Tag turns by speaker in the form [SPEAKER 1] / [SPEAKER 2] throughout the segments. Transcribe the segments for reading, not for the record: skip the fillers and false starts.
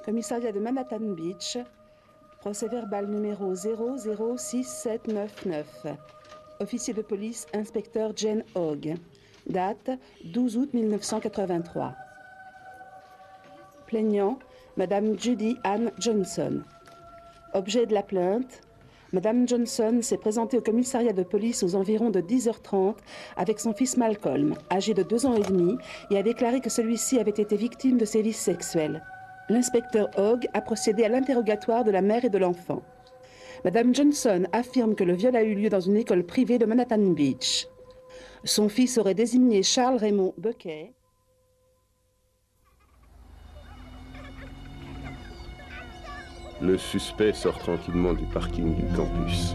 [SPEAKER 1] Commissariat de Manhattan Beach, procès-verbal numéro 006799. Officier de police, inspecteur Jane Hogg. Date 12 août 1983. Plaignant, Madame Judy Ann Johnson. Objet de la plainte, Madame Johnson s'est présentée au commissariat de police aux environs de 10h30 avec son fils Malcolm, âgé de 2 ans et demi, et a déclaré que celui-ci avait été victime de sévices sexuels. L'inspecteur Hogg a procédé à l'interrogatoire de la mère et de l'enfant. Madame Johnson affirme que le viol a eu lieu dans une école privée de Manhattan Beach. Son fils aurait désigné Charles Raymond Buckey.
[SPEAKER 2] Le suspect sort tranquillement du parking du campus.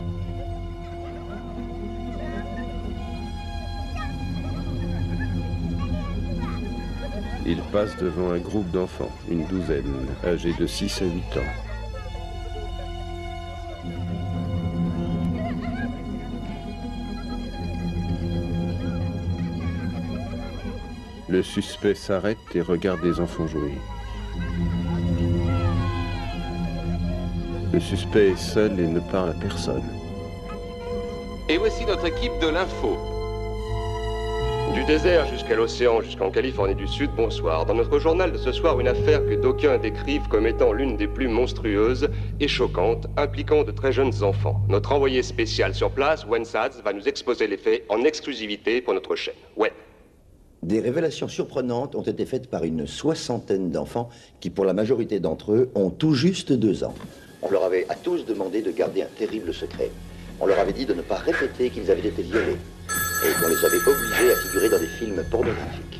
[SPEAKER 2] Il passe devant un groupe d'enfants, une douzaine, âgés de 6 à 8 ans. Le suspect s'arrête et regarde les enfants jouer. Le suspect est seul et ne parle à personne.
[SPEAKER 3] Et voici notre équipe de l'info.
[SPEAKER 4] Du désert jusqu'à l'océan, jusqu'en Californie du Sud, bonsoir. Dans notre journal de ce soir, une affaire que d'aucuns décrivent comme étant l'une des plus monstrueuses et choquantes, impliquant de très jeunes enfants. Notre envoyé spécial sur place, Wen Sads, va nous exposer les faits en exclusivité pour notre chaîne. Wen.
[SPEAKER 5] Des révélations surprenantes ont été faites par une soixantaine d'enfants qui, pour la majorité d'entre eux, ont tout juste 2 ans. On leur avait à tous demandé de garder un terrible secret. On leur avait dit de ne pas répéter qu'ils avaient été violés et qu'on les avait obligés à figurer dans des films pornographiques.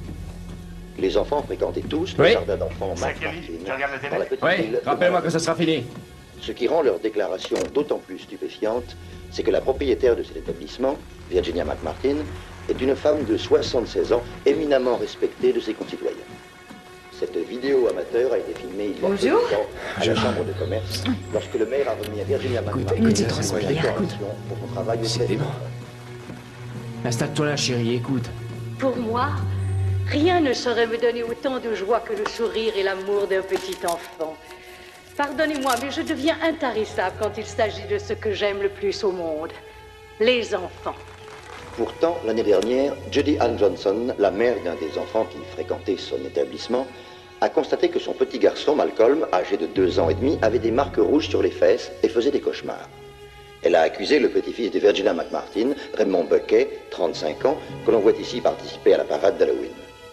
[SPEAKER 5] Les enfants fréquentaient tous le jardin d'enfants McMartin dans la petite ville.
[SPEAKER 6] Rappelle-moi que ça sera fini.
[SPEAKER 5] Ce qui rend leur déclaration d'autant plus stupéfiante, c'est que la propriétaire de cet établissement, Virginia McMartin, est une femme de 76 ans, éminemment respectée de ses concitoyens. Cette vidéo amateur a été filmée il y a peu de temps à la chambre de commerce, lorsque le maire a remis à Virginia McMartin une déclaration pour son travail au fait.
[SPEAKER 6] Installe-toi là, chérie, écoute.
[SPEAKER 7] Pour moi, rien ne saurait me donner autant de joie que le sourire et l'amour d'un petit enfant. Pardonnez-moi, mais je deviens intarissable quand il s'agit de ce que j'aime le plus au monde, les enfants.
[SPEAKER 5] Pourtant, l'année dernière, Judy Ann Johnson, la mère d'un des enfants qui fréquentait son établissement, a constaté que son petit garçon, Malcolm, âgé de 2 ans et demi, avait des marques rouges sur les fesses et faisait des cauchemars. Elle a accusé le petit-fils de Virginia McMartin, Raymond Buckey, 35 ans, que l'on voit ici participer à la parade d'Halloween.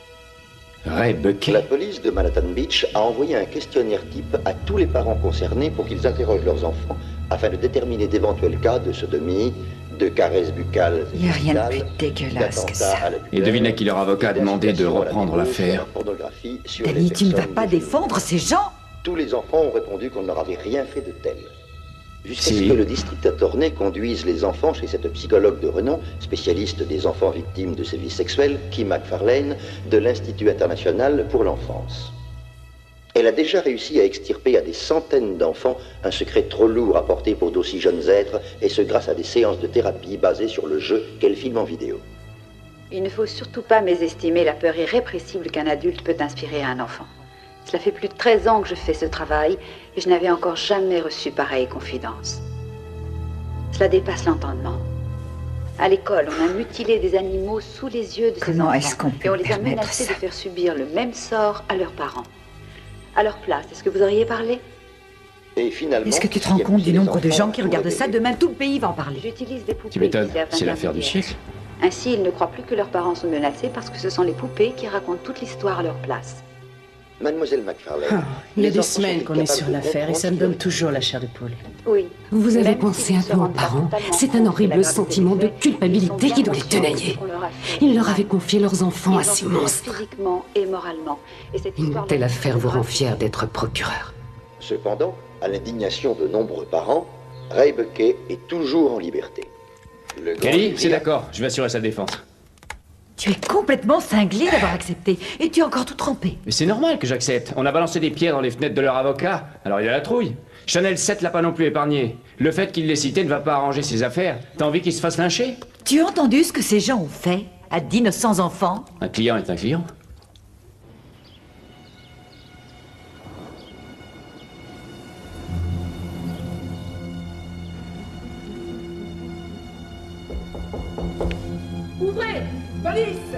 [SPEAKER 6] Ray Buckey.
[SPEAKER 5] La police de Manhattan Beach a envoyé un questionnaire type à tous les parents concernés pour qu'ils interrogent leurs enfants afin de déterminer d'éventuels cas de sodomie, de caresses buccales et
[SPEAKER 8] il n'y a rien de plus dégueulasse que ça.
[SPEAKER 6] Et devine à qui leur avocat a demandé de reprendre l'affaire.
[SPEAKER 8] Danny, tu ne vas pas défendre ces gens?
[SPEAKER 5] Tous les enfants ont répondu qu'on ne leur avait rien fait de tel. Jusqu'à ce que le district attorney conduise les enfants chez cette psychologue de renom, spécialiste des enfants victimes de sévices sexuels, Kim McFarlane, de l'Institut international pour l'enfance. Elle a déjà réussi à extirper à des centaines d'enfants un secret trop lourd à porter pour d'aussi jeunes êtres, et ce grâce à des séances de thérapie basées sur le jeu qu'elle filme en vidéo.
[SPEAKER 9] Il ne faut surtout pas mésestimer la peur irrépressible qu'un adulte peut inspirer à un enfant. Cela fait plus de 13 ans que je fais ce travail, et je n'avais encore jamais reçu pareille confidence. Cela dépasse l'entendement. À l'école, on a mutilé des animaux sous les yeux de ces enfants, et on les a menacés de faire subir le même sort à leurs parents. À leur place, est-ce que vous auriez parlé?
[SPEAKER 5] Et finalement,
[SPEAKER 8] est-ce que tu te rends compte du nombre de gens qui regardent ça? Demain, tout le pays va en parler.
[SPEAKER 9] J'utilise des poupées.
[SPEAKER 6] Tu m'étonnes, c'est l'affaire du siècle.
[SPEAKER 9] Ainsi, ils ne croient plus que leurs parents sont menacés parce que ce sont les poupées qui racontent toute l'histoire à leur place.
[SPEAKER 5] Mademoiselle McFarlane.
[SPEAKER 10] Il y a des semaines qu'on est sur l'affaire et ça me donne toujours la chair de poule.
[SPEAKER 9] Oui.
[SPEAKER 11] Vous avez pensé un peu aux parents. C'est un horrible sentiment de culpabilité qui doit les tenailler. Ils leur avaient confié leurs enfants à ces monstres.
[SPEAKER 9] Physiquement et moralement.
[SPEAKER 11] Une telle affaire vous rend fier d'être procureur.
[SPEAKER 5] Cependant, à l'indignation de nombreux parents, Ray Buckey est toujours en liberté.
[SPEAKER 6] Kelly, c'est d'accord, je vais assurer sa défense.
[SPEAKER 8] Tu es complètement cinglé d'avoir accepté. Et tu es encore tout trempé.
[SPEAKER 6] Mais c'est normal que j'accepte. On a balancé des pierres dans les fenêtres de leur avocat. Alors il y a la trouille. Chanel 7 l'a pas non plus épargné. Le fait qu'il l'ait cité ne va pas arranger ses affaires. T'as envie qu'il se fasse lyncher?
[SPEAKER 8] Tu as entendu ce que ces gens ont fait à d'innocents enfants?
[SPEAKER 6] Un client est un client.
[SPEAKER 1] Ouvrez! Police!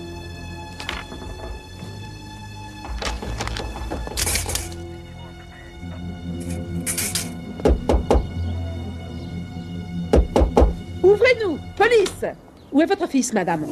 [SPEAKER 1] Ouvrez-nous! Police! Où est votre fils, madame?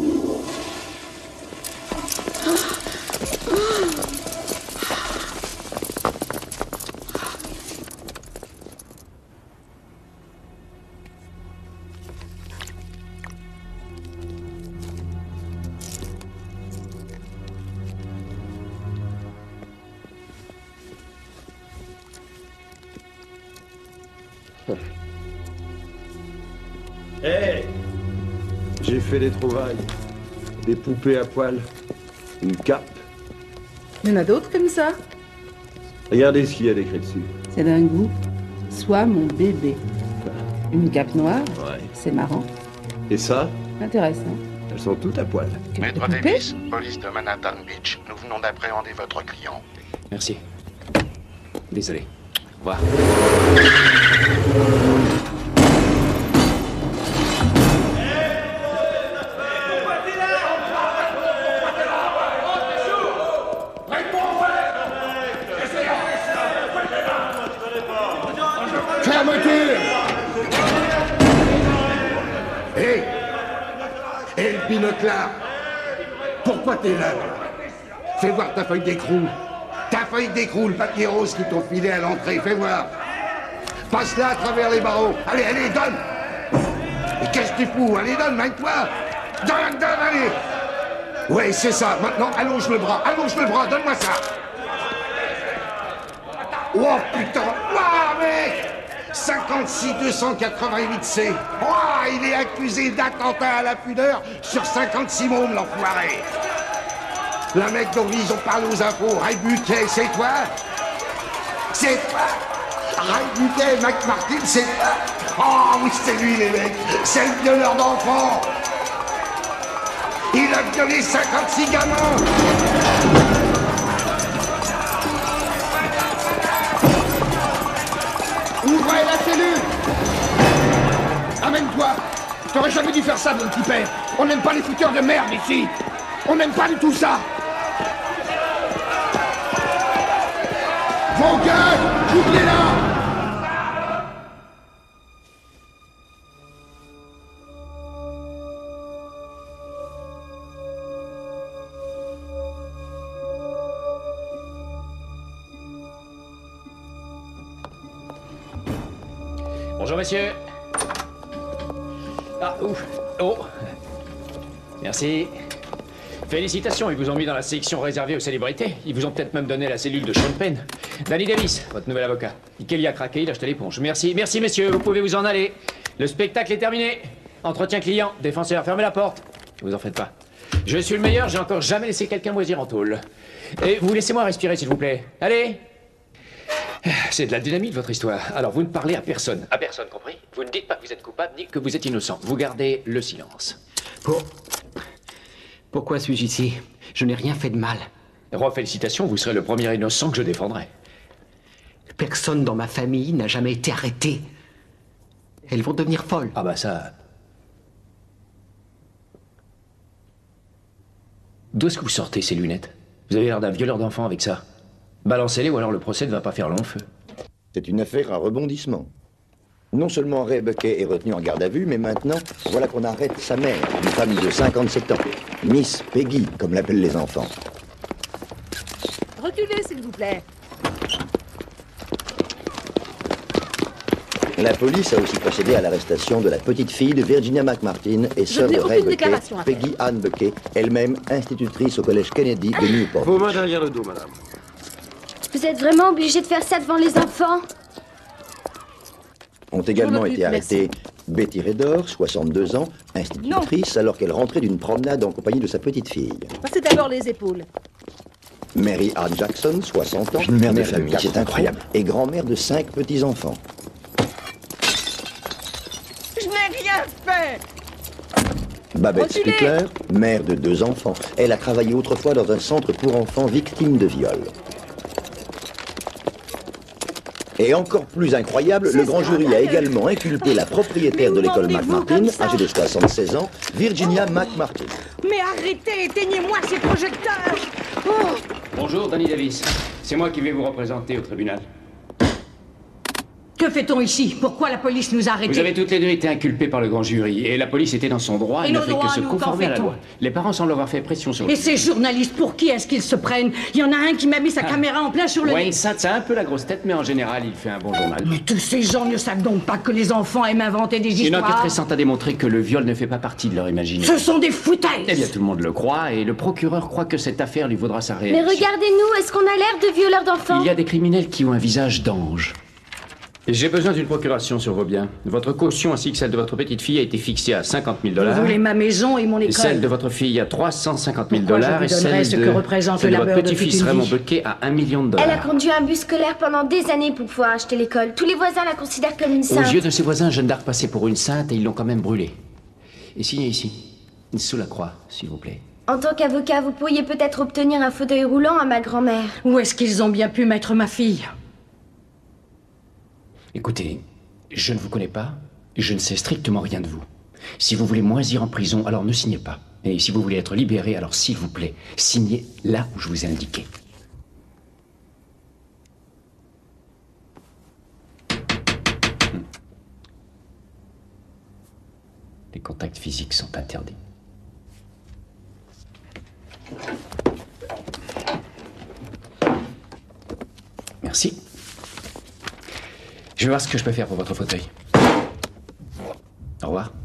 [SPEAKER 2] Hey! J'ai fait des trouvailles. Des poupées à poil. Une cape.
[SPEAKER 1] Il y en a d'autres comme ça?
[SPEAKER 2] Regardez ce qu'il y a d'écrit dessus.
[SPEAKER 1] C'est d'un goût. Sois mon bébé. Une cape noire?
[SPEAKER 2] Ouais.
[SPEAKER 1] C'est marrant.
[SPEAKER 2] Et ça?
[SPEAKER 1] Intéressant.
[SPEAKER 2] Elles sont toutes à poil.
[SPEAKER 12] Maître Davis, police de Manhattan Beach. Nous venons d'appréhender votre client.
[SPEAKER 6] Merci. Désolé. Au revoir.
[SPEAKER 13] Fermeture! Hé! Hé, le binoclard! Pourquoi t'es là? Fais voir ta feuille d'écrou. Ta feuille d'écrou, le papier rose qui t'ont filé à l'entrée. Fais voir. Passe-la à travers les barreaux. Allez, allez, donne! Et qu'est-ce que tu fous? Allez, donne, mène-toi! Donne, donne, allez! Ouais, c'est ça. Maintenant, allonge le bras. Allonge le bras. Donne-moi ça. Oh, putain! Waouh, mec! 56 288C. Oh, il est accusé d'attentat à la pudeur sur 56 mômes, l'enfoiré. La mec dont ils ont parlé aux infos, Ray Buquet, c'est toi? C'est toi? Ray Buquet, McMartin, c'est toi? Oh oui, c'est lui, les mecs. C'est le violeur d'enfants. Il a violé 56 gamins. Ouvrez la cellule! Amène-toi! T'aurais jamais dû faire ça, mon petit père! On n'aime pas les fouteurs de merde ici! On n'aime pas du tout ça! Vos gueules! Oubliez-la!
[SPEAKER 6] Bonjour, monsieur. Ah, ouf. Oh. Merci. Félicitations, ils vous ont mis dans la section réservée aux célébrités. Ils vous ont peut-être même donné la cellule de Sean Penn. Danny Davis, votre nouvel avocat. Kelly a craqué, il a jeté l'éponge. Merci, merci, messieurs, vous pouvez vous en aller. Le spectacle est terminé. Entretien client, défenseur, fermez la porte. Ne vous en faites pas. Je suis le meilleur, j'ai encore jamais laissé quelqu'un moisir en tôle. Et vous laissez-moi respirer, s'il vous plaît. Allez. C'est de la dynamite, votre histoire. Alors, vous ne parlez à personne. À personne, compris? Vous ne dites pas que vous êtes coupable, ni que vous êtes innocent. Vous gardez le silence.
[SPEAKER 14] Pourquoi suis-je ici? Je n'ai rien fait de mal.
[SPEAKER 6] Roi, félicitations, vous serez le premier innocent que je défendrai.
[SPEAKER 14] Personne dans ma famille n'a jamais été arrêté. Elles vont devenir folles.
[SPEAKER 6] Ah bah ça... D'où est-ce que vous sortez ces lunettes? Vous avez l'air d'un violeur d'enfants avec ça. Balancez-les ou alors le procès ne va pas faire long feu.
[SPEAKER 5] C'est une affaire à rebondissement. Non seulement Ray Buquet est retenu en garde à vue, mais maintenant, voilà qu'on arrête sa mère, une femme de 57 ans. Miss Peggy, comme l'appellent les enfants.
[SPEAKER 1] Reculez, s'il vous plaît.
[SPEAKER 5] La police a aussi procédé à l'arrestation de la petite fille de Virginia McMartin et sœur de Ray Buquet, Peggy Ann Buquet, elle-même institutrice au collège Kennedy de Newport.
[SPEAKER 2] Vos mains derrière le dos, madame.
[SPEAKER 15] Vous êtes vraiment obligé de faire ça devant les enfants?
[SPEAKER 5] Ont également été arrêtés Betty Redor, 62 ans, institutrice, alors qu'elle rentrait d'une promenade en compagnie de sa petite fille.
[SPEAKER 1] Passez d'abord les épaules.
[SPEAKER 5] Mary Ann Jackson, 60 ans,
[SPEAKER 13] Une mère de
[SPEAKER 5] de
[SPEAKER 13] famille, c'est incroyable.
[SPEAKER 5] et grand-mère de 5 petits-enfants.
[SPEAKER 1] Je n'ai rien fait.
[SPEAKER 5] Babette
[SPEAKER 1] Reculez.
[SPEAKER 5] Spickler, mère de 2 enfants. Elle a travaillé autrefois dans un centre pour enfants victimes de viol. Et encore plus incroyable, le grand jury a également inculpé la propriétaire de l'école McMartin, âgée de 76 ans, Virginia McMartin.
[SPEAKER 16] Mais arrêtez, éteignez-moi ces projecteurs. Oh.
[SPEAKER 6] Bonjour, Danny Davis. C'est moi qui vais vous représenter au tribunal.
[SPEAKER 16] Que fait-on ici? Pourquoi la police nous a arrêtés?
[SPEAKER 6] Vous avez toutes les deux été inculpées par le grand jury, et la police était dans son droit, elle ne fait que se conformer à la loi. Les parents semblent avoir fait pression sur eux.
[SPEAKER 16] Et ces journalistes, pour qui est-ce qu'ils se prennent? Il y en a un qui m'a mis sa caméra en plein sur le nez.
[SPEAKER 6] Wayne Satt a un peu la grosse tête, mais en général, il fait un bon journal.
[SPEAKER 16] Mais tous ces gens ne savent donc pas que les enfants aiment inventer des histoires.
[SPEAKER 6] Une enquête récente a démontré que le viol ne fait pas partie de leur imagination.
[SPEAKER 16] Ce sont des foutaises!
[SPEAKER 6] Eh bien, tout le monde le croit, et le procureur croit que cette affaire lui vaudra sa réaction.
[SPEAKER 15] Mais regardez-nous, est-ce qu'on a l'air de violeurs d'enfants?
[SPEAKER 6] Il y a des criminels qui ont un visage d'ange. J'ai besoin d'une procuration sur vos biens. Votre caution ainsi que celle de votre petite fille a été fixée à 50 000 $.
[SPEAKER 16] Vous voulez ma maison et mon école?
[SPEAKER 6] Celle de votre fille à 350 000 $.
[SPEAKER 16] Et celle
[SPEAKER 15] ce que représente le
[SPEAKER 6] de votre
[SPEAKER 15] labeur de
[SPEAKER 6] petit-fils
[SPEAKER 15] toute une
[SPEAKER 6] Raymond
[SPEAKER 15] vie.
[SPEAKER 6] Buquet à $1 million.
[SPEAKER 15] Elle a conduit un bus scolaire pendant des années pour pouvoir acheter l'école. Tous les voisins la considèrent comme une
[SPEAKER 6] Aux
[SPEAKER 15] sainte.
[SPEAKER 6] yeux de ses voisins, Jeanne d'Arc passait pour une sainte et ils l'ont quand même brûlée. Et signez ici, sous la croix, s'il vous plaît.
[SPEAKER 15] En tant qu'avocat, vous pourriez peut-être obtenir un fauteuil roulant à ma grand-mère.
[SPEAKER 16] Où est-ce qu'ils ont bien pu mettre ma fille?
[SPEAKER 6] Écoutez, je ne vous connais pas, je ne sais strictement rien de vous. Si vous voulez moisir en prison, alors ne signez pas. Et si vous voulez être libéré, alors s'il vous plaît, signez là où je vous ai indiqué. Les contacts physiques sont interdits. Merci. Je vais voir ce que je peux faire pour votre fauteuil. Au revoir.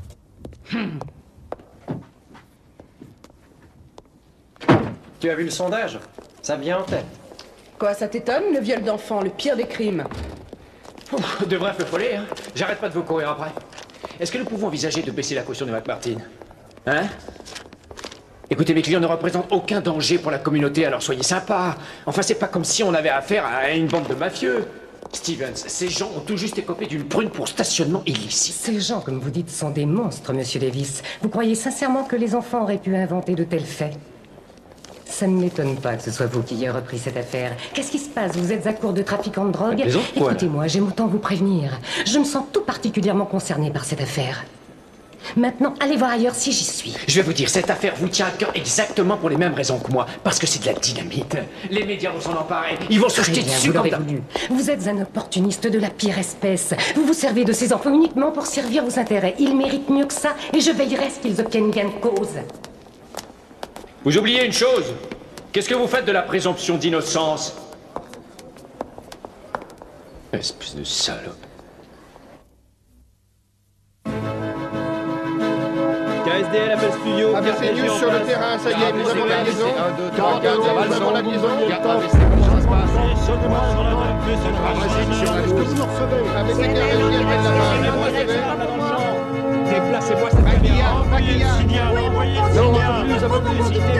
[SPEAKER 17] Tu as vu le sondage? Ça vient en tête.
[SPEAKER 10] Quoi, ça t'étonne, le viol d'enfant, le pire des crimes?
[SPEAKER 6] De vrai peu follet, hein? J'arrête pas de vous courir après. Est-ce que nous pouvons envisager de baisser la caution de McMartin? Hein? Écoutez, mes clients ne représentent aucun danger pour la communauté, alors soyez sympas. Enfin, c'est pas comme si on avait affaire à une bande de mafieux. Stevens, ces gens ont tout juste écopé d'une prune pour stationnement illicite.
[SPEAKER 11] Ces gens, comme vous dites, sont des monstres, monsieur Davis. Vous croyez sincèrement que les enfants auraient pu inventer de tels faits? Ça ne m'étonne pas que ce soit vous qui ayez repris cette affaire. Qu'est-ce qui se passe? Vous êtes à court de trafiquants de drogue? Écoutez-moi, j'aime autant vous prévenir. Je me sens tout particulièrement concerné par cette affaire. Maintenant, allez voir ailleurs si j'y suis.
[SPEAKER 6] Je vais vous dire, cette affaire vous tient à cœur exactement pour les mêmes raisons que moi. Parce que c'est de la dynamite. Les médias vont s'en emparer. Ils vont se jeter dessus
[SPEAKER 11] vous
[SPEAKER 6] comme
[SPEAKER 11] l'aurez voulu. Vous êtes un opportuniste de la pire espèce. Vous vous servez de ces enfants uniquement pour servir vos intérêts. Ils méritent mieux que ça et je veillerai à ce qu'ils obtiennent gain de cause.
[SPEAKER 6] Vous oubliez une chose. Qu'est-ce que vous faites de la présomption d'innocence? Espèce de salope.
[SPEAKER 18] KSDL appelle studio.
[SPEAKER 12] ABC News sur le terrain, ça y est, nous avons la liaison. Nous avons la liaison. Avec la carrière,
[SPEAKER 18] déplacez-moi cette caméra. Non, nous avons publicité.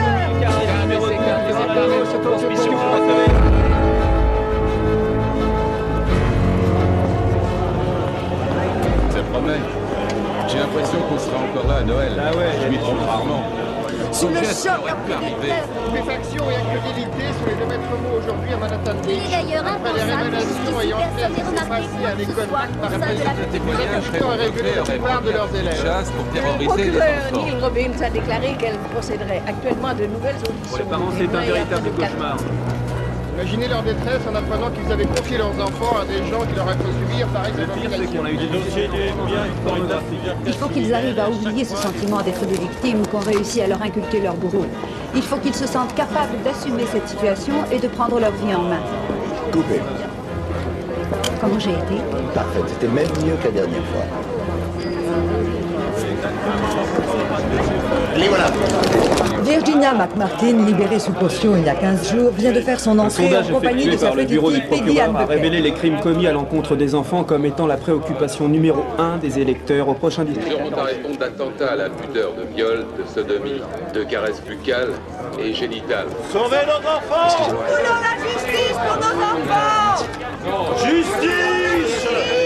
[SPEAKER 19] Ça promet. J'ai l'impression qu'on sera encore là à Noël.
[SPEAKER 18] Ah ouais,
[SPEAKER 19] je m'y trompe rarement.
[SPEAKER 12] Sous le choc, stupéfaction et incrédulité sont les deux maîtres mots aujourd'hui à Manhattan Beach. Après les révélations ayant fait ce qui s'est passé à l'école McMartin, les enquêteurs ont révélé la plupart de leurs élèves.
[SPEAKER 19] Chasse pour
[SPEAKER 10] Le
[SPEAKER 19] terroriser les
[SPEAKER 10] procureur
[SPEAKER 19] enfants.
[SPEAKER 10] Neil Robbins a déclaré qu'elle procéderait actuellement à de nouvelles auditions.
[SPEAKER 18] Pour les parents, c'est un véritable cauchemar.
[SPEAKER 12] Imaginez leur détresse en apprenant qu'ils avaient confié leurs enfants à des gens qui leur avaient fait subir pareil.
[SPEAKER 18] Le pire, c'est qu'on a eu des dossiers de biens pornographiques.
[SPEAKER 9] Il faut qu'ils arrivent à oublier ce sentiment d'être des victimes qu'on réussit à leur inculquer leur bourreau. Il faut qu'ils se sentent capables d'assumer cette situation et de prendre leur vie en main.
[SPEAKER 5] Coupé.
[SPEAKER 9] Comment j'ai été?
[SPEAKER 5] Parfait, c'était même mieux que la dernière fois.
[SPEAKER 20] Les voilà. Virginia McMartin, libérée sous caution il y a 15 jours, vient de faire son entrée en compagnie de sa
[SPEAKER 18] par le
[SPEAKER 20] petite
[SPEAKER 18] bureau du
[SPEAKER 20] fille Peggy
[SPEAKER 18] procureur
[SPEAKER 20] Ann
[SPEAKER 18] a
[SPEAKER 20] Bucket.
[SPEAKER 18] révélé les crimes commis à l'encontre des enfants comme étant la préoccupation numéro 1 des électeurs au prochain
[SPEAKER 4] Ils auront à répondre d'attentat à la pudeur, de viol, de sodomie, de caresses buccales et génitales.
[SPEAKER 18] Sauvez nos enfants!
[SPEAKER 16] Voulons la justice pour nos enfants!
[SPEAKER 18] Justice!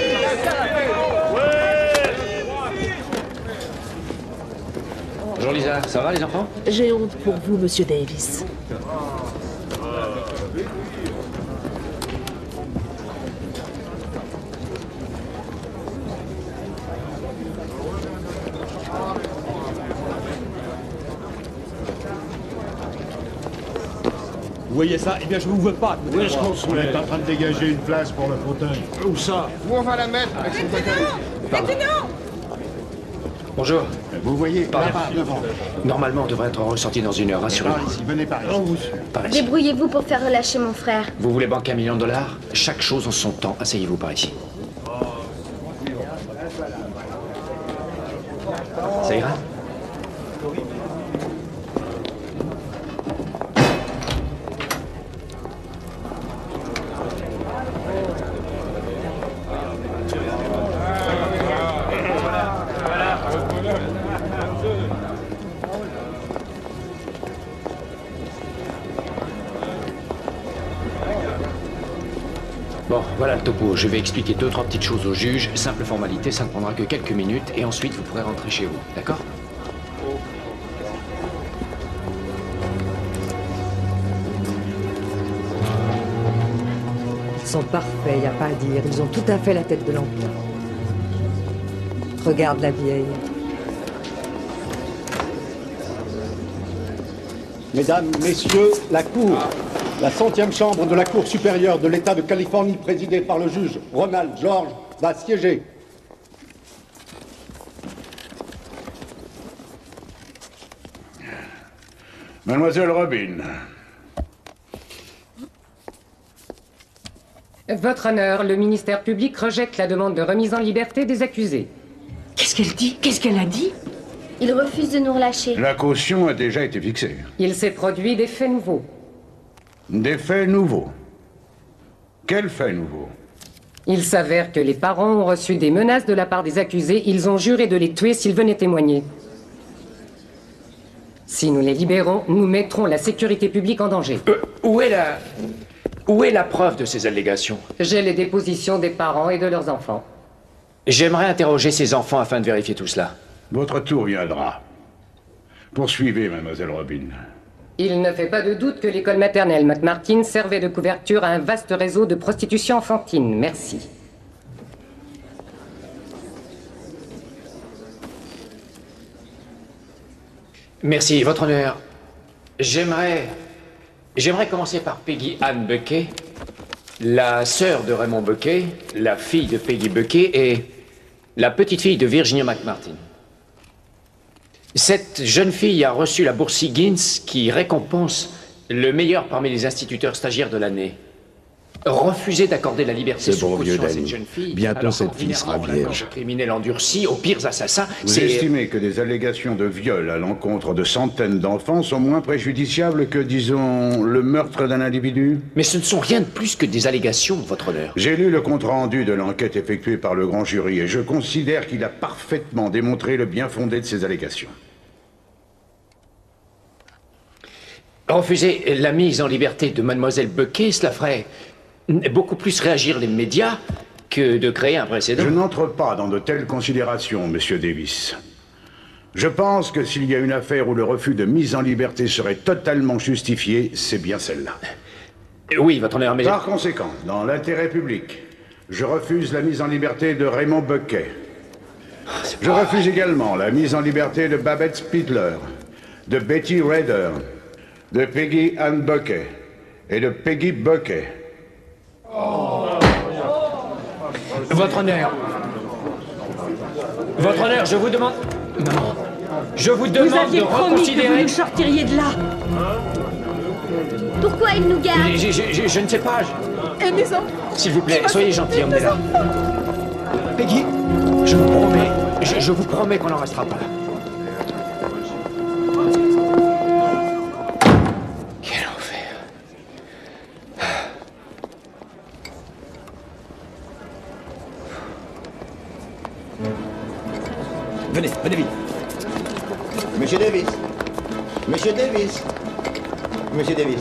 [SPEAKER 6] Bonjour Lisa, ça va les enfants?
[SPEAKER 1] J'ai honte pour vous, monsieur Davis.
[SPEAKER 21] Vous voyez ça? Eh bien, je vous veux pas.
[SPEAKER 13] Où est-ce qu'on se met? On est en train de dégager une place pour le fauteuil. Où ça?
[SPEAKER 12] Où on va la mettre avec son fauteuil?
[SPEAKER 6] Pardon. Bonjour.
[SPEAKER 13] Vous voyez,
[SPEAKER 6] Par
[SPEAKER 13] là-bas, devant.
[SPEAKER 6] Normalement, on devrait être ressorti dans 1 heure, rassurez-vous.
[SPEAKER 13] Par ici, venez par ici.
[SPEAKER 6] Par ici.
[SPEAKER 15] Débrouillez-vous pour faire relâcher mon frère.
[SPEAKER 6] Vous voulez banquer $1 million? Chaque chose en son temps. Asseyez-vous par ici. Ça ira? Bon, voilà le topo. Je vais expliquer 2-3 petites choses au juge. Simple formalité, ça ne prendra que quelques minutes et ensuite vous pourrez rentrer chez vous. D'accord?
[SPEAKER 20] Ils sont parfaits, y a pas à dire. Ils ont tout à fait la tête de l'emploi. Regarde la vieille.
[SPEAKER 22] Mesdames, Messieurs, la Cour, la 100e chambre de la Cour supérieure de l'État de Californie, présidée par le juge Ronald George, va siéger.
[SPEAKER 13] Mademoiselle Robin.
[SPEAKER 11] Votre honneur, le ministère public rejette la demande de remise en liberté des accusés.
[SPEAKER 16] Qu'est-ce qu'elle dit? Qu'est-ce qu'elle a dit?
[SPEAKER 15] Il refuse de nous relâcher.
[SPEAKER 13] La caution a déjà été fixée.
[SPEAKER 11] Il s'est produit des faits nouveaux.
[SPEAKER 13] Des faits nouveaux? Quels faits nouveaux?
[SPEAKER 11] Il s'avère que les parents ont reçu des menaces de la part des accusés. Ils ont juré de les tuer s'ils venaient témoigner. Si nous les libérons, nous mettrons la sécurité publique en danger.
[SPEAKER 6] Où est la preuve de ces allégations?
[SPEAKER 11] J'ai les dépositions des parents et de leurs enfants.
[SPEAKER 6] J'aimerais interroger ces enfants afin de vérifier tout cela.
[SPEAKER 13] Votre tour viendra. Poursuivez, mademoiselle Robin.
[SPEAKER 11] Il ne fait pas de doute que l'école maternelle McMartin servait de couverture à un vaste réseau de prostitution enfantine. Merci.
[SPEAKER 6] Merci, votre honneur. J'aimerais commencer par Peggy Ann Buckey, la sœur de Raymond Buckey, la fille de Peggy Buckey et la petite fille de Virginia McMartin. Cette jeune fille a reçu la bourse Higgins qui récompense le meilleur parmi les instituteurs stagiaires de l'année. Refuser d'accorder la liberté sous caution à cette jeune fille.
[SPEAKER 23] Bientôt cette fille sera vierge.
[SPEAKER 6] Criminel endurci aux pires assassins.
[SPEAKER 13] Vous estimez que des allégations de viol à l'encontre de centaines d'enfants sont moins préjudiciables que, disons, le meurtre d'un individu?
[SPEAKER 6] Mais ce ne sont rien de plus que des allégations, votre honneur.
[SPEAKER 13] J'ai lu le compte-rendu de l'enquête effectuée par le grand jury et je considère qu'il a parfaitement démontré le bien-fondé de ces allégations.
[SPEAKER 6] Refuser la mise en liberté de mademoiselle Buckey, cela ferait beaucoup plus réagir les médias que de créer un précédent.
[SPEAKER 13] Je n'entre pas dans de telles considérations, monsieur Davis. Je pense que s'il y a une affaire où le refus de mise en liberté serait totalement justifié, c'est bien celle-là.
[SPEAKER 6] Oui, votre honneur, mais...
[SPEAKER 13] Par conséquent, dans l'intérêt public, je refuse la mise en liberté de Raymond Buckey. Je refuse également la mise en liberté de Babette Spittler, de Betty Rader, de Peggy Ann Buckey et de Peggy Buckey.
[SPEAKER 6] Votre honneur, je vous demande... Non. Je vous demande
[SPEAKER 16] Vous aviez
[SPEAKER 6] de
[SPEAKER 16] promis
[SPEAKER 6] reconsidérer...
[SPEAKER 16] que vous nous sortiriez de là.
[SPEAKER 15] Pourquoi il nous garde?
[SPEAKER 6] Je ne sais pas.
[SPEAKER 15] Et mes enfants?
[SPEAKER 6] S'il vous plaît, soyez gentil, on est là. Peggy, je vous promets, je vous promets qu'on n'en restera pas là. Quel enfer.
[SPEAKER 5] Venez, venez vite. Monsieur Davis. Monsieur Davis. Monsieur Davis.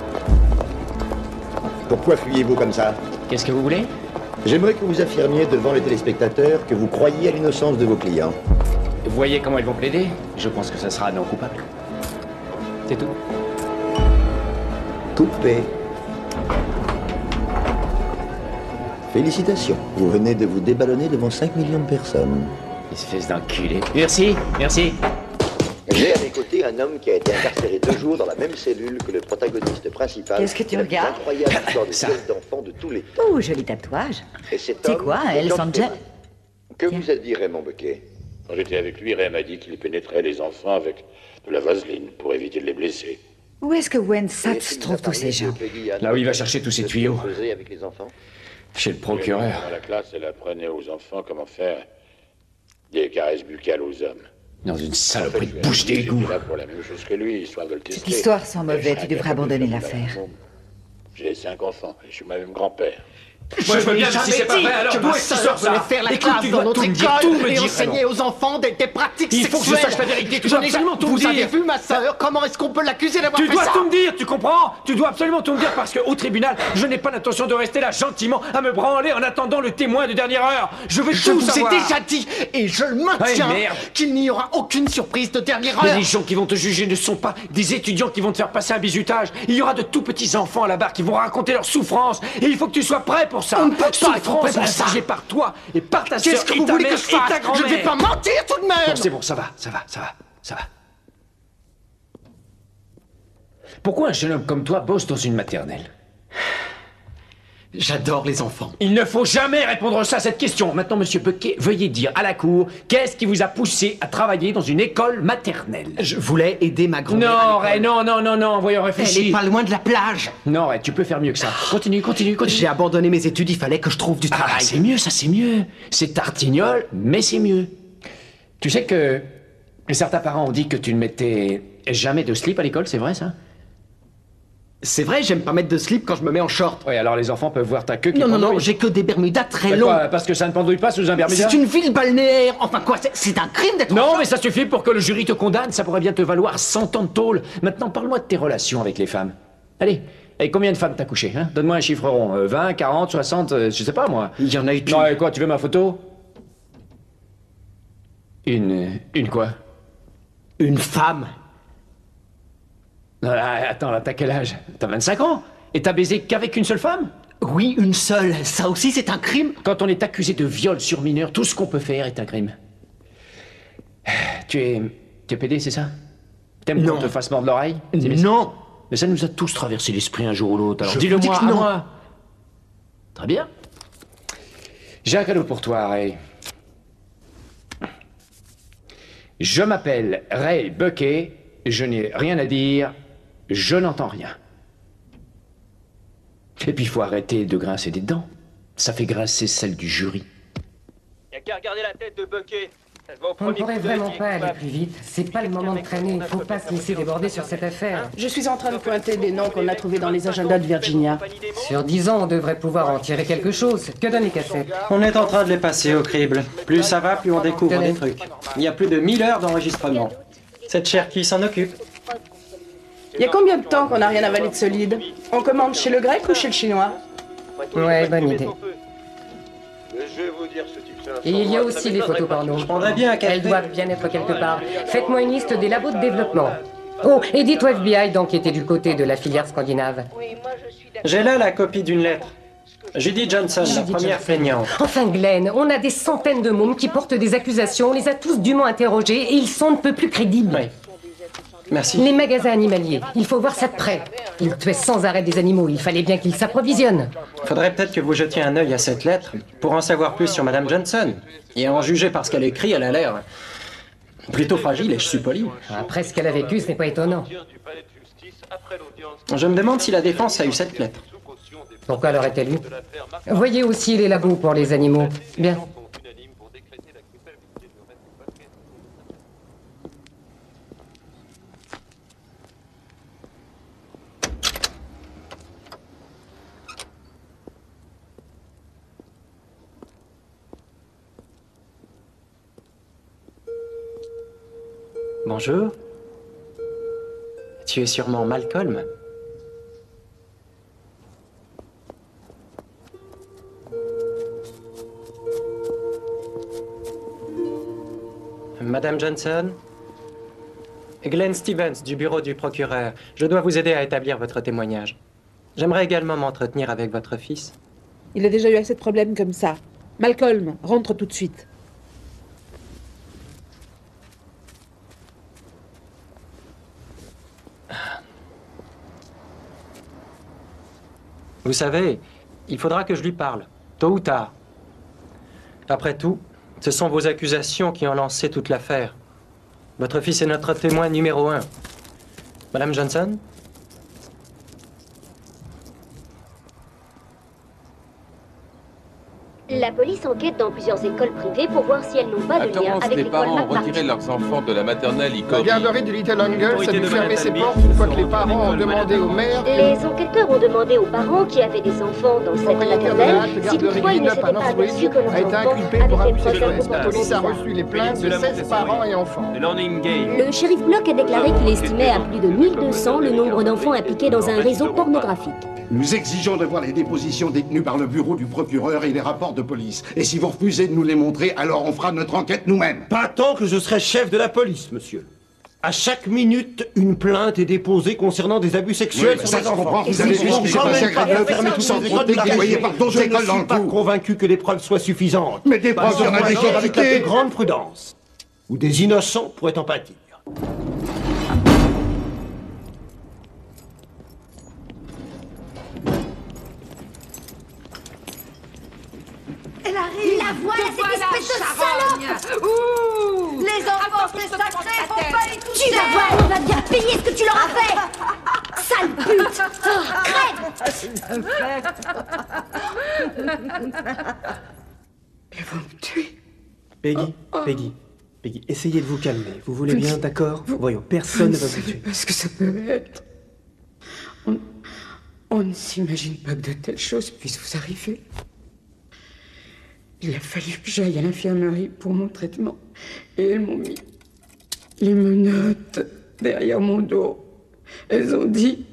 [SPEAKER 5] Pourquoi fuyez-vous comme ça?
[SPEAKER 6] Qu'est-ce que vous voulez?
[SPEAKER 5] J'aimerais que vous affirmiez devant les téléspectateurs que vous croyez à l'innocence de vos clients.
[SPEAKER 6] Vous voyez comment ils vont plaider? Je pense que ça sera non coupable. C'est tout.
[SPEAKER 5] Coupé. Félicitations. Vous venez de vous déballonner devant 5 millions de personnes.
[SPEAKER 6] Espèce d'enculé. Merci, merci.
[SPEAKER 5] J'ai à mes côtés un homme qui a été incarcéré 2 jours dans la même cellule que le protagoniste principal.
[SPEAKER 8] Qu'est-ce que tu regardes?
[SPEAKER 5] Incroyable histoire de viol d'enfants de tous les temps.
[SPEAKER 8] Oh, joli tatouage.
[SPEAKER 5] Et cet
[SPEAKER 8] C'est
[SPEAKER 5] homme,
[SPEAKER 8] quoi, Hells Angel?
[SPEAKER 5] Que vous a dit Raymond Buquet?
[SPEAKER 3] Quand j'étais avec lui, Ray m'a dit qu'il pénétrait les enfants avec de la vaseline pour éviter de les blesser.
[SPEAKER 8] Où est-ce que Wen Satz trouve tous ces gens?
[SPEAKER 6] Là où il va chercher tous ces tuyaux.
[SPEAKER 5] Avec les enfants.
[SPEAKER 6] Chez le procureur.
[SPEAKER 3] Dans la classe, elle apprenait aux enfants comment faire des caresses buccales aux hommes.
[SPEAKER 6] Dans une saloperie de bouche d'égout.
[SPEAKER 3] J'étais là pour la même chose que lui, histoire de le tester.
[SPEAKER 8] Cette histoire sent mauvais, tu devrais abandonner l'affaire.
[SPEAKER 3] J'ai 5 enfants et je suis moi-même grand-père.
[SPEAKER 6] Moi, je veux bien, si c'est pas vrai, alors
[SPEAKER 12] que ma sœur voulait faire la classe dans notre école et enseigner aux enfants des pratiques sexuelles.
[SPEAKER 6] Il faut que je sache la vérité, tu dois absolument tout me dire.
[SPEAKER 12] Vous avez vu ma sœur? Comment est-ce qu'on peut l'accuser d'avoir fait ça?
[SPEAKER 6] Tu dois tout me dire, tu comprends? Tu dois absolument tout me dire parce qu'au tribunal, je n'ai pas l'intention de rester là gentiment à me branler en attendant le témoin de dernière heure. Je veux tout savoir.
[SPEAKER 12] Je vous ai déjà dit, et je le maintiens, qu'il n'y aura aucune surprise de dernière heure.
[SPEAKER 6] Mais les gens qui vont te juger ne sont pas des étudiants qui vont te faire passer un bizutage. Il y aura de tout petits enfants à la barre qui vont raconter leur souffrance. Et il faut que tu sois prêt pour ça.
[SPEAKER 12] On ne peut pas être prêt pour ça.
[SPEAKER 6] Infligée par toi et par ta sœur
[SPEAKER 12] Qu'est-ce que
[SPEAKER 6] et
[SPEAKER 12] vous
[SPEAKER 6] ta
[SPEAKER 12] voulez
[SPEAKER 6] mère
[SPEAKER 12] que je
[SPEAKER 6] et ta
[SPEAKER 12] fasse?
[SPEAKER 6] grand-mère.
[SPEAKER 12] Je ne vais pas mentir tout de même.
[SPEAKER 6] Bon, c'est bon, ça va. Pourquoi un jeune homme comme toi bosse dans une maternelle?
[SPEAKER 14] J'adore les enfants.
[SPEAKER 6] Il ne faut jamais répondre à cette question. Maintenant, monsieur Buquet, veuillez dire à la cour qu'est-ce qui vous a poussé à travailler dans une école maternelle?
[SPEAKER 14] Je voulais aider ma grand-mère.
[SPEAKER 6] Non, Ray, non, voyons réfléchir.
[SPEAKER 14] Elle est pas loin de la plage.
[SPEAKER 6] Non, Ray, tu peux faire mieux que ça. Continue.
[SPEAKER 14] J'ai abandonné mes études, il fallait que je trouve du travail.
[SPEAKER 6] Ah, c'est mieux, ça, c'est mieux. C'est tartignol, mais c'est mieux. Tu sais que certains parents ont dit que tu ne mettais jamais de slip à l'école, c'est vrai, ça?
[SPEAKER 14] C'est vrai, j'aime pas mettre de slip quand je me mets en short.
[SPEAKER 6] Oui, alors les enfants peuvent voir ta queue qui
[SPEAKER 14] Non, j'ai que des bermudas très longs.
[SPEAKER 6] Quoi, parce que ça ne pendouille pas sous un bermuda?
[SPEAKER 14] C'est une ville balnéaire. Enfin quoi, c'est un crime d'être
[SPEAKER 6] Non, mais ça suffit pour que le jury te condamne. Ça pourrait bien te valoir 100 ans de tôle. Maintenant, parle-moi de tes relations avec les femmes. Allez, et combien de femmes t'as couché, hein? Donne-moi un chiffre rond. 20, 40, 60, je sais pas, moi.
[SPEAKER 14] Il y en a eu
[SPEAKER 6] Non, et quoi, tu veux ma photo? Une quoi?
[SPEAKER 14] Une femme.
[SPEAKER 6] Attends, là, t'as quel âge? T'as 25 ans? Et t'as baisé qu'avec une seule femme?
[SPEAKER 14] Oui, une seule. Ça aussi, c'est un crime?
[SPEAKER 6] Quand on est accusé de viol sur mineur, tout ce qu'on peut faire est un crime. Tu es pédé, c'est ça? T'aimes qu'on te fasse mordre l'oreille?
[SPEAKER 14] Non.
[SPEAKER 6] Mais ça nous a tous traversé l'esprit un jour ou l'autre, alors
[SPEAKER 14] Je
[SPEAKER 6] dis-le
[SPEAKER 14] vous dis
[SPEAKER 6] moi,
[SPEAKER 14] que
[SPEAKER 6] à
[SPEAKER 14] non.
[SPEAKER 6] moi. Très bien. J'ai un cadeau pour toi, Ray. Je m'appelle Ray Buquet, je n'ai rien à dire, je n'entends rien. Et puis il faut arrêter de grincer des dents. Ça fait grincer celle du jury.
[SPEAKER 7] Y'a qu'à regarder la tête de Buquet.
[SPEAKER 11] On ne pourrait vraiment pas aller plus vite. C'est pas le moment de traîner. Il faut pas se laisser déborder sur cette affaire.
[SPEAKER 1] Je suis en train de pointer des noms qu'on a trouvés dans les agendas de Virginia.
[SPEAKER 11] Sur 10 ans, on devrait pouvoir en tirer quelque chose. Que donnent les cassettes?
[SPEAKER 17] On est en train de les passer au crible. Plus ça va, plus on découvre des trucs. Il y a plus de 1000 heures d'enregistrement. Cette Cherki s'en occupe.
[SPEAKER 1] Il y a combien de temps qu'on n'a rien avalé de solide? On commande chez le grec ou chez le chinois?
[SPEAKER 11] Ouais, bonne idée.
[SPEAKER 3] Je vais vous dire ce type.
[SPEAKER 11] Et il y a aussi les photos porno.
[SPEAKER 17] Je prendrais bien un café.
[SPEAKER 11] Elles doivent bien être quelque part. Faites-moi une liste des labos de développement. Oh, et dites au FBI d'enquêter du côté de la filière scandinave.
[SPEAKER 17] J'ai là la copie d'une lettre. Judy Johnson, la première plaignante.
[SPEAKER 11] Enfin, Glenn, on a des centaines de mômes qui portent des accusations. On les a tous dûment interrogés et ils sont un peu plus crédibles.
[SPEAKER 17] Oui. Merci.
[SPEAKER 11] Les magasins animaliers, il faut voir ça de près. Ils tuaient sans arrêt des animaux, il fallait bien qu'ils s'approvisionnent.
[SPEAKER 17] Faudrait peut-être que vous jetiez un œil à cette lettre pour en savoir plus sur Madame Johnson. Et en juger par ce qu'elle écrit, elle a l'air plutôt fragile et je suis poli.
[SPEAKER 11] Après ce qu'elle a vécu, ce n'est pas étonnant.
[SPEAKER 17] Je me demande si la défense a eu cette lettre.
[SPEAKER 11] Pourquoi l'aurait-elle eu? Voyez aussi les labos pour les animaux. Bien.
[SPEAKER 17] Bonjour. Tu es sûrement Malcolm. Madame Johnson? Glenn Stevens, du bureau du procureur. Je dois vous aider à établir votre témoignage. J'aimerais également m'entretenir avec votre fils.
[SPEAKER 1] Il a déjà eu assez de problèmes comme ça. Malcolm, rentre tout de suite.
[SPEAKER 17] Vous savez, il faudra que je lui parle, tôt ou tard. Après tout, ce sont vos accusations qui ont lancé toute l'affaire. Votre fils est notre témoin numéro 1. Madame Johnson?
[SPEAKER 2] La police enquête dans plusieurs écoles privées pour voir si elles n'ont pas de lien avec
[SPEAKER 19] les
[SPEAKER 2] l'école
[SPEAKER 19] parents ont
[SPEAKER 2] McMartin.
[SPEAKER 19] retiré leurs enfants de la maternelle
[SPEAKER 12] La garderie du Little Angle s'est dû fermer ses portes une fois que les parents ont demandé au maire...
[SPEAKER 2] Les enquêteurs ont demandé aux parents qui avaient des enfants dans cette maternelle si toutefois ils ne s'étaient pas aperçus que leurs enfants avaient fait preuve d'un
[SPEAKER 12] La police a
[SPEAKER 2] comportement
[SPEAKER 12] reçu les plaintes de 16 parents et enfants.
[SPEAKER 2] Le shérif Block a déclaré qu'il estimait à plus de 1200 le nombre d'enfants impliqués dans un réseau pornographique.
[SPEAKER 13] Nous exigeons de voir les dépositions détenues par le bureau du procureur et les rapports de police. Et si vous refusez de nous les montrer, alors on fera notre enquête nous-mêmes.
[SPEAKER 21] Pas tant que je serai chef de la police, monsieur. À chaque minute, une plainte est déposée concernant des abus sexuels sur les enfants.
[SPEAKER 13] Vous avez vu ce qui s'est passé à Gravelines, fermer tout sans compter que vous voyez par d'autres écoles dans le
[SPEAKER 21] pas convaincu que les preuves soient suffisantes.
[SPEAKER 13] Mais des preuves, il y en a des qui
[SPEAKER 21] avec la plus grande prudence. Ou des innocents pourraient en pâtir.
[SPEAKER 8] Elle arrive.
[SPEAKER 15] La voilà, cette espèce de salope.
[SPEAKER 8] Ouh.
[SPEAKER 15] Les enfants, c'est sacré, faut pas les toucher. Tu vas voir, on va bien payer ce que tu leur as fait. Sale pute. Crève.
[SPEAKER 18] Ils vont me tuer. Peggy, essayez de vous calmer. Vous voulez bien, d'accord? Voyons, personne ne va vous tuer.
[SPEAKER 16] Parce que ça peut être. On ne s'imagine pas que de telles choses puissent vous arriver. Il a fallu que j'aille à l'infirmerie pour mon traitement. Et elles m'ont mis les menottes derrière mon dos. Elles ont dit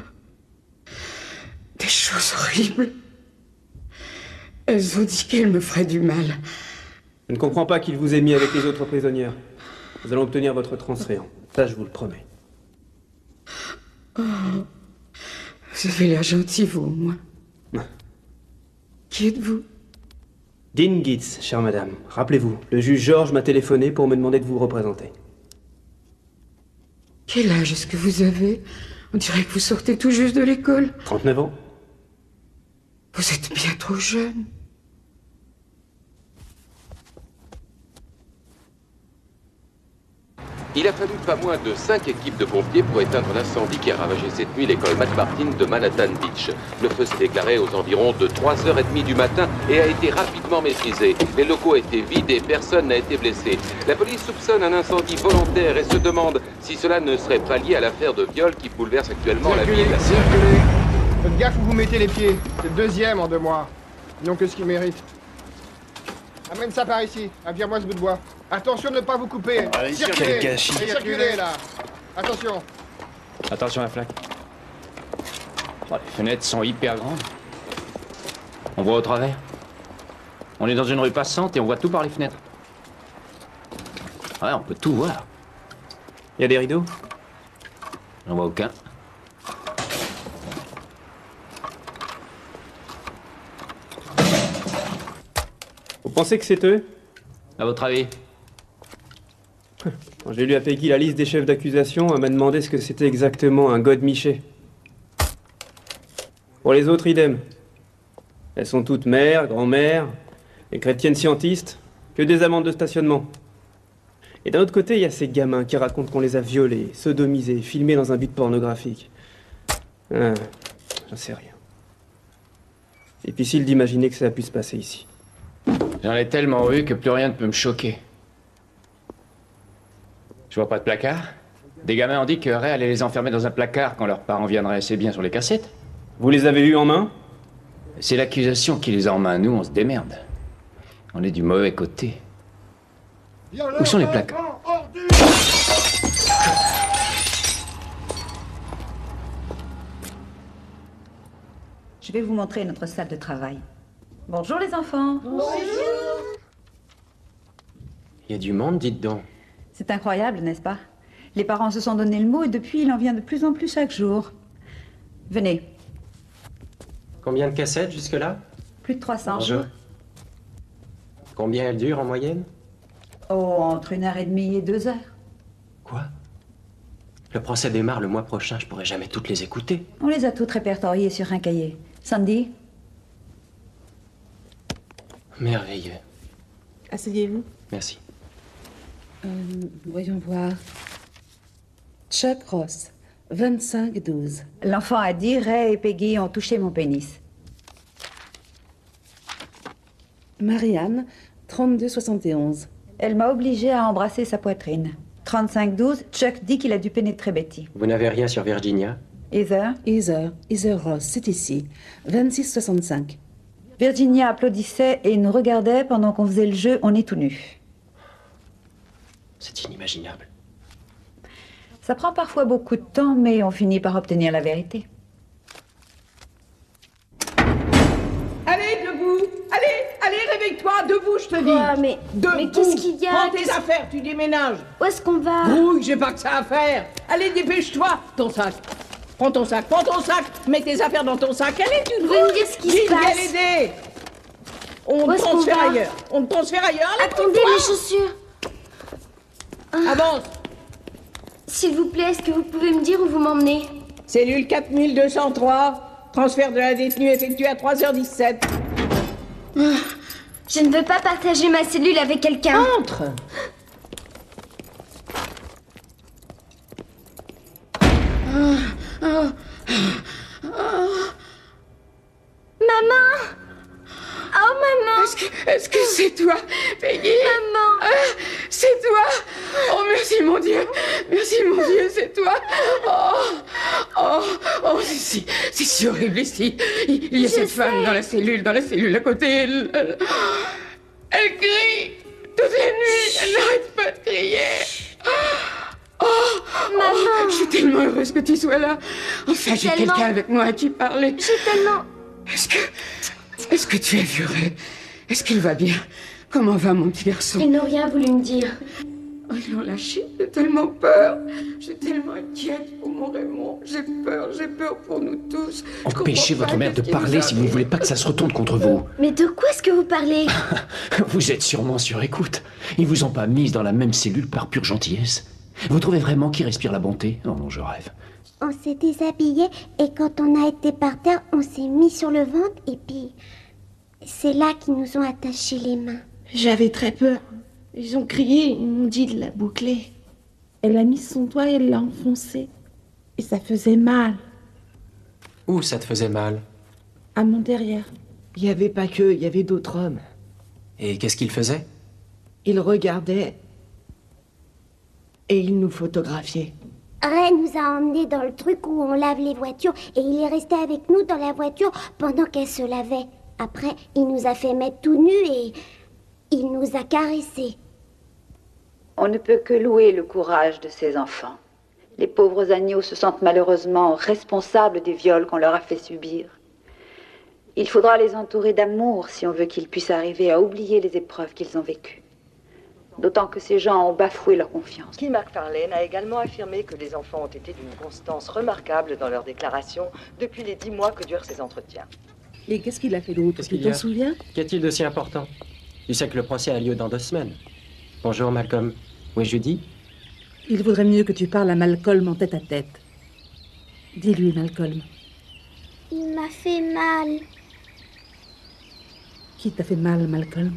[SPEAKER 16] des choses horribles. Elles ont dit qu'elles me feraient du mal.
[SPEAKER 18] Je ne comprends pas qu'il vous ait mis avec les autres prisonnières. Nous allons obtenir votre transfert. Ça, je vous le promets.
[SPEAKER 16] Oh, vous avez l'air gentil, vous, au moins. Qui êtes-vous?
[SPEAKER 18] Dean Gitz, chère madame. Rappelez-vous, le juge George m'a téléphoné pour me demander de vous représenter.
[SPEAKER 16] Quel âge est-ce que vous avez? On dirait que vous sortez tout juste de l'école.
[SPEAKER 18] 39 ans.
[SPEAKER 16] Vous êtes bien trop jeune.
[SPEAKER 19] Il a fallu pas moins de 5 équipes de pompiers pour éteindre l'incendie qui a ravagé cette nuit l'école McMartin de Manhattan Beach. Le feu s'est déclaré aux environs de 3h30 du matin et a été rapidement maîtrisé. Les locaux étaient vides et personne n'a été blessé. La police soupçonne un incendie volontaire et se demande si cela ne serait pas lié à l'affaire de viol qui bouleverse actuellement la ville.
[SPEAKER 12] Circulez. Faites gaffe où vous mettez les pieds. C'est le deuxième en 2 mois. Ils n'ont que ce qu'ils méritent. Amène ça par ici. Vire-moi ce bout de bois. Attention de ne pas vous couper.
[SPEAKER 6] Allez,
[SPEAKER 12] circulez.
[SPEAKER 6] quel gâchis.
[SPEAKER 12] Circulez là. Attention.
[SPEAKER 6] Attention à la flaque. Oh, les fenêtres sont hyper grandes. On voit au travers. On est dans une rue passante et on voit tout par les fenêtres. Ouais, on peut tout voir.
[SPEAKER 18] Il y a des rideaux?
[SPEAKER 6] J'en vois aucun.
[SPEAKER 18] Vous pensez que c'est eux?
[SPEAKER 6] À votre avis?
[SPEAKER 18] Quand j'ai lu à Peggy la liste des chefs d'accusation, elle m'a demandé ce que c'était exactement un godemiché. Pour les autres, idem. Elles sont toutes mères, grand-mères, et chrétiennes scientistes, que des amendes de stationnement. Et d'un autre côté, il y a ces gamins qui racontent qu'on les a violés, sodomisés, filmés dans un but pornographique. Ah, j'en sais rien. Difficile d'imaginer que ça a pu se passer ici.
[SPEAKER 6] J'en ai tellement vu que plus rien ne peut me choquer. Je vois pas de placard. Des gamins ont dit que Ray allait les enfermer dans un placard quand leurs parents viendraient. C'est bien sur les cassettes.
[SPEAKER 18] Vous les avez eus en main?
[SPEAKER 6] C'est l'accusation qui les a en main. Nous, on se démerde. On est du mauvais côté. Où sont les placards?
[SPEAKER 8] Je vais vous montrer notre salle de travail. Bonjour les enfants.
[SPEAKER 11] Bonjour.
[SPEAKER 17] Il y a du monde, dites donc.
[SPEAKER 8] C'est incroyable, n'est-ce pas? Les parents se sont donné le mot et depuis, il en vient de plus en plus chaque jour. Venez.
[SPEAKER 17] Combien de cassettes jusque-là?
[SPEAKER 8] Plus de 300.
[SPEAKER 17] Bonjour. Combien elles durent en moyenne?
[SPEAKER 8] Oh, entre 1h30 et 2 heures.
[SPEAKER 17] Quoi? Le procès démarre le mois prochain, je pourrai jamais toutes les écouter.
[SPEAKER 8] On les a toutes répertoriées sur un cahier. Sandy?
[SPEAKER 17] Merveilleux.
[SPEAKER 1] Asseyez-vous.
[SPEAKER 17] Merci.
[SPEAKER 1] Voyons voir. Chuck Ross, 25-12.
[SPEAKER 8] L'enfant a dit Ray et Peggy ont touché mon pénis.
[SPEAKER 1] Marianne, 32-71.
[SPEAKER 8] Elle m'a obligée à embrasser sa poitrine. 35-12, Chuck dit qu'il a dû pénétrer Betty.
[SPEAKER 17] Vous n'avez rien sur Virginia?
[SPEAKER 1] Heather Ross, c'est ici. 26-65.
[SPEAKER 8] Virginia applaudissait et nous regardait pendant qu'on faisait le jeu On est tout nu.
[SPEAKER 17] C'est inimaginable.
[SPEAKER 8] Ça prend parfois beaucoup de temps, mais on finit par obtenir la vérité.
[SPEAKER 4] Allez, debout! Allez, réveille-toi! Debout, je te dis!
[SPEAKER 2] Oh, mais qu'est-ce qu'il y a?
[SPEAKER 4] Prends tes affaires, tu déménages!
[SPEAKER 2] Où est-ce qu'on va?
[SPEAKER 4] Grouille, j'ai pas que ça à faire! Allez, dépêche-toi! Ton sac! Prends ton sac! Mets tes affaires dans ton sac! Allez, tu
[SPEAKER 2] Vous pouvez me dire ce qui se passe?
[SPEAKER 4] Viens l'aider! On te transfère ailleurs! Allez,
[SPEAKER 2] attendez, les chaussures!
[SPEAKER 4] Avance!
[SPEAKER 2] S'il vous plaît, est-ce que vous pouvez me dire où vous m'emmenez?
[SPEAKER 4] Cellule 4203, transfert de la détenue effectué à 3h17.
[SPEAKER 2] Je ne veux pas partager ma cellule avec quelqu'un.
[SPEAKER 4] Entre!
[SPEAKER 2] Maman! Oh, maman!
[SPEAKER 16] Est-ce que c'est toi, Peggy?
[SPEAKER 2] Maman!
[SPEAKER 16] C'est toi! Oh, merci, mon Dieu! Merci, mon Dieu, c'est toi! Oh, c'est si horrible ici. Il y a cette femme dans la cellule à côté. Elle crie toutes les nuits. Elle n'arrête pas de crier.
[SPEAKER 2] Maman!
[SPEAKER 16] Je suis tellement heureuse que tu sois là. Enfin, j'ai quelqu'un avec moi à qui parler.
[SPEAKER 2] J'ai tellement...
[SPEAKER 16] Est-ce que tu as vu Ray? Est-ce qu'il va bien? Comment va mon petit garçon?
[SPEAKER 2] Ils n'ont rien voulu me dire.
[SPEAKER 16] Oh, ils l'ont lâché, j'ai tellement peur. J'ai tellement inquiète pour mon Raymond. J'ai peur pour nous tous.
[SPEAKER 6] Empêchez votre mère de parler si vous ne voulez pas que ça se retourne contre vous.
[SPEAKER 2] Mais de quoi est-ce que vous parlez?
[SPEAKER 6] Vous êtes sûrement sur écoute. Ils vous ont pas mise dans la même cellule par pure gentillesse. Vous trouvez vraiment qu'ils respirent la bonté? Oh non, je rêve.
[SPEAKER 9] On s'est déshabillé et quand on a été par terre, on s'est mis sur le ventre et puis c'est là qu'ils nous ont attaché les mains.
[SPEAKER 1] J'avais très peur. Ils ont crié, ils m'ont dit de la boucler. Elle a mis son doigt et elle l'a enfoncé. Et ça faisait mal.
[SPEAKER 17] Où ça te faisait mal?
[SPEAKER 1] À mon derrière.
[SPEAKER 10] Il n'y avait pas que, il y avait d'autres hommes.
[SPEAKER 17] Et qu'est-ce qu'ils faisaient?
[SPEAKER 10] Ils regardaient et ils nous photographiaient.
[SPEAKER 9] Ray nous a emmenés dans le truc où on lave les voitures et il est resté avec nous dans la voiture pendant qu'elle se lavait. Après, il nous a fait mettre tout nus et il nous a caressés.
[SPEAKER 8] On ne peut que louer le courage de ces enfants. Les pauvres agneaux se sentent malheureusement responsables des viols qu'on leur a fait subir. Il faudra les entourer d'amour si on veut qu'ils puissent arriver à oublier les épreuves qu'ils ont vécues. D'autant que ces gens ont bafoué leur confiance.
[SPEAKER 20] Guy McFarlane a également affirmé que les enfants ont été d'une constance remarquable dans leurs déclarations depuis les 10 mois que durent ces entretiens.
[SPEAKER 1] Et qu'est-ce qu'il a fait d'autre? Tu t'en souviens?
[SPEAKER 17] Qu'y a-t-il de si important? Tu sais que le procès a lieu dans 2 semaines. Bonjour, Malcolm. Oui, Judy?
[SPEAKER 1] Il vaudrait mieux que tu parles à Malcolm en tête à tête. Dis-lui, Malcolm.
[SPEAKER 9] Il m'a fait mal.
[SPEAKER 1] Qui t'a fait mal, Malcolm?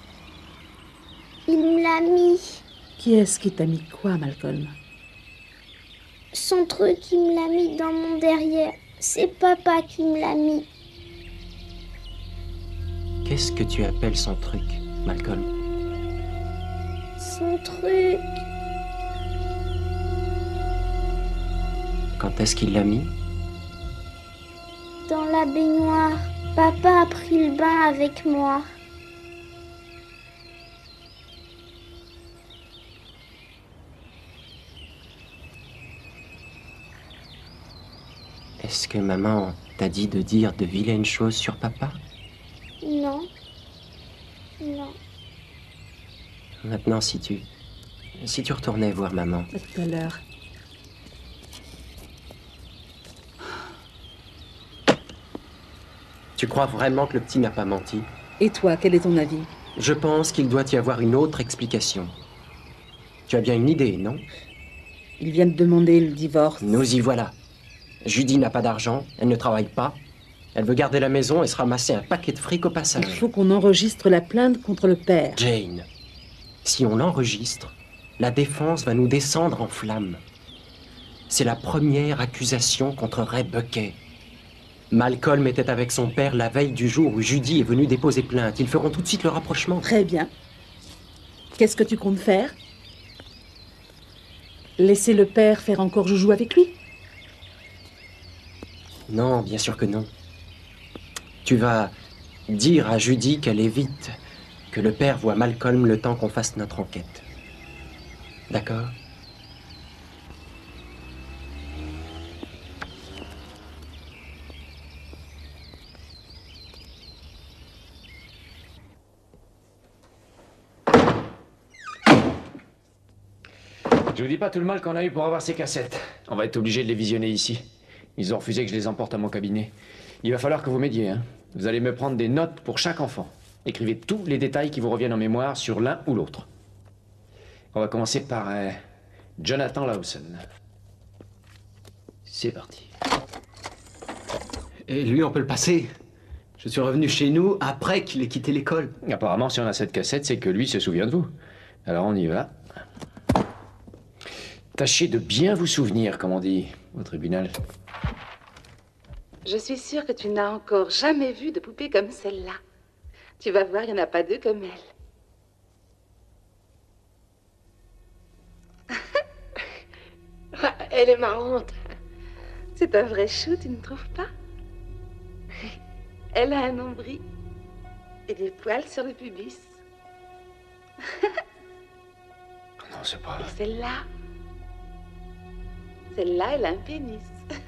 [SPEAKER 9] Il me l'a mis.
[SPEAKER 1] Qui est-ce qui t'a mis quoi, Malcolm?
[SPEAKER 9] Son truc, il me l'a mis dans mon derrière. C'est papa qui me l'a mis.
[SPEAKER 17] Qu'est-ce que tu appelles son truc, Malcolm?
[SPEAKER 9] Son truc.
[SPEAKER 17] Quand est-ce qu'il l'a mis?
[SPEAKER 9] Dans la baignoire. Papa a pris le bain avec moi.
[SPEAKER 17] Est-ce que maman t'a dit de dire de vilaines choses sur papa?
[SPEAKER 9] Non. Non.
[SPEAKER 17] Maintenant, si tu retournais voir maman.
[SPEAKER 1] À tout à l'heure.
[SPEAKER 17] Tu crois vraiment que le petit n'a pas menti?
[SPEAKER 1] Et toi, quel est ton avis?
[SPEAKER 17] Je pense qu'il doit y avoir une autre explication. Tu as bien une idée, non?
[SPEAKER 1] Il vient de demander le divorce.
[SPEAKER 17] Nous y voilà. Judy n'a pas d'argent, elle ne travaille pas. Elle veut garder la maison et se ramasser un paquet de fric au passage.
[SPEAKER 1] Il faut qu'on enregistre la plainte contre le père.
[SPEAKER 17] Jane, si on l'enregistre, la défense va nous descendre en flammes. C'est la première accusation contre Ray Buckey. Malcolm était avec son père la veille du jour où Judy est venue déposer plainte. Ils feront tout de suite le rapprochement.
[SPEAKER 1] Très bien. Qu'est-ce que tu comptes faire? Laisser le père faire encore joujou avec lui?
[SPEAKER 17] Non, bien sûr que non. Tu vas dire à Judy qu'elle évite que le père voie Malcolm le temps qu'on fasse notre enquête. D'accord?
[SPEAKER 6] Je vous dis pas tout le mal qu'on a eu pour avoir ces cassettes. On va être obligé de les visionner ici. Ils ont refusé que je les emporte à mon cabinet. Il va falloir que vous m'aidiez, hein. Vous allez me prendre des notes pour chaque enfant. Écrivez tous les détails qui vous reviennent en mémoire sur l'un ou l'autre. On va commencer par Jonathan Lawson. C'est parti.
[SPEAKER 14] Et lui, on peut le passer. Je suis revenu chez nous après qu'il ait quitté l'école.
[SPEAKER 6] Apparemment, si on a cette cassette, c'est que lui se souvient de vous. Alors on y va. Tâchez de bien vous souvenir, comme on dit au tribunal.
[SPEAKER 8] Je suis sûre que tu n'as encore jamais vu de poupée comme celle-là. Tu vas voir, il n'y en a pas deux comme elle. Elle est marrante. C'est un vrai chou, tu ne trouves pas? Elle a un nombril et des poils sur le pubis.
[SPEAKER 6] Non, c'est pas...
[SPEAKER 8] Et celle-là, elle a un pénis.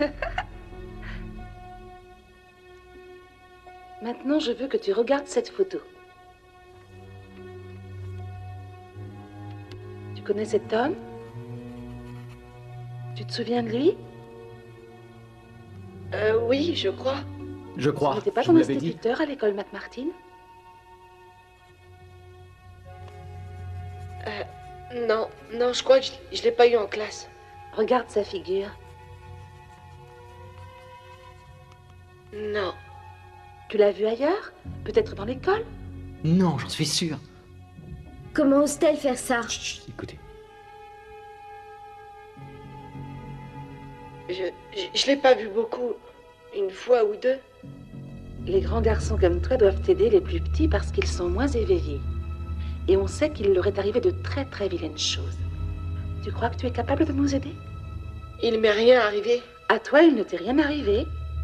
[SPEAKER 8] Maintenant, je veux que tu regardes cette photo. Tu connais cet homme? Tu te souviens de lui?
[SPEAKER 12] Oui, je crois.
[SPEAKER 14] Je crois.
[SPEAKER 8] Tu n'étais pas
[SPEAKER 14] je
[SPEAKER 8] ton
[SPEAKER 14] vous l'avais dit.
[SPEAKER 8] instituteur à l'école McMartin?
[SPEAKER 12] Non, je crois que je l'ai pas eu en classe.
[SPEAKER 8] Regarde sa figure.
[SPEAKER 12] Non.
[SPEAKER 8] Tu l'as vu ailleurs? Peut-être dans l'école?
[SPEAKER 14] Non, j'en suis sûr.
[SPEAKER 9] Comment ose-t-elle faire ça?
[SPEAKER 6] Chut, écoutez.
[SPEAKER 12] Je l'ai pas vu beaucoup. Une fois ou deux.
[SPEAKER 8] Les grands garçons comme toi doivent aider les plus petits parce qu'ils sont moins éveillés. Et on sait qu'il leur est arrivé de très très vilaines choses. Tu crois que tu es capable de nous aider?
[SPEAKER 12] Il m'est rien arrivé.
[SPEAKER 8] À toi, il ne t'est rien arrivé.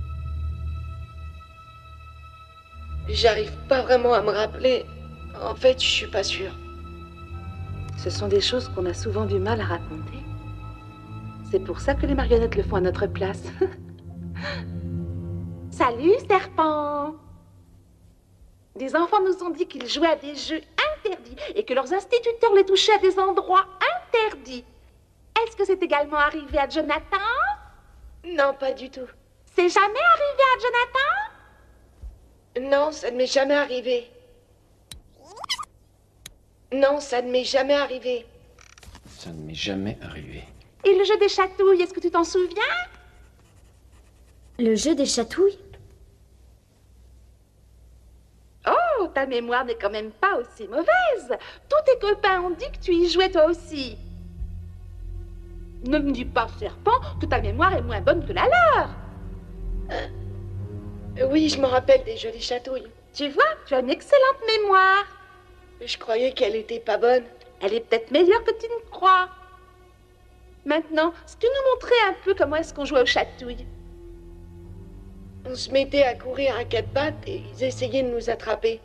[SPEAKER 12] J'arrive pas vraiment à me rappeler. En fait, je suis pas sûre.
[SPEAKER 8] Ce sont des choses qu'on a souvent du mal à raconter. C'est pour ça que les marionnettes le font à notre place. Salut, serpent! Des enfants nous ont dit qu'ils jouaient à des jeux interdits et que leurs instituteurs les touchaient à des endroits interdits. Est-ce que c'est également arrivé à Jonathan?
[SPEAKER 12] Non, pas du tout.
[SPEAKER 8] C'est jamais arrivé à Jonathan?
[SPEAKER 12] Non, ça ne m'est jamais arrivé. Non, ça ne m'est jamais arrivé.
[SPEAKER 6] Ça ne m'est jamais arrivé.
[SPEAKER 8] Et le jeu des chatouilles, est-ce que tu t'en souviens?
[SPEAKER 9] Le jeu des chatouilles?
[SPEAKER 8] Oh, ta mémoire n'est quand même pas aussi mauvaise. Tous tes copains ont dit que tu y jouais toi aussi. Ne me dis pas, serpent, que ta mémoire est moins bonne que la leur.
[SPEAKER 12] Oui, je me rappelle des jeux des chatouilles.
[SPEAKER 8] Tu vois, tu as une excellente mémoire.
[SPEAKER 12] Je croyais qu'elle était pas bonne.
[SPEAKER 8] Elle est peut-être meilleure que tu ne crois. Maintenant, est-ce que tu nous montrais un peu comment est-ce qu'on jouait aux chatouilles?
[SPEAKER 12] On se mettait à courir à quatre pattes et ils essayaient de nous attraper.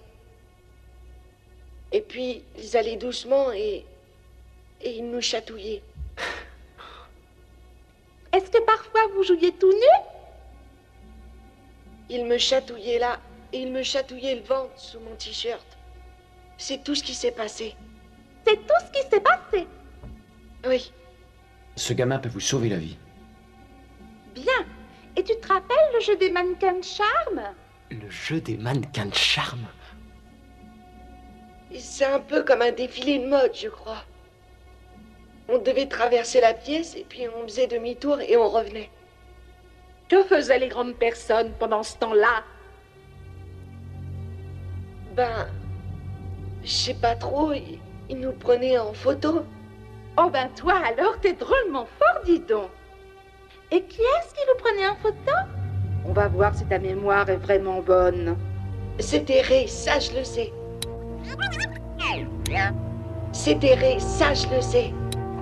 [SPEAKER 12] Et puis, ils allaient doucement et ils nous chatouillaient.
[SPEAKER 8] Est-ce que parfois vous jouiez tout nu?
[SPEAKER 12] Ils me chatouillaient là et ils me chatouillaient le ventre sous mon t-shirt. C'est tout ce qui s'est passé.
[SPEAKER 8] C'est tout ce qui s'est passé?
[SPEAKER 12] Oui.
[SPEAKER 6] Ce gamin peut vous sauver la vie.
[SPEAKER 8] Bien. Et tu te rappelles le jeu des mannequins de charme?
[SPEAKER 14] Le jeu des mannequins de charme?
[SPEAKER 12] C'est un peu comme un défilé de mode, je crois. On devait traverser la pièce et puis on faisait demi-tour et on revenait.
[SPEAKER 5] Que faisaient les grandes personnes pendant ce temps-là?
[SPEAKER 22] Ben... je sais pas trop, ils nous prenaient en photo.
[SPEAKER 5] Oh ben toi alors, t'es drôlement fort, dis donc. Et qui est-ce qui nous prenait en photo? On va voir si ta mémoire est vraiment bonne.
[SPEAKER 22] C'était Ray, ça je le sais. C'était Ray, ça je le sais.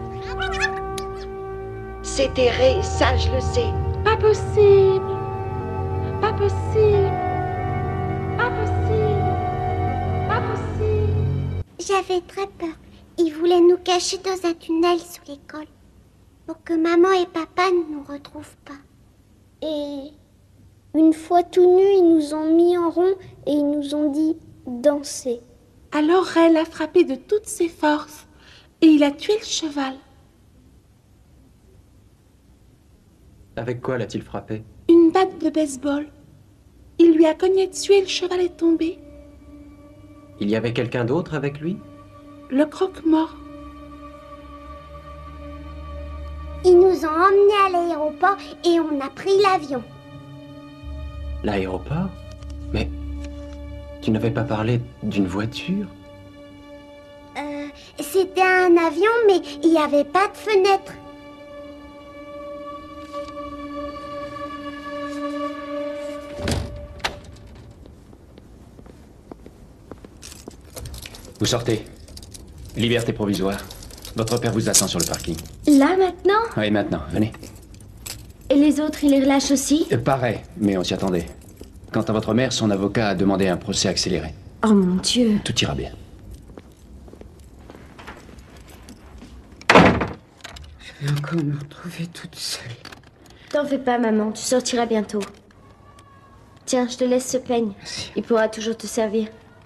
[SPEAKER 22] C'était Ray, ça je le sais.
[SPEAKER 5] Pas possible. Pas possible. Pas possible. Pas possible.
[SPEAKER 9] J'avais très peur. Ils voulaient nous cacher dans un tunnel sous l'école. Pour que maman et papa ne nous retrouvent pas.
[SPEAKER 23] Et une fois tout nus, ils nous ont mis en rond et ils nous ont dit danser.
[SPEAKER 1] Alors Ray l'a frappé de toutes ses forces et il a tué le cheval.
[SPEAKER 17] Avec quoi l'a-t-il frappé?
[SPEAKER 1] Une batte de baseball. Il lui a cogné dessus et le cheval est tombé.
[SPEAKER 17] Il y avait quelqu'un d'autre avec lui?
[SPEAKER 1] Le croque-mort.
[SPEAKER 9] Ils nous ont emmenés à l'aéroport et on a pris l'avion.
[SPEAKER 17] L'aéroport? Mais tu n'avais pas parlé d'une voiture?
[SPEAKER 9] C'était un avion, mais il n'y avait pas de fenêtre.
[SPEAKER 6] Vous sortez. Liberté provisoire. Votre père vous attend sur le parking.
[SPEAKER 23] Là, maintenant?
[SPEAKER 6] Oui, maintenant, venez.
[SPEAKER 23] Et les autres, ils les relâchent aussi?
[SPEAKER 6] Pareil, mais on s'y attendait. Quant à votre mère, son avocat a demandé un procès accéléré.
[SPEAKER 23] Oh mon Dieu.
[SPEAKER 6] Tout ira bien.
[SPEAKER 10] Je vais encore me retrouver toute seule.
[SPEAKER 23] T'en fais pas, maman, tu sortiras bientôt. Tiens, je te laisse ce peigne.
[SPEAKER 10] Merci.
[SPEAKER 23] Il pourra toujours te servir.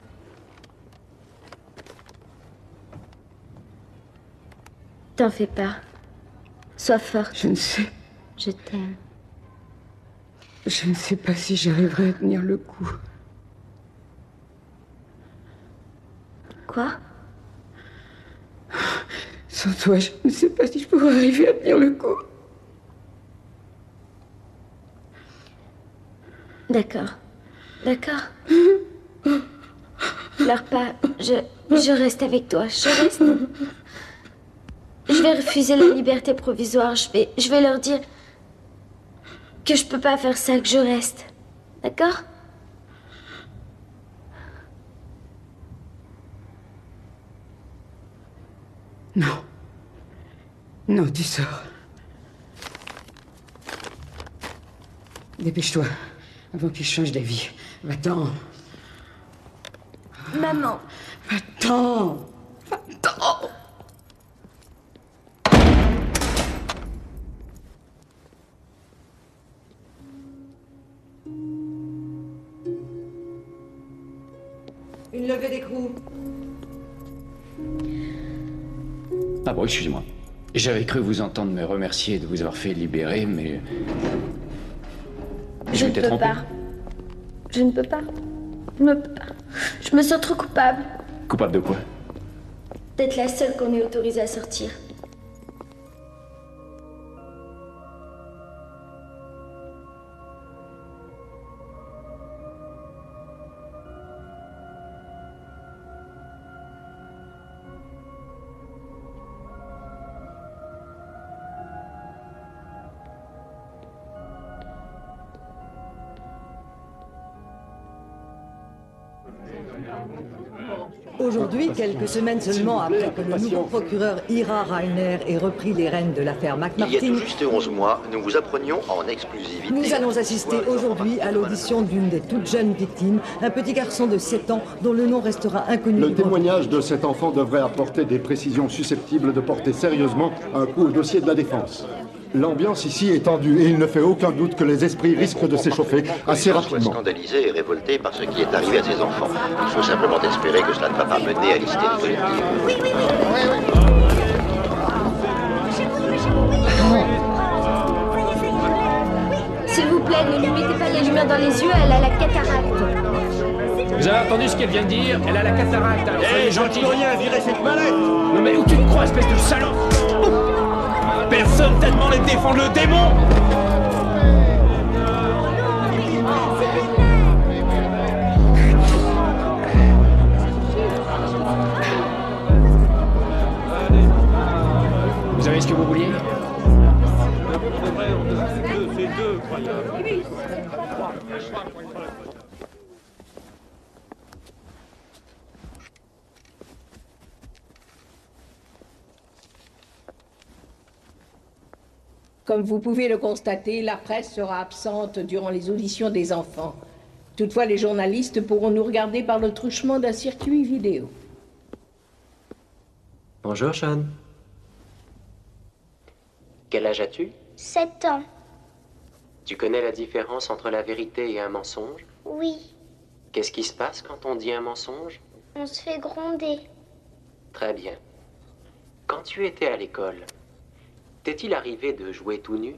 [SPEAKER 23] T'en fais pas. Sois forte.
[SPEAKER 10] Je ne sais.
[SPEAKER 23] Je t'aime.
[SPEAKER 10] Je ne sais pas si j'arriverai à tenir le coup.
[SPEAKER 23] Quoi?
[SPEAKER 10] Sans toi, je ne sais pas si je pourrai arriver à tenir le coup.
[SPEAKER 23] D'accord. D'accord. Pleure pas. Je reste avec toi. Je reste. Je vais refuser la liberté provisoire. Je vais leur dire que je peux pas faire ça, que je reste. D'accord?
[SPEAKER 10] Non. Non, tu sors. Dépêche-toi, avant qu'il change d'avis. Va-t'en.
[SPEAKER 23] Maman.
[SPEAKER 10] Va-t'en. Va-t'en. Une levée d'écrou.
[SPEAKER 6] Ah bon, excusez-moi. J'avais cru vous entendre me remercier de vous avoir fait libérer, mais...
[SPEAKER 23] Je ne peux pas. Je ne peux pas. Je ne peux pas. Je me sens trop coupable.
[SPEAKER 6] Coupable de quoi?
[SPEAKER 23] D'être la seule qu'on ait autorisée à sortir.
[SPEAKER 20] Aujourd'hui, quelques semaines seulement après que le nouveau procureur Ira Reiner ait repris les rênes de l'affaire
[SPEAKER 24] Il y a
[SPEAKER 20] McMartin,
[SPEAKER 24] tout juste 11 mois, nous vous apprenions en exclusivité...
[SPEAKER 20] nous allons assister aujourd'hui à l'audition d'une des toutes jeunes victimes, un petit garçon de 7 ans dont le nom restera inconnu.
[SPEAKER 25] Le témoignage de cet enfant devrait apporter des précisions susceptibles de porter sérieusement un coup au dossier de la défense. L'ambiance ici est tendue et il ne fait aucun doute que les esprits risquent de s'échauffer assez rapidement.
[SPEAKER 24] Scandalisé et révolté par ce qui est arrivé à ses enfants. Il faut simplement espérer que cela ne va pas mener à l'hystérie collective.
[SPEAKER 23] Oui, oui, oui. S'il vous plaît, ne lui mettez pas les lumières dans les yeux, elle a la cataracte.
[SPEAKER 6] Vous avez entendu ce qu'elle vient de dire? Elle a la cataracte.
[SPEAKER 21] Hé, gentil rien, virez cette mallette!
[SPEAKER 6] Non mais où tu te crois, espèce de salaud?
[SPEAKER 21] Personne t'a demandé de défendre le démon!
[SPEAKER 6] Qu'est-ce que vous vouliez?
[SPEAKER 21] C'est deux, croyable.
[SPEAKER 4] Comme vous pouvez le constater, la presse sera absente durant les auditions des enfants. Toutefois, les journalistes pourront nous regarder par le truchement d'un circuit vidéo.
[SPEAKER 17] Bonjour, Sean. Quel âge as-tu?
[SPEAKER 9] 7 ans.
[SPEAKER 17] Tu connais la différence entre la vérité et un mensonge?
[SPEAKER 9] Oui.
[SPEAKER 17] Qu'est-ce qui se passe quand on dit un mensonge?
[SPEAKER 9] On se fait gronder.
[SPEAKER 17] Très bien. Quand tu étais à l'école, t'est-il arrivé de jouer tout nu?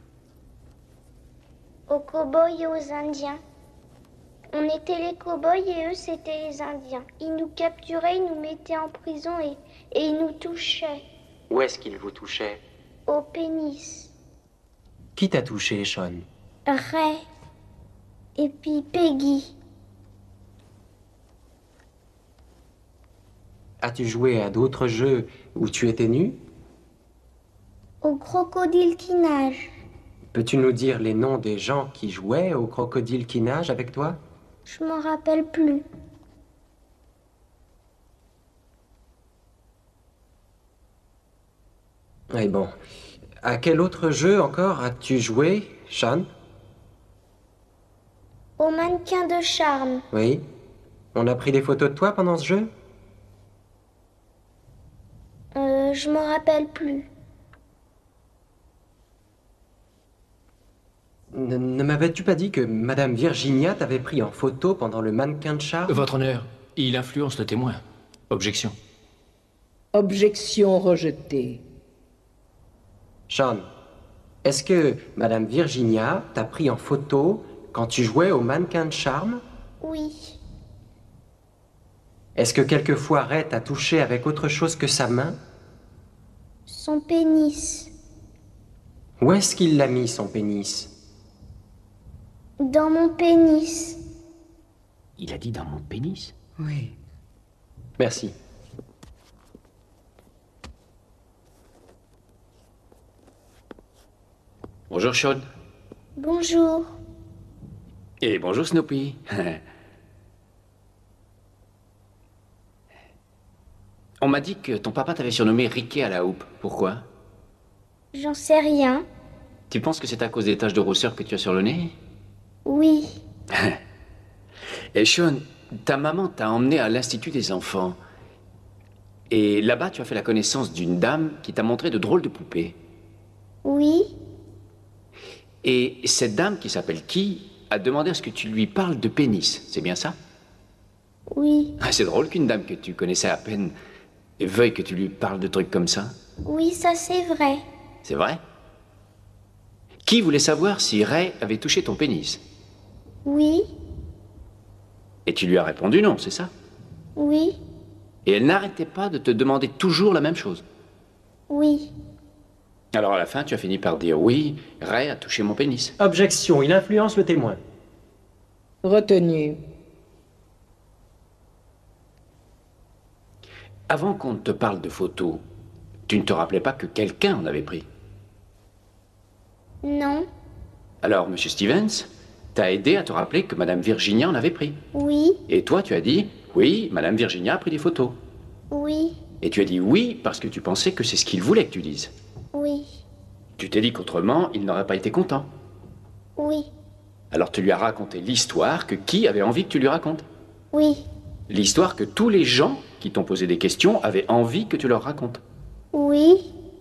[SPEAKER 9] Aux cow-boys et aux Indiens. On était les cow-boys et eux c'était les Indiens. Ils nous capturaient, ils nous mettaient en prison et ils nous touchaient.
[SPEAKER 17] Où est-ce qu'ils vous touchaient?
[SPEAKER 9] Au pénis.
[SPEAKER 17] Qui t'a touché, Sean?
[SPEAKER 9] Ray. Et puis Peggy.
[SPEAKER 17] As-tu joué à d'autres jeux où tu étais nu?
[SPEAKER 9] Au crocodile qui nage.
[SPEAKER 17] Peux-tu nous dire les noms des gens qui jouaient au crocodile qui nage avec toi?
[SPEAKER 9] Je m'en rappelle plus.
[SPEAKER 17] Eh bon. À quel autre jeu encore as-tu joué, Sean?
[SPEAKER 9] Au mannequin de charme.
[SPEAKER 17] Oui. On a pris des photos de toi pendant ce jeu?
[SPEAKER 9] Je m'en rappelle plus.
[SPEAKER 17] Ne m'avais-tu pas dit que Madame Virginia t'avait pris en photo pendant le mannequin de charme?
[SPEAKER 6] Votre honneur, il influence le témoin. Objection.
[SPEAKER 4] Objection rejetée.
[SPEAKER 17] Sean, est-ce que Madame Virginia t'a pris en photo quand tu jouais au mannequin de charme?
[SPEAKER 9] Oui.
[SPEAKER 17] Est-ce que quelquefois Ray t'a touché avec autre chose que sa main?
[SPEAKER 9] Son pénis.
[SPEAKER 17] Où est-ce qu'il l'a mis, son pénis?
[SPEAKER 9] Dans mon pénis.
[SPEAKER 6] Il a dit dans mon pénis?
[SPEAKER 10] Oui.
[SPEAKER 17] Merci.
[SPEAKER 6] Bonjour, Sean.
[SPEAKER 9] Bonjour.
[SPEAKER 6] Et bonjour, Snoopy. On m'a dit que ton papa t'avait surnommé Riquet à la houppe. Pourquoi?
[SPEAKER 9] J'en sais rien.
[SPEAKER 6] Tu penses que c'est à cause des taches de rousseur que tu as sur le nez?
[SPEAKER 9] Oui.
[SPEAKER 6] Et Sean, ta maman t'a emmené à l'Institut des enfants. Et là-bas, tu as fait la connaissance d'une dame qui t'a montré de drôles de poupées.
[SPEAKER 9] Oui.
[SPEAKER 6] Et cette dame, qui s'appelle Qui, a demandé à ce que tu lui parles de pénis. C'est bien ça?
[SPEAKER 9] Oui.
[SPEAKER 6] Ah, c'est drôle qu'une dame que tu connaissais à peine veuille que tu lui parles de trucs comme ça.
[SPEAKER 9] Oui, ça c'est vrai.
[SPEAKER 6] C'est vrai? Qui voulait savoir si Ray avait touché ton pénis?
[SPEAKER 9] Oui.
[SPEAKER 6] Et tu lui as répondu non, c'est ça?
[SPEAKER 9] Oui.
[SPEAKER 6] Et elle n'arrêtait pas de te demander toujours la même chose.
[SPEAKER 9] Oui.
[SPEAKER 6] Alors à la fin, tu as fini par dire oui, Ray a touché mon pénis.
[SPEAKER 17] Objection, il influence le témoin.
[SPEAKER 4] Retenu.
[SPEAKER 6] Avant qu'on ne te parle de photos, tu ne te rappelais pas que quelqu'un en avait pris?
[SPEAKER 9] Non.
[SPEAKER 6] Alors, Monsieur Stevens t'a aidé à te rappeler que Madame Virginia en avait pris.
[SPEAKER 9] Oui.
[SPEAKER 6] Et toi, tu as dit oui, Madame Virginia a pris des photos.
[SPEAKER 9] Oui.
[SPEAKER 6] Et tu as dit oui parce que tu pensais que c'est ce qu'il voulait que tu dises.
[SPEAKER 9] Oui.
[SPEAKER 6] Tu t'es dit qu'autrement, il n'aurait pas été content.
[SPEAKER 9] Oui.
[SPEAKER 6] Alors tu lui as raconté l'histoire que Qui avait envie que tu lui racontes.
[SPEAKER 9] Oui.
[SPEAKER 6] L'histoire que tous les gens qui t'ont posé des questions avaient envie que tu leur racontes.
[SPEAKER 9] Oui.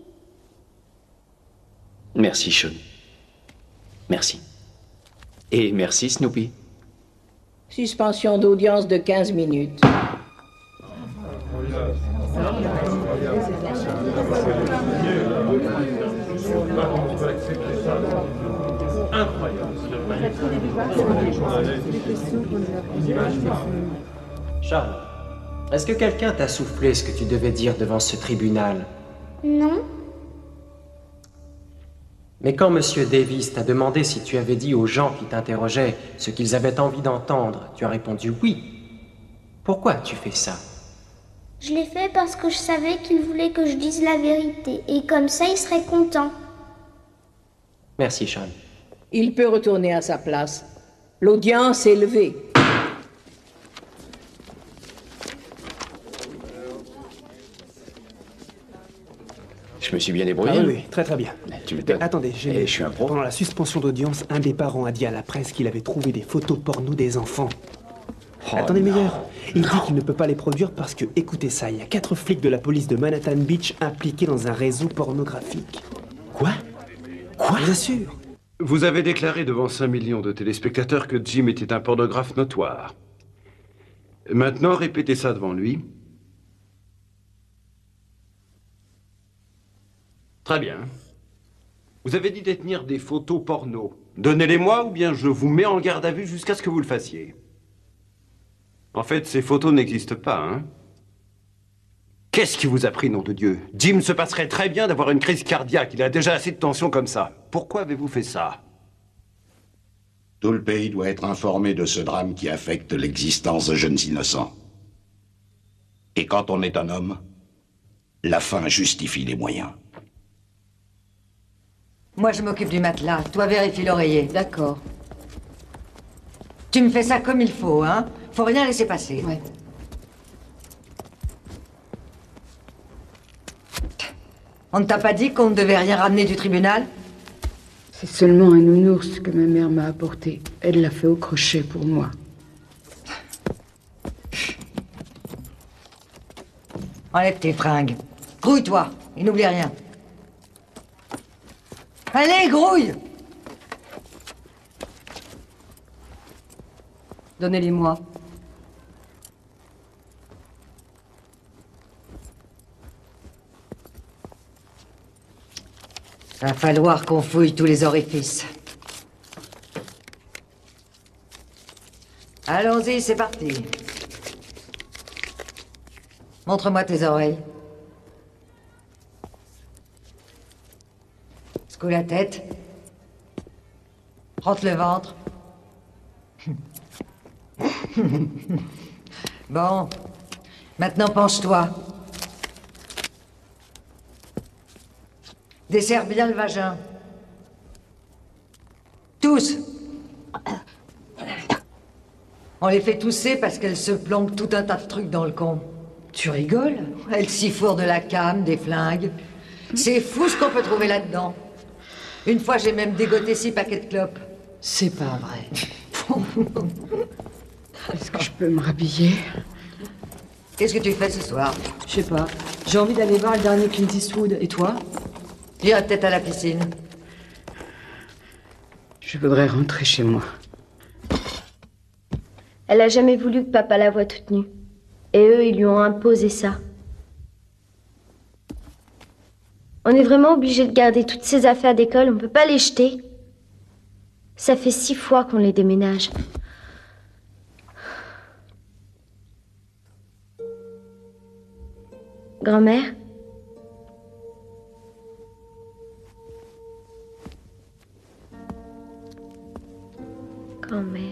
[SPEAKER 6] Merci, Sean. Merci. Et merci, Snoopy.
[SPEAKER 4] Suspension d'audience de 15 minutes.
[SPEAKER 17] Charles, est-ce que quelqu'un t'a soufflé ce que tu devais dire devant ce tribunal?
[SPEAKER 9] Non.
[SPEAKER 17] Mais quand Monsieur Davis t'a demandé si tu avais dit aux gens qui t'interrogeaient ce qu'ils avaient envie d'entendre, tu as répondu oui. Pourquoi tu fais ça?
[SPEAKER 9] Je l'ai fait parce que je savais qu'il voulait que je dise la vérité. Et comme ça, il serait content.
[SPEAKER 17] Merci, Sean.
[SPEAKER 4] Il peut retourner à sa place. L'audience est levée.
[SPEAKER 6] Je me suis bien débrouillé.
[SPEAKER 18] Ah oui, très très bien.
[SPEAKER 6] Tu m'étonnes.
[SPEAKER 18] Attendez,
[SPEAKER 6] Je suis un pro.
[SPEAKER 18] Pendant la suspension d'audience, un des parents a dit à la presse qu'il avait trouvé des photos porno des enfants.
[SPEAKER 6] Oh,
[SPEAKER 18] Attendez,
[SPEAKER 6] non.
[SPEAKER 18] meilleur. Il dit qu'il ne peut pas les produire parce que, écoutez ça, il y a 4 flics de la police de Manhattan Beach impliqués dans un réseau pornographique. Quoi? Je vous assure.
[SPEAKER 21] Vous avez déclaré devant 5 millions de téléspectateurs que Jim était un pornographe notoire. Maintenant, répétez ça devant lui. Très bien. Vous avez dit détenir des photos porno. Donnez-les-moi ou bien je vous mets en garde à vue jusqu'à ce que vous le fassiez. En fait, ces photos n'existent pas, hein? Qu'est-ce qui vous a pris, nom de Dieu? Jim se passerait très bien d'avoir une crise cardiaque. Il a déjà assez de tension comme ça. Pourquoi avez-vous fait ça?
[SPEAKER 3] Tout le pays doit être informé de ce drame qui affecte l'existence de jeunes innocents. Et quand on est un homme, la fin justifie les moyens.
[SPEAKER 20] Moi, je m'occupe du matelas. Toi, vérifie l'oreiller.
[SPEAKER 16] D'accord.
[SPEAKER 20] Tu me fais ça comme il faut, hein? Faut rien laisser passer.
[SPEAKER 16] Ouais.
[SPEAKER 20] On ne t'a pas dit qu'on ne devait rien ramener du tribunal?
[SPEAKER 10] C'est seulement un nounours que ma mère m'a apporté. Elle l'a fait au crochet pour moi.
[SPEAKER 20] Enlève tes fringues. Grouille-toi et n'oublie rien. Allez, grouille!
[SPEAKER 16] Donnez-les-moi.
[SPEAKER 20] Va falloir qu'on fouille tous les orifices. Allons-y, c'est parti. Montre-moi tes oreilles. Secoue la tête. Frotte le ventre. Bon. Maintenant, penche-toi. Desserre bien le vagin. Tous. On les fait tousser parce qu'elles se planquent tout un tas de trucs dans le con. Tu rigoles? Elles s'y fourrent de la cam, des flingues. C'est fou ce qu'on peut trouver là-dedans. Une fois, j'ai même dégoté 6 paquets de clopes.
[SPEAKER 10] C'est pas vrai. Est-ce que je peux me rhabiller?
[SPEAKER 20] Qu'est-ce que tu fais ce soir?
[SPEAKER 10] Je sais pas. J'ai envie d'aller voir le dernier Clint Eastwood. Et toi?
[SPEAKER 20] J'irai peut-être à la piscine.
[SPEAKER 10] Je voudrais rentrer chez moi.
[SPEAKER 23] Elle a jamais voulu que papa la voie toute nue. Et eux, ils lui ont imposé ça. On est vraiment obligé de garder toutes ces affaires d'école, on peut pas les jeter. Ça fait 6 fois qu'on les déménage. Grand-mère? Grand-mère.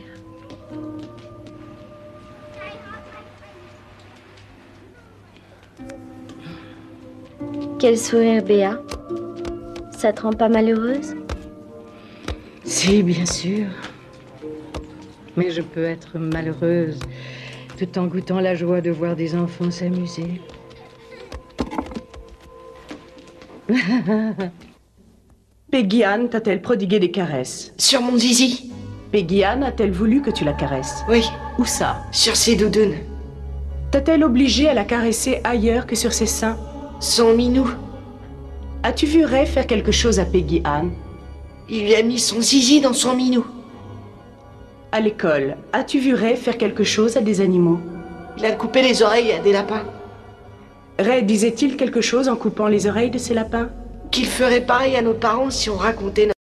[SPEAKER 23] Quel sourire, Béa. Ça te rend pas malheureuse?
[SPEAKER 10] Si, bien sûr. Mais je peux être malheureuse tout en goûtant la joie de voir des enfants s'amuser.
[SPEAKER 1] Peggy Ann t'a-t-elle prodigué des caresses?
[SPEAKER 22] Sur mon zizi.
[SPEAKER 1] Peggy Ann a-t-elle voulu que tu la caresses?
[SPEAKER 22] Oui.
[SPEAKER 1] Où ça?
[SPEAKER 22] Sur ses doudounes.
[SPEAKER 1] T'a-t-elle obligé à la caresser ailleurs que sur ses seins?
[SPEAKER 22] Son minou.
[SPEAKER 1] As-tu vu Ray faire quelque chose à Peggy Ann?
[SPEAKER 22] Il lui a mis son zizi dans son minou.
[SPEAKER 1] À l'école, as-tu vu Ray faire quelque chose à des animaux?
[SPEAKER 22] Il a coupé les oreilles à des lapins.
[SPEAKER 1] Ray disait-il quelque chose en coupant les oreilles de ces lapins?
[SPEAKER 22] Qu'il ferait pareil à nos parents si on racontait notre...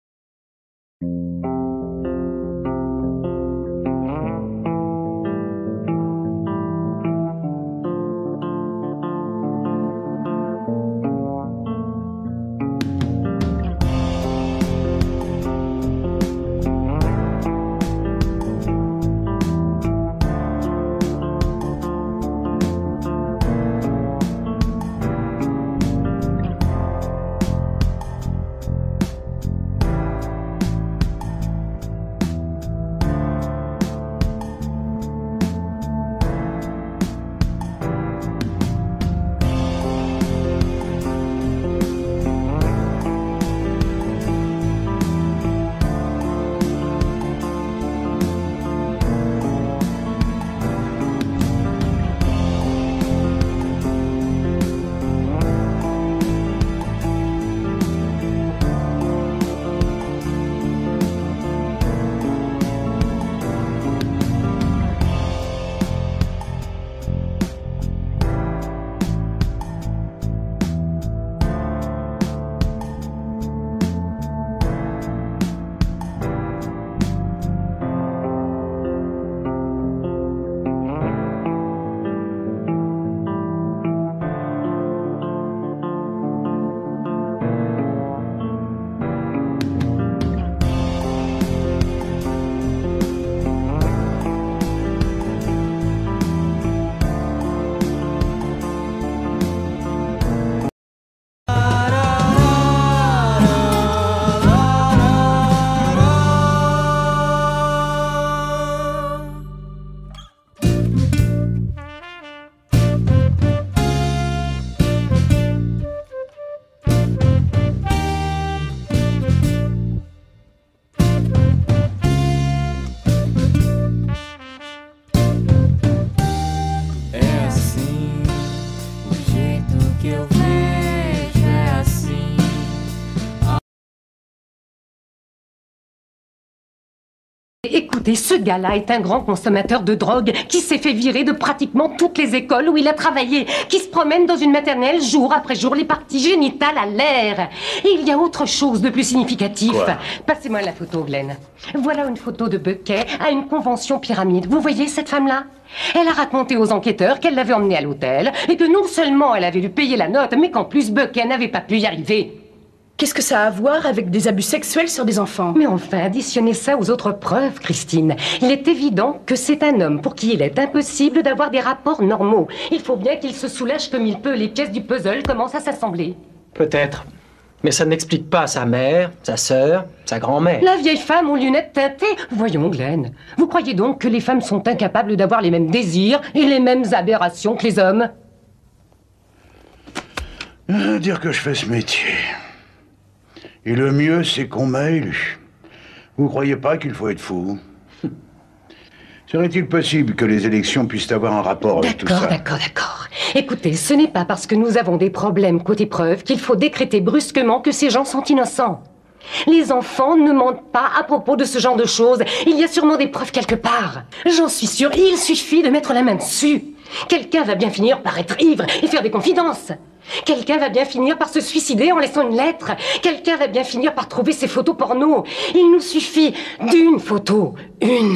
[SPEAKER 7] Écoutez, ce gars-là est un grand consommateur de drogue qui s'est fait virer de pratiquement toutes les écoles où il a travaillé, qui se promène dans une maternelle jour après jour, les parties génitales à l'air. Et il y a autre chose de plus significatif. Passez-moi la photo, Glenn. Voilà une photo de Buckey à une convention pyramide. Vous voyez cette femme-là? Elle a raconté aux enquêteurs qu'elle l'avait emmenée à l'hôtel et que non seulement elle avait dû payer la note, mais qu'en plus Buckey n'avait pas pu y arriver.
[SPEAKER 11] Qu'est-ce que ça a à voir avec des abus sexuels sur des enfants?
[SPEAKER 7] Mais enfin, additionnez ça aux autres preuves, Christine. Il est évident que c'est un homme pour qui il est impossible d'avoir des rapports normaux. Il faut bien qu'il se soulage comme il peut. Les pièces du puzzle commencent à s'assembler.
[SPEAKER 17] Peut-être. Mais ça n'explique pas sa mère, sa sœur, sa grand-mère.
[SPEAKER 7] La vieille femme aux lunettes teintées. Voyons, Glenn. Vous croyez donc que les femmes sont incapables d'avoir les mêmes désirs et les mêmes aberrations que les hommes?
[SPEAKER 13] Dire que je fais ce métier. Et le mieux, c'est qu'on m'a élu. Vous croyez pas qu'il faut être fou? Serait-il possible que les élections puissent avoir un rapport avec tout ça?
[SPEAKER 7] D'accord. Écoutez, ce n'est pas parce que nous avons des problèmes côté preuves qu'il faut décréter brusquement que ces gens sont innocents. Les enfants ne mentent pas à propos de ce genre de choses. Il y a sûrement des preuves quelque part. J'en suis sûre, il suffit de mettre la main dessus. Quelqu'un va bien finir par être ivre et faire des confidences. Quelqu'un va bien finir par se suicider en laissant une lettre. Quelqu'un va bien finir par trouver ses photos porno. Il nous suffit d'une photo. Une.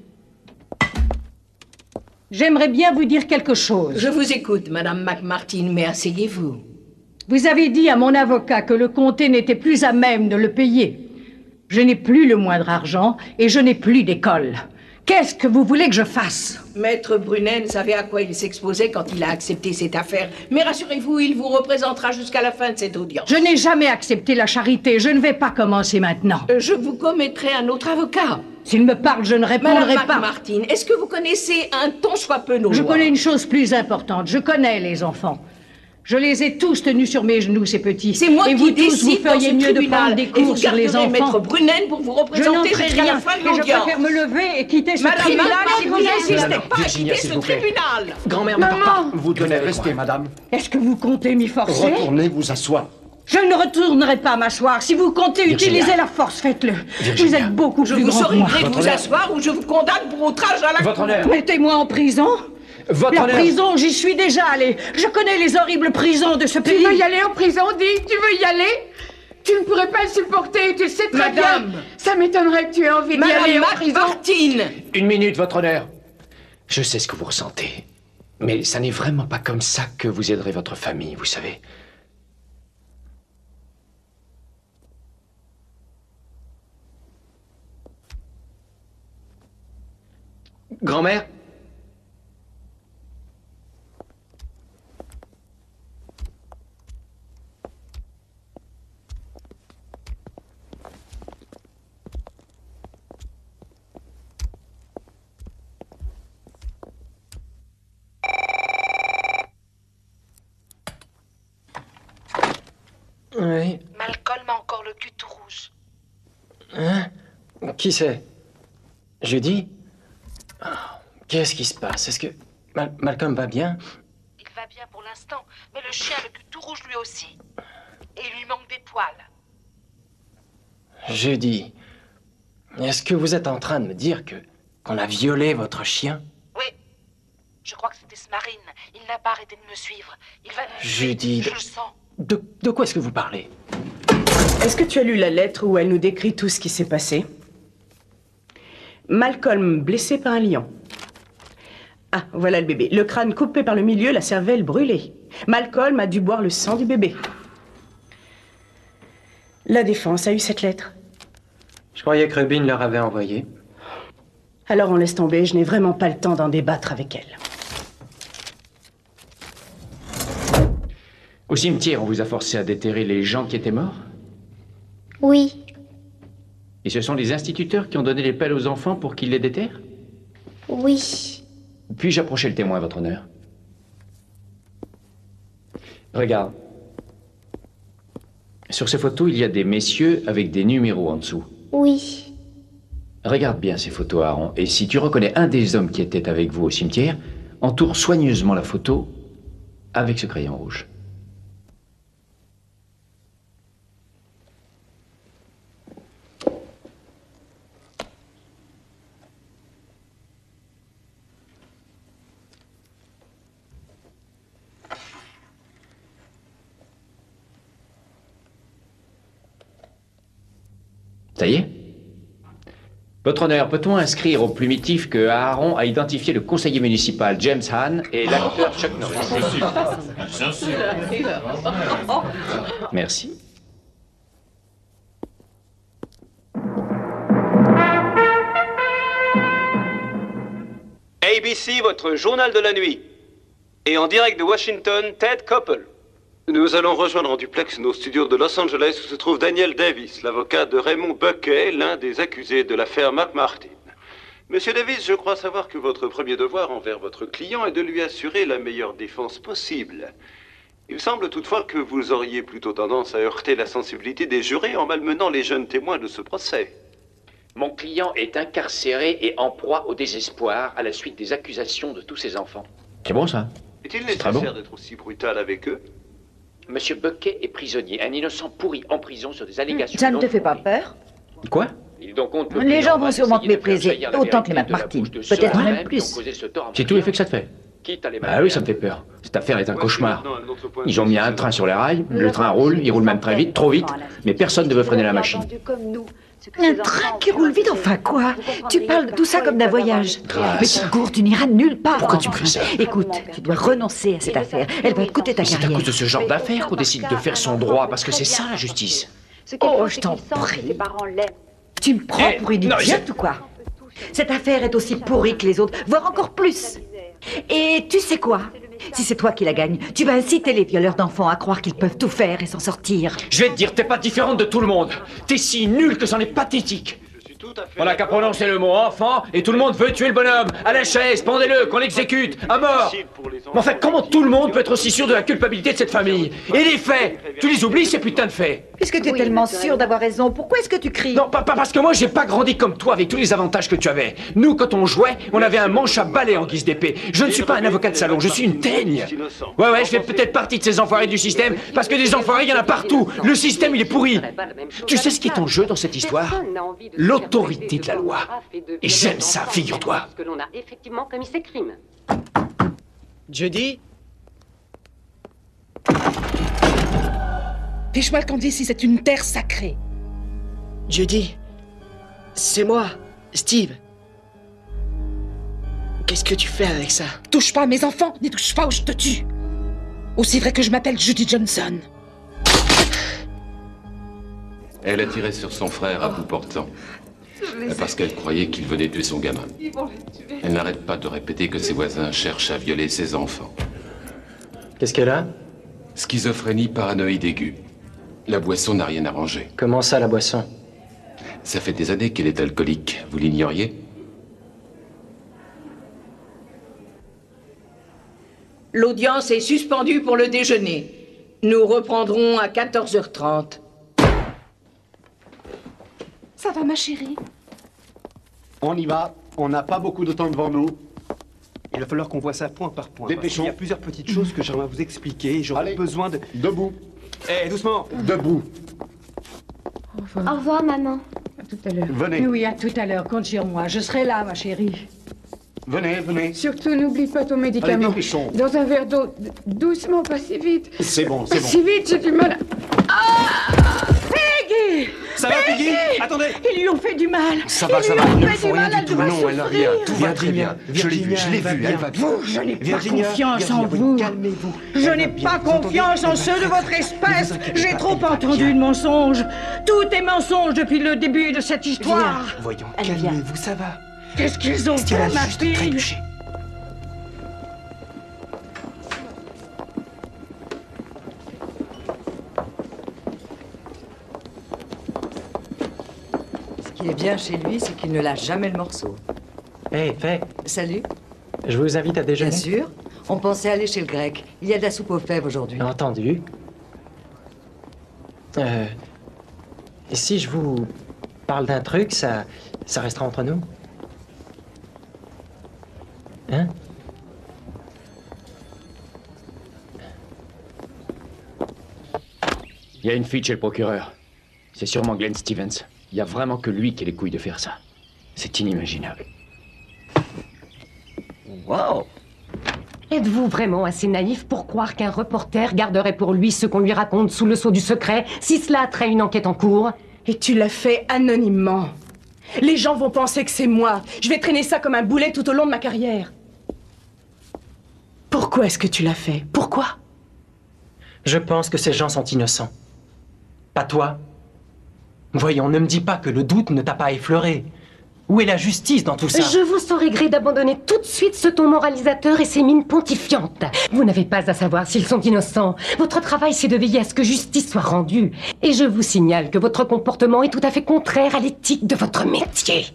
[SPEAKER 15] J'aimerais bien vous dire quelque chose.
[SPEAKER 4] Je vous écoute, Madame McMartin, mais asseyez-vous.
[SPEAKER 15] Vous avez dit à mon avocat que le comté n'était plus à même de le payer. Je n'ai plus le moindre argent et je n'ai plus d'école. Qu'est-ce que vous voulez que je fasse?
[SPEAKER 4] Maître Brunen savait à quoi il s'exposait quand il a accepté cette affaire. Mais rassurez-vous, il vous représentera jusqu'à la fin de cette audience.
[SPEAKER 15] Je n'ai jamais accepté la charité. Je ne vais pas commencer maintenant.
[SPEAKER 4] Je vous commettrai un autre avocat.
[SPEAKER 15] S'il me parle, je ne répondrai
[SPEAKER 4] Madame
[SPEAKER 15] pas.
[SPEAKER 4] McMartin, est-ce que vous connaissez un ton soit peu nos
[SPEAKER 15] Je
[SPEAKER 4] lois?
[SPEAKER 15] connais une chose plus importante. Je connais les enfants. Je les ai tous tenus sur mes genoux, ces petits.
[SPEAKER 4] C'est moi
[SPEAKER 15] et
[SPEAKER 4] qui
[SPEAKER 15] vous tous,
[SPEAKER 4] décide
[SPEAKER 15] vous feriez
[SPEAKER 4] dans ce
[SPEAKER 15] mieux de prendre
[SPEAKER 4] tribunal.
[SPEAKER 15] des cours sur les enfants.
[SPEAKER 4] Maître Brunen pour vous représenter
[SPEAKER 15] je
[SPEAKER 4] jusqu'à la fin de
[SPEAKER 15] et je
[SPEAKER 4] l'audience.
[SPEAKER 15] préfère me lever et quitter ce
[SPEAKER 4] Madame
[SPEAKER 15] tribunal
[SPEAKER 4] si vous n'insistez pas à
[SPEAKER 6] Virginia,
[SPEAKER 4] quitter
[SPEAKER 6] s'il
[SPEAKER 4] ce
[SPEAKER 6] vous plaît.
[SPEAKER 4] tribunal.
[SPEAKER 17] Grand-mère ne part pas.
[SPEAKER 13] Vous devez rester, madame.
[SPEAKER 15] Est-ce que vous comptez m'y forcer?
[SPEAKER 13] Retournez vous asseoir.
[SPEAKER 15] Je ne retournerai pas m'asseoir. Si vous comptez
[SPEAKER 6] Virginia.
[SPEAKER 15] utiliser la force, faites-le.
[SPEAKER 6] Virginia.
[SPEAKER 15] Vous êtes beaucoup
[SPEAKER 4] Je
[SPEAKER 15] plus
[SPEAKER 4] vous
[SPEAKER 15] grand que moi.
[SPEAKER 4] aurais de vous asseoir ou je vous condamne pour outrage à la
[SPEAKER 6] Votre
[SPEAKER 4] cour.
[SPEAKER 6] honneur.
[SPEAKER 15] Mettez-moi en prison.
[SPEAKER 6] Votre
[SPEAKER 15] La
[SPEAKER 6] honneur.
[SPEAKER 15] prison, j'y suis déjà allé. Je connais les horribles prisons de ce pays.
[SPEAKER 16] Tu veux y aller en prison, dis? Tu veux y aller? Tu ne pourrais pas le supporter, tu le sais très
[SPEAKER 4] Madame.
[SPEAKER 16] bien. Ça m'étonnerait que tu aies envie d'y aller
[SPEAKER 4] Madame
[SPEAKER 16] en prison.
[SPEAKER 4] McMartin.
[SPEAKER 6] Une minute, votre honneur. Je sais ce que vous ressentez. Mais ça n'est vraiment pas comme ça que vous aiderez votre famille, vous savez.
[SPEAKER 17] Grand-mère? Oui.
[SPEAKER 22] Malcolm a encore le cul tout rouge.
[SPEAKER 17] Hein? Qui c'est? Judy? Oh, qu'est-ce qui se passe? Est-ce que Malcolm va bien?
[SPEAKER 22] Il va bien pour l'instant, mais le chien a le cul tout rouge lui aussi. Et il lui manque des poils.
[SPEAKER 17] Judy, est-ce que vous êtes en train de me dire qu'on a violé votre chien?
[SPEAKER 22] Oui. Je crois que c'était Smarine. Il n'a pas arrêté de me suivre. Il va nous tuer.
[SPEAKER 17] Judy,
[SPEAKER 22] Je le sens.
[SPEAKER 17] de quoi est-ce que vous parlez?
[SPEAKER 11] Est-ce que tu as lu la lettre où elle nous décrit tout ce qui s'est passé? Malcolm blessé par un lion. Ah, voilà le bébé. Le crâne coupé par le milieu, la cervelle brûlée. Malcolm a dû boire le sang du bébé. La défense a eu cette lettre.
[SPEAKER 17] Je croyais que Rubin leur avait envoyé.
[SPEAKER 11] Alors on laisse tomber, je n'ai vraiment pas le temps d'en débattre avec elle.
[SPEAKER 6] Au cimetière, on vous a forcé à déterrer les gens qui étaient morts?
[SPEAKER 9] Oui.
[SPEAKER 6] Et ce sont les instituteurs qui ont donné les pelles aux enfants pour qu'ils les déterrent?
[SPEAKER 9] Oui.
[SPEAKER 6] Puis-je approcher le témoin, votre honneur? Regarde. Sur ces photos, il y a des messieurs avec des numéros en dessous.
[SPEAKER 9] Oui.
[SPEAKER 6] Regarde bien ces photos, Aaron. Et si tu reconnais un des hommes qui était avec vous au cimetière, entoure soigneusement la photo avec ce crayon rouge. Ça y est? Votre honneur, peut-on inscrire au plumitif que Aaron a identifié le conseiller municipal James Hahn et l'acteur Chuck Norris?
[SPEAKER 2] Bien sûr.
[SPEAKER 6] Merci.
[SPEAKER 8] ABC, votre journal de la nuit. Et en direct de Washington, Ted Koppel. Nous allons rejoindre en duplex nos studios de Los Angeles où se trouve Daniel Davis, l'avocat de Raymond Buckey, l'un des accusés de l'affaire McMartin. Monsieur Davis, je crois savoir que votre premier devoir envers votre client est de lui assurer la meilleure défense possible. Il semble toutefois que vous auriez plutôt tendance à heurter la sensibilité des jurés en malmenant les jeunes témoins de ce procès.
[SPEAKER 6] Mon client est incarcéré et en proie au désespoir à la suite des accusations de tous ses enfants. C'est bon, ça?
[SPEAKER 8] Est-il nécessaire d'être aussi brutal avec eux?
[SPEAKER 6] Monsieur Buckey est prisonnier, un innocent pourri en prison sur des allégations...
[SPEAKER 12] Ça ne te fait pas peur?
[SPEAKER 6] Quoi?
[SPEAKER 12] Les gens vont sûrement te mépriser, autant que les McMartin. Peut-être même plus.
[SPEAKER 6] C'est tout l'effet que ça te fait? Ah oui, ça me fait peur. Cette affaire est un cauchemar. Ils ont mis un train sur les rails, le train roule, il roule même très vite, trop vite, mais personne ne veut freiner la machine.
[SPEAKER 12] Un train qui roule vite, enfin quoi? Tu parles de tout ça comme d'un voyage.
[SPEAKER 6] Grâce.
[SPEAKER 12] Mais tu cours, tu n'iras nulle part.
[SPEAKER 6] Pourquoi tu me fais ça?
[SPEAKER 12] Écoute, tu dois renoncer à cette affaire. Elle va te coûter ta
[SPEAKER 6] C'est à
[SPEAKER 12] carrière.
[SPEAKER 6] cause de ce genre d'affaires qu'on décide de faire son droit, parce que c'est ça la justice.
[SPEAKER 12] Oh, je t'en prie. Tu me prends pour une
[SPEAKER 6] non,
[SPEAKER 12] idiote ou quoi? Cette affaire est aussi pourrie que les autres, voire encore plus. Et tu sais quoi? Si c'est toi qui la gagne, tu vas inciter les violeurs d'enfants à croire qu'ils peuvent tout faire et s'en sortir.
[SPEAKER 6] Je vais te dire, t'es pas différente de tout le monde. T'es si nul que c'en est pathétique. On n'a qu'à prononcer le mot enfant et tout le monde veut tuer le bonhomme. À la chaise, pendez-le, qu'on l'exécute, à mort. Mais en fait, comment tout le monde peut être aussi sûr de la culpabilité de cette famille? Et les faits, tu les oublies ces putains de faits?
[SPEAKER 12] Puisque tu es tellement sûr d'avoir raison, pourquoi est-ce que tu cries?
[SPEAKER 6] Non, pas parce que moi j'ai pas grandi comme toi avec tous les avantages que tu avais. Nous, quand on jouait, on avait un manche à balai en guise d'épée. Je ne suis pas un avocat de salon, je suis une teigne. Ouais, je fais peut-être partie de ces enfoirés du système, parce que des enfoirés, il y en a partout. Le système, il est pourri. Tu sais ce qui est en jeu dans cette histoire? L'autorité de la loi. Et j'aime ça, figure-toi.
[SPEAKER 14] Que l'on a effectivement commis ces crimes.
[SPEAKER 1] Judy? Fiche-moi le camp d'ici, c'est une terre sacrée.
[SPEAKER 19] Judy, c'est moi, Steve. Qu'est-ce que tu fais avec ça?
[SPEAKER 1] Touche pas à mes enfants, n'y touche pas ou je te tue. Aussi vrai que je m'appelle Judy Johnson.
[SPEAKER 26] Elle a tiré sur son frère à bout portant. Parce qu'elle croyait qu'il venait tuer son gamin. Elle n'arrête pas de répéter que ses voisins cherchent à violer ses enfants.
[SPEAKER 17] Qu'est-ce qu'elle a?
[SPEAKER 26] Schizophrénie paranoïde aiguë. La boisson n'a rien arrangé.
[SPEAKER 17] Comment ça, la boisson?
[SPEAKER 26] Ça fait des années qu'elle est alcoolique. Vous l'ignoriez?
[SPEAKER 4] L'audience est suspendue pour le déjeuner. Nous reprendrons à 14h30.
[SPEAKER 1] Ça va, ma chérie?
[SPEAKER 25] On y va. On n'a pas beaucoup de temps devant nous.
[SPEAKER 27] Il va falloir qu'on voit ça point par point.
[SPEAKER 25] Dépêchons.
[SPEAKER 27] Il y a plusieurs petites choses que j'aimerais vous expliquer. J'aurais besoin de...
[SPEAKER 25] Debout.
[SPEAKER 27] Eh, doucement.
[SPEAKER 25] Debout.
[SPEAKER 23] Au revoir, maman.
[SPEAKER 15] À tout à l'heure.
[SPEAKER 25] Venez.
[SPEAKER 15] Oui, à tout à l'heure. Compte sur moi. Je serai là, ma chérie.
[SPEAKER 25] Venez, venez.
[SPEAKER 16] Surtout, n'oublie pas ton médicament.
[SPEAKER 25] Allez, dépêchons.
[SPEAKER 16] Dans un verre d'eau. Doucement, pas si vite.
[SPEAKER 25] C'est bon, c'est
[SPEAKER 16] Pas
[SPEAKER 25] bon.
[SPEAKER 16] si vite, j'ai du mal à... Ah Peggy!
[SPEAKER 27] Ça va, Peggy? Attendez.
[SPEAKER 15] Ils lui ont fait du mal.
[SPEAKER 27] Ça va,
[SPEAKER 15] Ils
[SPEAKER 27] ne
[SPEAKER 15] lui
[SPEAKER 27] lui
[SPEAKER 15] ont fait
[SPEAKER 27] faut
[SPEAKER 15] du
[SPEAKER 27] rien
[SPEAKER 15] mal,
[SPEAKER 27] du
[SPEAKER 15] elle
[SPEAKER 27] tout.
[SPEAKER 15] doit
[SPEAKER 27] Non, elle n'a rien.
[SPEAKER 15] souffrir.
[SPEAKER 27] Tout va très bien. Je l'ai vu, elle va bien.
[SPEAKER 15] Je n'ai pas
[SPEAKER 27] Virginia,
[SPEAKER 15] confiance en vous.
[SPEAKER 27] calmez-vous.
[SPEAKER 15] Je n'ai pas confiance en ceux de votre espèce. J'ai trop entendu de mensonges. Tout est mensonge depuis le début de cette histoire.
[SPEAKER 27] Voyons, calmez-vous, ça va.
[SPEAKER 15] Qu'est-ce qu'ils ont fait, ma fille?
[SPEAKER 20] Ce qui est bien chez lui, c'est qu'il ne lâche jamais le morceau.
[SPEAKER 17] Hé, Fay.
[SPEAKER 20] Salut.
[SPEAKER 17] Je vous invite à déjeuner.
[SPEAKER 20] Bien sûr. On pensait aller chez le grec. Il y a de la soupe aux fèves aujourd'hui.
[SPEAKER 17] Entendu. Et si je vous parle d'un truc, ça restera entre nous? Hein?
[SPEAKER 6] Il y a une fuite chez le procureur. C'est sûrement Glenn Stevens. Il y a vraiment que lui qui a les couilles de faire ça. C'est inimaginable.
[SPEAKER 7] Wow! Êtes-vous vraiment assez naïf pour croire qu'un reporter garderait pour lui ce qu'on lui raconte sous le sceau du secret, si cela a trait à une enquête en cours?
[SPEAKER 11] Et tu l'as fait anonymement. Les gens vont penser que c'est moi. Je vais traîner ça comme un boulet tout au long de ma carrière. Pourquoi est-ce que tu l'as fait? Pourquoi?
[SPEAKER 17] Je pense que ces gens sont innocents. Pas toi. Voyons, ne me dis pas que le doute ne t'a pas effleuré. Où est la justice dans tout ça?
[SPEAKER 7] Je vous saurais gré d'abandonner tout de suite ce ton moralisateur et ces mines pontifiantes. Vous n'avez pas à savoir s'ils sont innocents. Votre travail, c'est de veiller à ce que justice soit rendue. Et je vous signale que votre comportement est tout à fait contraire à l'éthique de votre métier.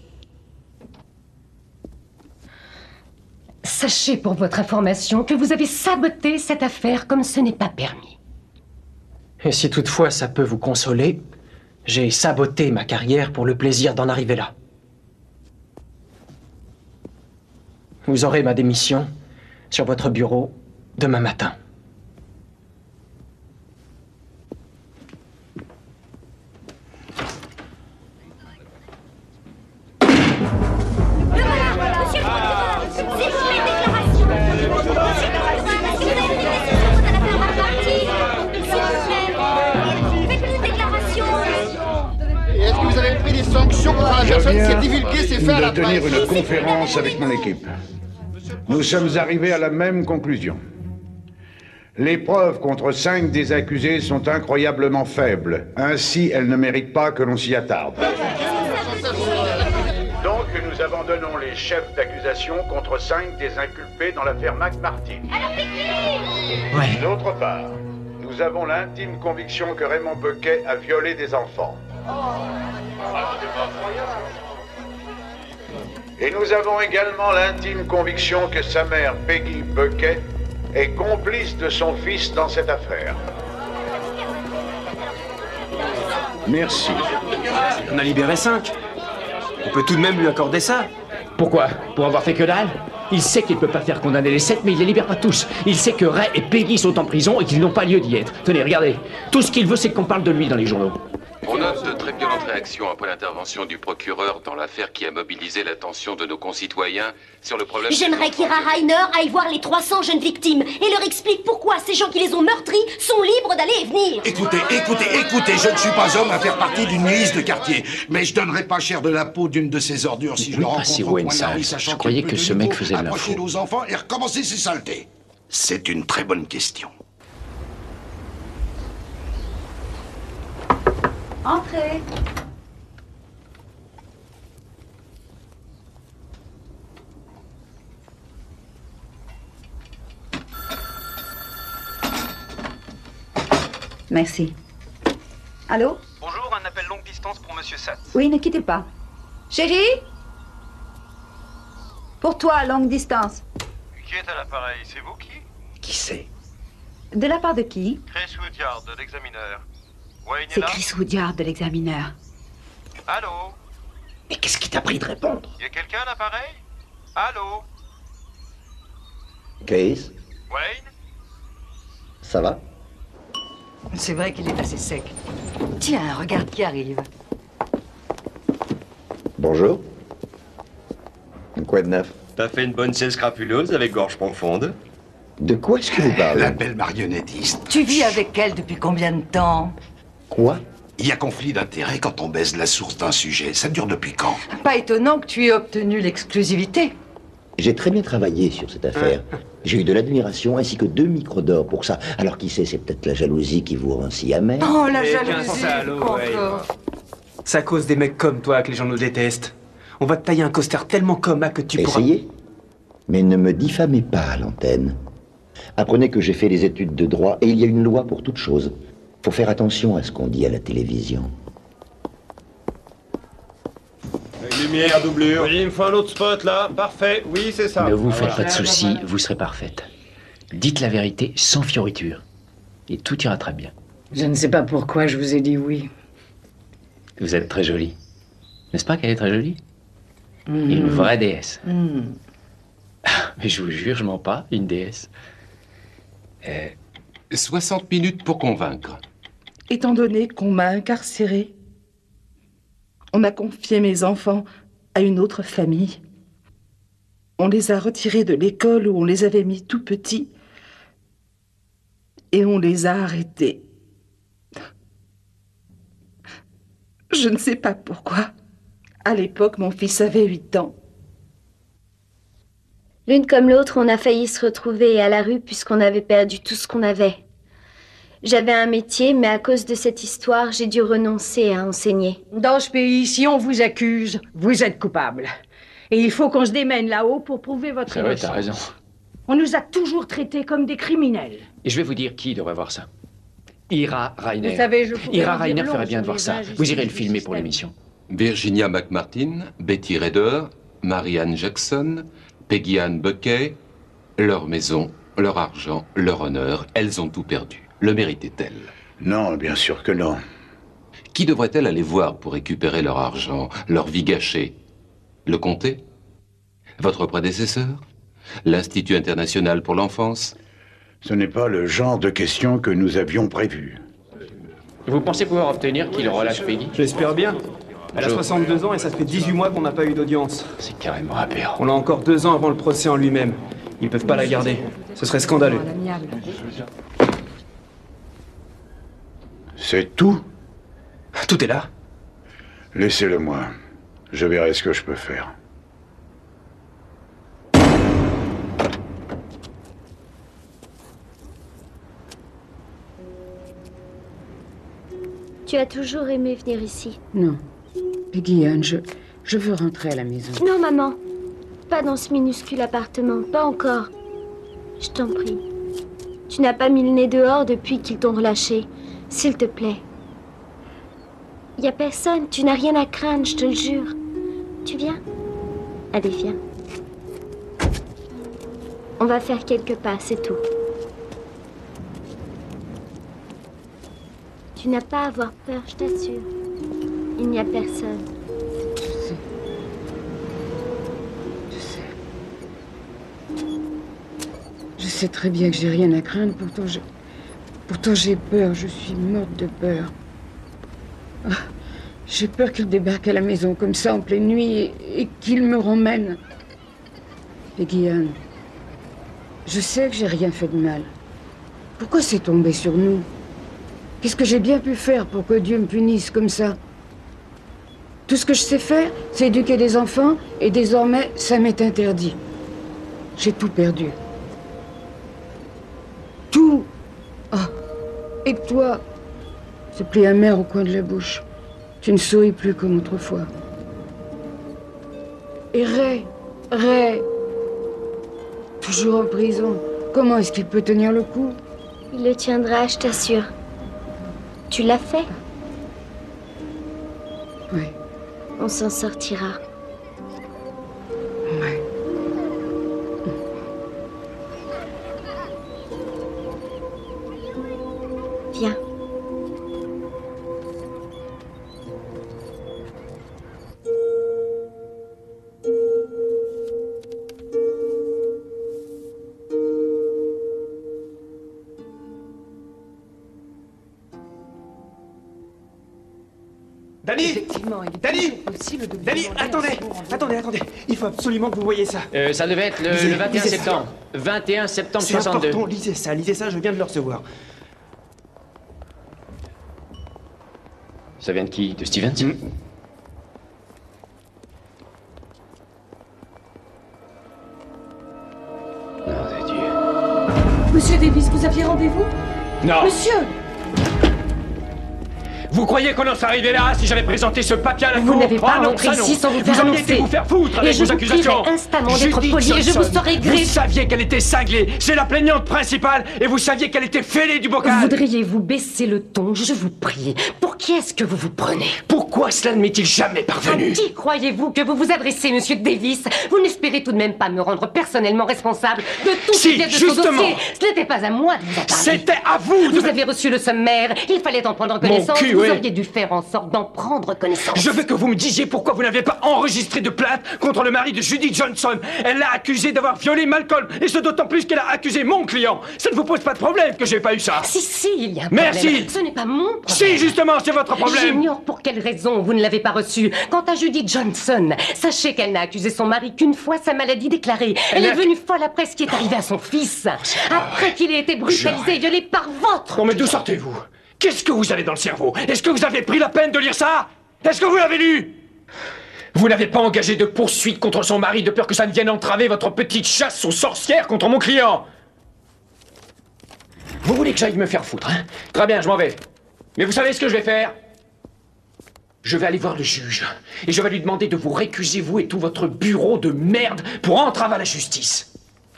[SPEAKER 7] Sachez pour votre information que vous avez saboté cette affaire comme ce n'est pas permis.
[SPEAKER 17] Et si toutefois ça peut vous consoler, j'ai saboté ma carrière pour le plaisir d'en arriver là. Vous aurez ma démission sur votre bureau demain matin.
[SPEAKER 3] Est-ce que vous avez pris des sanctions contre la personne qui a divulgué ces faits à la
[SPEAKER 5] de tenir
[SPEAKER 3] presse?
[SPEAKER 5] une conférence avec mon équipe. Nous sommes arrivés à la même conclusion. Les preuves contre 5 des accusés sont incroyablement faibles. Ainsi, elles ne méritent pas que l'on s'y attarde. Donc, nous abandonnons les chefs d'accusation contre 5 des inculpés dans l'affaire McMartin.
[SPEAKER 17] Ouais.
[SPEAKER 5] D'autre part, nous avons l'intime conviction que Raymond Buckey a violé des enfants. Et nous avons également l'intime conviction que sa mère, Peggy Buckey, est complice de son fils dans cette affaire. Merci.
[SPEAKER 27] On a libéré 5. On peut tout de même lui accorder ça.
[SPEAKER 6] Pourquoi? Pour avoir fait que dalle? Il sait qu'il ne peut pas faire condamner les 7, mais il les libère pas tous. Il sait que Ray et Peggy sont en prison et qu'ils n'ont pas lieu d'y être. Tenez, regardez. Tout ce qu'il veut, c'est qu'on parle de lui dans les journaux.
[SPEAKER 26] On note de très violentes réactions après l'intervention du procureur dans l'affaire qui a mobilisé l'attention de nos concitoyens sur le problème...
[SPEAKER 9] J'aimerais qu'Ira Rainer aille voir les 300 jeunes victimes et leur explique pourquoi ces gens qui les ont meurtris sont libres d'aller et venir.
[SPEAKER 10] Écoutez, je ne suis pas homme à faire partie d'une milice de quartier, mais je donnerais pas cher de la peau d'une de ces ordures si je le rencontre au coin de la rue, sachant
[SPEAKER 6] je croyais que ce mec faisait de la
[SPEAKER 10] approcher
[SPEAKER 6] faute.
[SPEAKER 10] nos enfants et recommencer ces saletés. C'est une très bonne question.
[SPEAKER 12] Entrez. Merci. Allô?
[SPEAKER 13] Bonjour, un appel longue distance pour Monsieur Satz.
[SPEAKER 12] Oui, ne quittez pas. Chérie? Pour toi, longue distance.
[SPEAKER 13] Qui est à l'appareil? C'est vous qui?
[SPEAKER 10] Qui c'est?
[SPEAKER 12] De la part de qui?
[SPEAKER 13] Chris Woodyard, de l'examineur. Wayne est
[SPEAKER 12] C'est
[SPEAKER 13] là?
[SPEAKER 12] Chris Woodyard de l'examineur.
[SPEAKER 13] Allô?
[SPEAKER 10] Mais qu'est-ce qui t'a pris de répondre?
[SPEAKER 13] Y a quelqu'un à l'appareil? Allô?
[SPEAKER 18] Chris,
[SPEAKER 13] Wayne?
[SPEAKER 18] ça va?
[SPEAKER 20] C'est vrai qu'il est assez sec. Tiens, regarde qui arrive.
[SPEAKER 18] Bonjour. Quoi de neuf?
[SPEAKER 21] T'as fait une bonne sieste scrapuleuse avec gorge profonde.
[SPEAKER 18] De quoi est-ce que vous parlez?
[SPEAKER 10] La belle marionnettiste.
[SPEAKER 20] Tu vis avec elle depuis combien de temps?
[SPEAKER 18] Quoi?
[SPEAKER 10] Il y a conflit d'intérêts quand on baise la source d'un sujet. Ça dure depuis quand?
[SPEAKER 20] Pas étonnant que tu aies obtenu l'exclusivité.
[SPEAKER 18] J'ai très bien travaillé sur cette affaire. J'ai eu de l'admiration ainsi que 2 micros d'or pour ça. Alors qui sait, c'est peut-être la jalousie qui vous rend si amer.
[SPEAKER 20] Oh, la
[SPEAKER 27] Eh,
[SPEAKER 20] jalousie,
[SPEAKER 27] qu'un salaud,
[SPEAKER 20] encore.
[SPEAKER 27] ouais. C'est à cause des mecs comme toi que les gens nous détestent. On va te tailler un costard tellement coma que tu pourras...
[SPEAKER 18] Essayez. Mais ne me diffamez pas à l'antenne. Apprenez que j'ai fait les études de droit et il y a une loi pour toute chose. Faut faire attention à ce qu'on dit à la télévision.
[SPEAKER 27] Lumière, doublure. Oui, il me faut un autre spot là. Parfait, oui, c'est ça.
[SPEAKER 6] Ne vous faites
[SPEAKER 27] Voilà.
[SPEAKER 6] pas de soucis, vous serez parfaite. Dites la vérité sans fioriture. Et tout ira très bien.
[SPEAKER 15] Je ne sais pas pourquoi je vous ai dit oui.
[SPEAKER 6] Vous êtes très jolie. N'est-ce pas qu'elle est très jolie? Une vraie déesse. Mais je vous jure, je mens pas, une déesse.
[SPEAKER 26] 60 minutes pour convaincre.
[SPEAKER 1] Étant donné qu'on m'a incarcérée, on a confié mes enfants à une autre famille. On les a retirés de l'école où on les avait mis tout petits et on les a arrêtés.
[SPEAKER 11] Je ne sais pas pourquoi. À l'époque, mon fils avait 8 ans.
[SPEAKER 23] L'une comme l'autre, on a failli se retrouver à la rue puisqu'on avait perdu tout ce qu'on avait. J'avais un métier, mais à cause de cette histoire, j'ai dû renoncer à enseigner.
[SPEAKER 15] Dans ce pays, si on vous accuse, vous êtes coupable. Et il faut qu'on se démène là-haut pour prouver votre
[SPEAKER 6] C'est vrai,
[SPEAKER 15] innocence.
[SPEAKER 6] t'as raison.
[SPEAKER 15] On nous a toujours traités comme des criminels.
[SPEAKER 6] Et je vais vous dire qui devrait voir ça. Ira Rainer.
[SPEAKER 15] Vous savez, je pourrais
[SPEAKER 6] Ira
[SPEAKER 15] en dire
[SPEAKER 6] Rainer
[SPEAKER 15] long
[SPEAKER 6] ferait bien
[SPEAKER 15] sur
[SPEAKER 6] de voir
[SPEAKER 15] les
[SPEAKER 6] ça.
[SPEAKER 15] injustices
[SPEAKER 6] Vous irez le
[SPEAKER 15] du
[SPEAKER 6] filmer pour
[SPEAKER 15] système.
[SPEAKER 6] l'émission.
[SPEAKER 26] Virginia McMartin, Betty Rader, Marianne Jackson, Peggy Ann Buckey, leur maison, leur argent, leur honneur, elles ont tout perdu. Le méritaient-elles?
[SPEAKER 5] Non, bien sûr que non.
[SPEAKER 26] Qui devrait-elle aller voir pour récupérer leur argent, leur vie gâchée? Le comté? Votre prédécesseur? L'Institut international pour l'enfance?
[SPEAKER 5] Ce n'est pas le genre de question que nous avions prévu.
[SPEAKER 6] Vous pensez pouvoir obtenir qu'il relâche Peggy?
[SPEAKER 27] Je l'espère bien. Elle a 62 ans et ça fait 18 mois qu'on n'a pas eu d'audience.
[SPEAKER 6] C'est carrément aberrant.
[SPEAKER 27] On a encore 2 ans avant le procès en lui-même. Ils peuvent pas la garder. Ce serait scandaleux.
[SPEAKER 5] C'est tout?
[SPEAKER 27] Tout est là.
[SPEAKER 5] Laissez-le moi. Je verrai ce que je peux faire.
[SPEAKER 23] Tu as toujours aimé venir ici?
[SPEAKER 15] Non. Peggy Ann, je veux rentrer à la maison.
[SPEAKER 23] Non, maman. Pas dans ce minuscule appartement. Pas encore. Je t'en prie. Tu n'as pas mis le nez dehors depuis qu'ils t'ont relâché. S'il te plaît. Y a personne. Tu n'as rien à craindre, je te le jure. Tu viens? Allez, viens. On va faire quelques pas, c'est tout. Tu n'as pas à avoir peur, je t'assure. Il n'y a personne.
[SPEAKER 15] Je sais très bien que j'ai rien à craindre, pourtant j'ai peur, je suis morte de peur. Ah, j'ai peur qu'il débarque à la maison comme ça en pleine nuit et qu'il me ramène. Peggy Ann, je sais que j'ai rien fait de mal. Pourquoi c'est tombé sur nous? Qu'est-ce que j'ai bien pu faire pour que Dieu me punisse comme ça? Tout ce que je sais faire, c'est éduquer des enfants, et désormais, ça m'est interdit. J'ai tout perdu. Tout. Ah. Et toi, ce pli amer au coin de la bouche. Tu ne souris plus comme autrefois. Et Ray, toujours en prison. Comment est-ce qu'il peut tenir le coup?
[SPEAKER 23] Il le tiendra, je t'assure. Tu l'as fait?
[SPEAKER 15] Oui.
[SPEAKER 23] On s'en sortira.
[SPEAKER 15] Oui.
[SPEAKER 23] Viens.
[SPEAKER 27] Dani! Dani, attendez! Il faut absolument que vous voyiez ça.
[SPEAKER 6] Ça devait être le 21 septembre. 21 septembre
[SPEAKER 27] C'est
[SPEAKER 6] 62.
[SPEAKER 27] important, lisez ça, je viens de le recevoir.
[SPEAKER 6] Ça vient de qui? De Stevens? Nom de Dieu.
[SPEAKER 7] Monsieur Davis, vous aviez rendez-vous?
[SPEAKER 6] Non!
[SPEAKER 7] Monsieur!
[SPEAKER 6] Vous croyez qu'on en serait arrivé là si j'avais présenté ce papier à la cour?
[SPEAKER 7] Vous n'avez pas
[SPEAKER 6] non,
[SPEAKER 7] rentré
[SPEAKER 6] ça non.
[SPEAKER 7] ici sans vous faire
[SPEAKER 6] Vous auriez
[SPEAKER 7] annoncer.
[SPEAKER 6] été vous faire foutre
[SPEAKER 7] Et
[SPEAKER 6] avec
[SPEAKER 7] je
[SPEAKER 6] vos
[SPEAKER 7] vous
[SPEAKER 6] accusations.
[SPEAKER 7] prierai instamment d'être
[SPEAKER 6] Judith
[SPEAKER 7] poli et je vous
[SPEAKER 6] Johnson,
[SPEAKER 7] saurai gré.
[SPEAKER 6] Vous saviez qu'elle était cinglée. C'est la plaignante principale et vous saviez qu'elle était fêlée du bocal.
[SPEAKER 7] Voudriez-vous baisser le ton, je vous prie? Pour qui est-ce que vous vous prenez?
[SPEAKER 6] Pourquoi cela ne m'est-il jamais parvenu?
[SPEAKER 7] À qui croyez-vous que vous vous adressez, monsieur Davis? Vous n'espérez tout de même pas me rendre personnellement responsable de tout ce qui vient de ce dossier. Ce n'était pas à moi de vous en parler.
[SPEAKER 6] C'était à vous
[SPEAKER 7] Vous avez reçu le sommaire. Il fallait en prendre connaissance.
[SPEAKER 6] cul,
[SPEAKER 7] vous
[SPEAKER 6] oui.
[SPEAKER 7] auriez dû faire en sorte d'en prendre connaissance.
[SPEAKER 6] Je veux que vous me disiez pourquoi vous n'avez pas enregistré de plainte contre le mari de Judith Johnson. Elle l'a accusé d'avoir violé Malcolm, et ce d'autant plus qu'elle a accusé mon client. Ça ne vous pose pas de problème que j'ai pas eu ça?
[SPEAKER 7] Si, il y a un
[SPEAKER 6] Merci.
[SPEAKER 7] problème. Ce n'est pas mon problème.
[SPEAKER 6] Si, justement, c'est votre problème.
[SPEAKER 7] J'ignore pour quelle raison vous ne l'avez pas reçu. Quant à Judith Johnson, sachez qu'elle n'a accusé son mari qu'une fois sa maladie déclarée. Elle est devenue folle après ce qui est arrivé à son fils. Après qu'il ait été brutalisé et violé par votre...
[SPEAKER 6] Non mais d'où sortez-vous? Qu'est-ce que vous avez dans le cerveau? Est-ce que vous avez pris la peine de lire ça? Est-ce que vous l'avez lu? Vous n'avez pas engagé de poursuite contre son mari de peur que ça ne vienne entraver votre petite chasse aux sorcières contre mon client. Vous voulez que j'aille me faire foutre, hein? Très bien, je m'en vais. Mais vous savez ce que je vais faire? Je vais aller voir le juge. Et je vais lui demander de vous récuser, vous et tout votre bureau de merde, pour entrave à la justice.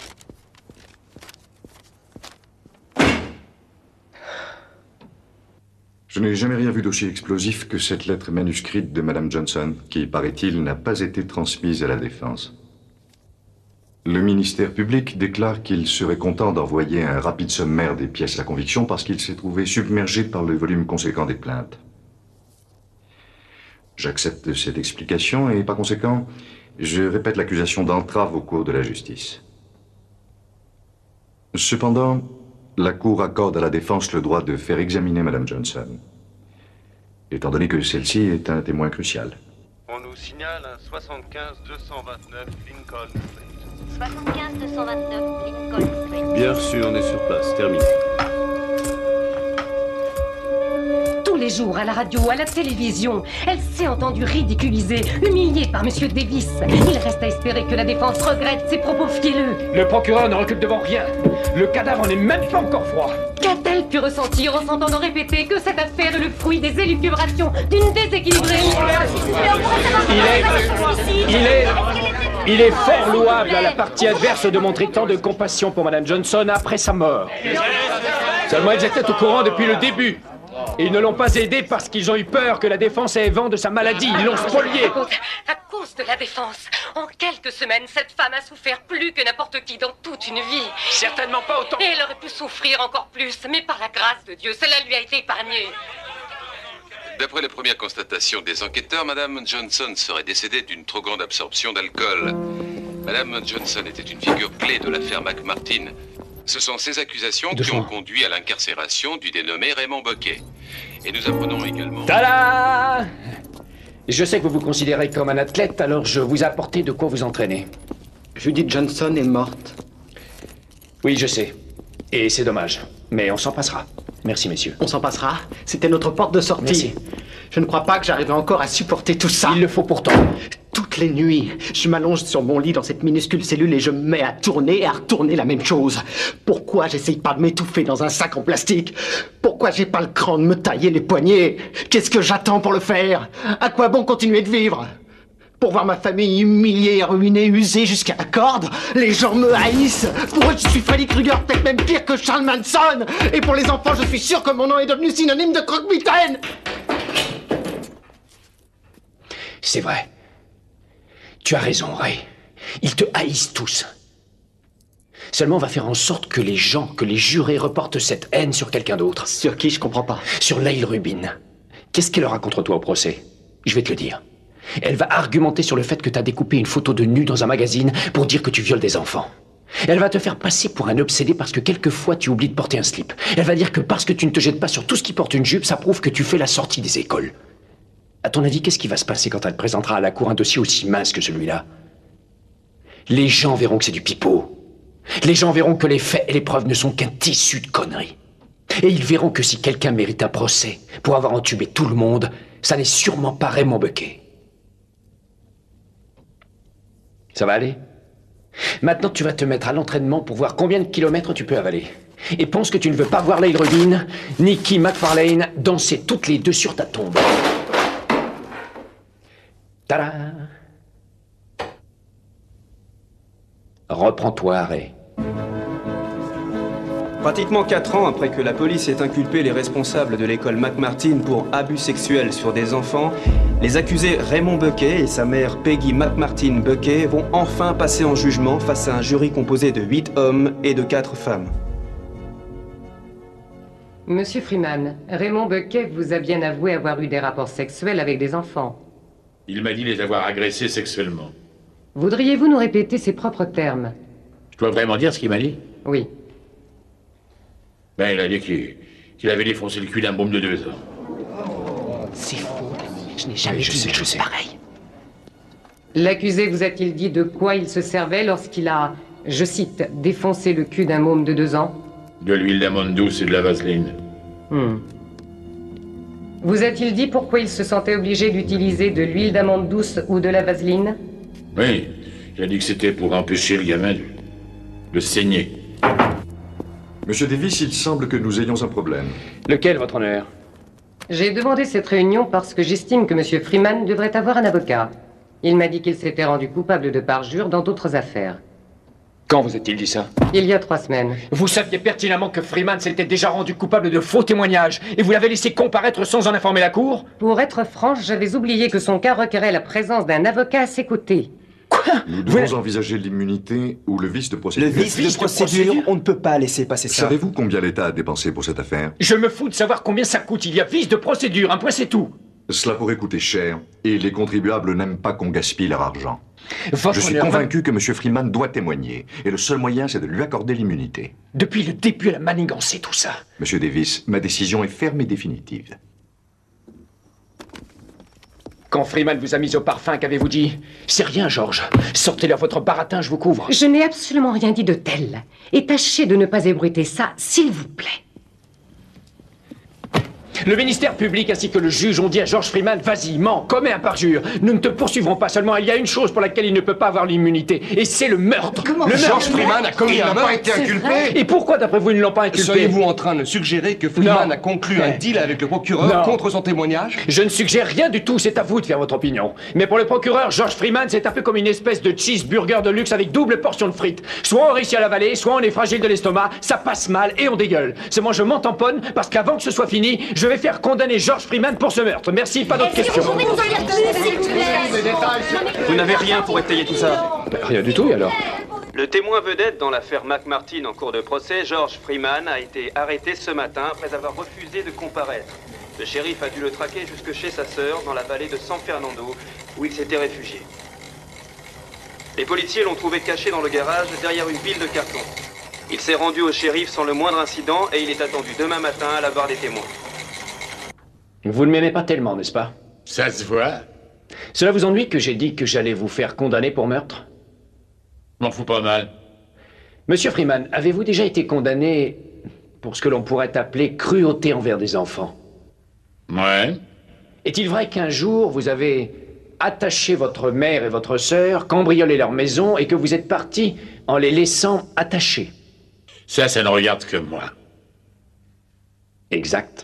[SPEAKER 25] Je n'ai jamais rien vu d'aussi explosif que cette lettre manuscrite de Madame Johnson, qui, paraît-il, n'a pas été transmise à la défense. Le ministère public déclare qu'il serait content d'envoyer un rapide sommaire des pièces à conviction parce qu'il s'est trouvé submergé par le volume conséquent des plaintes. J'accepte cette explication et, par conséquent, je répète l'accusation d'entrave au cours de la justice. Cependant, la Cour accorde à la défense le droit de faire examiner Madame Johnson, étant donné que celle-ci est un témoin crucial.
[SPEAKER 13] On nous signale un 75-229 Lincoln Street.
[SPEAKER 9] 75-229 Lincoln Street.
[SPEAKER 2] Bien reçu, on est sur place. Terminé.
[SPEAKER 7] Tous les jours, à la radio, à la télévision, elle s'est entendue ridiculisée, humiliée par Monsieur Davis. Il reste à espérer que la défense regrette ses propos fielleux.
[SPEAKER 6] Le procureur ne recule devant rien. Le cadavre n'est même pas encore froid.
[SPEAKER 7] Qu'a-t-elle pu ressentir en s'entendant répéter que cette affaire est le fruit des élucubrations d'une déséquilibrée...
[SPEAKER 6] Il est fort louable à la partie adverse de montrer tant de compassion pour Madame Johnson après sa mort. Seulement, ils étaient au courant depuis le début. Et ils ne l'ont pas aidé parce qu'ils ont eu peur que la défense ait vent de sa maladie. Ils l'ont spolié.
[SPEAKER 7] À cause de la défense, en quelques semaines, cette femme a souffert plus que n'importe qui dans toute une vie.
[SPEAKER 6] Certainement pas autant.
[SPEAKER 7] Et elle aurait pu souffrir encore plus, mais par la grâce de Dieu, cela lui a été épargné.
[SPEAKER 26] D'après les premières constatations des enquêteurs, Madame Johnson serait décédée d'une trop grande absorption d'alcool. Madame Johnson était une figure clé de l'affaire McMartin. Ce sont ces accusations qui ont conduit à l'incarcération du dénommé Raymond Buckey. Et nous apprenons également...
[SPEAKER 6] Tada! Je sais que vous vous considérez comme un athlète, alors je vous ai apporté de quoi vous entraîner.
[SPEAKER 27] Judith Johnson est morte.
[SPEAKER 6] Oui, je sais. Et c'est dommage. Mais on s'en passera. Merci, messieurs.
[SPEAKER 27] On s'en passera? C'était notre porte de sortie.
[SPEAKER 6] Merci.
[SPEAKER 27] Je ne crois pas que j'arriverai encore à supporter tout ça.
[SPEAKER 6] Il le faut pourtant.
[SPEAKER 27] Toutes les nuits, je m'allonge sur mon lit dans cette minuscule cellule et je me mets à tourner et à retourner la même chose. Pourquoi j'essaye pas de m'étouffer dans un sac en plastique? Pourquoi j'ai pas le cran de me tailler les poignets? Qu'est-ce que j'attends pour le faire? À quoi bon continuer de vivre? Pour voir ma famille humiliée, ruinée, usée jusqu'à la corde? Les gens me haïssent. Pour eux, je suis Freddy Krueger, peut-être même pire que Charles Manson. Et pour les enfants, je suis sûr que mon nom est devenu synonyme de croque-mitaine.
[SPEAKER 6] C'est vrai. Tu as raison, Ray. Ils te haïssent tous. Seulement, on va faire en sorte que les gens, que les jurés reportent cette haine sur quelqu'un d'autre.
[SPEAKER 27] Sur qui? Je comprends pas.
[SPEAKER 6] Sur Lael Rubin. Qu'est-ce qu'elle aura contre toi au procès? Je vais te le dire. Elle va argumenter sur le fait que tu as découpé une photo de nu dans un magazine pour dire que tu violes des enfants. Elle va te faire passer pour un obsédé parce que quelquefois tu oublies de porter un slip. Elle va dire que parce que tu ne te jettes pas sur tout ce qui porte une jupe, ça prouve que tu fais la sortie des écoles. À ton avis, qu'est-ce qui va se passer quand elle présentera à la cour un dossier aussi mince que celui-là? Les gens verront que c'est du pipeau. Les gens verront que les faits et les preuves ne sont qu'un tissu de conneries. Et ils verront que si quelqu'un mérite un procès pour avoir entubé tout le monde, ça n'est sûrement pas Raymond Buckey. Ça va aller? Maintenant, tu vas te mettre à l'entraînement pour voir combien de kilomètres tu peux avaler. Et pense que tu ne veux pas voir Lael Rubin, ni Kee McFarlane danser toutes les deux sur ta tombe. Tada! Reprends-toi, Ray.
[SPEAKER 27] Pratiquement 4 ans après que la police ait inculpé les responsables de l'école McMartin pour abus sexuels sur des enfants, les accusés Raymond Buckey et sa mère Peggy McMartin Buckey vont enfin passer en jugement face à un jury composé de 8 hommes et de 4 femmes.
[SPEAKER 7] Monsieur Freeman, Raymond Buckey vous a bien avoué avoir eu des rapports sexuels avec des enfants.
[SPEAKER 4] Il m'a dit les avoir agressés sexuellement.
[SPEAKER 7] Voudriez-vous nous répéter ses propres termes?
[SPEAKER 4] Je dois vraiment dire ce qu'il m'a dit?
[SPEAKER 7] Oui.
[SPEAKER 4] Ben, il a dit qu'il avait défoncé le cul d'un môme de 2 ans.
[SPEAKER 7] C'est faux. Je n'ai jamais vu une chose pareille. L'accusé vous a-t-il dit de quoi il se servait lorsqu'il a, je cite, défoncé le cul d'un môme de 2 ans?
[SPEAKER 4] De l'huile d'amande douce et de la vaseline.
[SPEAKER 7] Vous a-t-il dit pourquoi il se sentait obligé d'utiliser de l'huile d'amande douce ou de la vaseline?
[SPEAKER 4] Oui, il a dit que c'était pour empêcher le gamin de saigner.
[SPEAKER 25] Monsieur Davis, il semble que nous ayons un problème.
[SPEAKER 6] Lequel, votre honneur?
[SPEAKER 7] J'ai demandé cette réunion parce que j'estime que M. Freeman devrait avoir un avocat. Il m'a dit qu'il s'était rendu coupable de parjure dans d'autres affaires.
[SPEAKER 6] Quand vous a-t-il dit ça?
[SPEAKER 7] Il y a 3 semaines.
[SPEAKER 6] Vous saviez pertinemment que Freeman s'était déjà rendu coupable de faux témoignages et vous l'avez laissé comparaître sans en informer la cour?
[SPEAKER 7] Pour être franche, j'avais oublié que son cas requérait la présence d'un avocat à ses côtés.
[SPEAKER 25] Nous devons envisager l'immunité ou le vice de procédure.
[SPEAKER 3] Le vice de procédure, on ne peut pas laisser passer ça.
[SPEAKER 25] Savez-vous combien l'État a dépensé pour cette affaire?
[SPEAKER 6] Je me fous de savoir combien ça coûte. Il y a vice de procédure, un point c'est tout.
[SPEAKER 25] Cela pourrait coûter cher, et les contribuables n'aiment pas qu'on gaspille leur argent.
[SPEAKER 6] Votre
[SPEAKER 25] Je suis
[SPEAKER 6] honneur,
[SPEAKER 25] convaincu que M. Freeman doit témoigner, et le seul moyen, c'est de lui accorder l'immunité.
[SPEAKER 6] Depuis le début, elle a manigancé tout ça.
[SPEAKER 25] Monsieur Davis, ma décision est ferme et définitive.
[SPEAKER 6] Quand Freeman vous a mis au parfum, qu'avez-vous dit? C'est rien, George. Sortez-leur votre baratin, je vous couvre.
[SPEAKER 7] Je n'ai absolument rien dit de tel. Et tâchez de ne pas ébruiter ça, s'il vous plaît.
[SPEAKER 6] Le ministère public ainsi que le juge ont dit à George Freeman, vas-y, mens, commets un parjure. Nous ne te poursuivrons pas seulement, il y a une chose pour laquelle il ne peut pas avoir l'immunité, et c'est le meurtre.
[SPEAKER 8] Comment
[SPEAKER 6] le
[SPEAKER 8] George
[SPEAKER 6] meurtre.
[SPEAKER 8] Freeman a commis un meurtre? Il n'a pas été inculpé?
[SPEAKER 6] Et pourquoi, d'après vous, ils ne l'ont pas inculpé?
[SPEAKER 8] Seriez-vous en train de suggérer que Freeman
[SPEAKER 6] Non.
[SPEAKER 8] a conclu un deal avec le procureur
[SPEAKER 6] Non.
[SPEAKER 8] contre son témoignage?
[SPEAKER 6] Je ne suggère rien du tout, c'est à vous de faire votre opinion. Mais pour le procureur, George Freeman, c'est un peu comme une espèce de cheeseburger de luxe avec double portion de frites. Soit on réussit à l'avaler, soit on est fragile de l'estomac, ça passe mal et on dégueule. C'est moi je m'en tamponne parce qu'avant que ce soit fini, je vais faire condamner George Freeman pour ce meurtre. Merci, pas d'autres questions.
[SPEAKER 23] Vous pouvez nous en dire plus, s'il vous plaît?
[SPEAKER 17] Vous n'avez rien pour étayer tout ça?
[SPEAKER 6] Rien du tout, et alors?
[SPEAKER 13] Le témoin vedette dans l'affaire McMartin en cours de procès, George Freeman, a été arrêté ce matin après avoir refusé de comparaître. Le shérif a dû le traquer jusque chez sa sœur dans la vallée de San Fernando, où il s'était réfugié. Les policiers l'ont trouvé caché dans le garage derrière une pile de cartons. Il s'est rendu au shérif sans le moindre incident et il est attendu demain matin à la barre des témoins.
[SPEAKER 6] Vous ne m'aimez pas tellement, n'est-ce pas?
[SPEAKER 4] Ça se voit.
[SPEAKER 6] Cela vous ennuie que j'ai dit que j'allais vous faire condamner pour meurtre?
[SPEAKER 4] M'en fous pas mal.
[SPEAKER 6] Monsieur Freeman, avez-vous déjà été condamné pour ce que l'on pourrait appeler cruauté envers des enfants?
[SPEAKER 4] Ouais.
[SPEAKER 6] Est-il vrai qu'un jour, vous avez attaché votre mère et votre sœur, cambriolé leur maison et que vous êtes parti en les laissant attachés?
[SPEAKER 4] Ça ne regarde que moi.
[SPEAKER 6] Exact.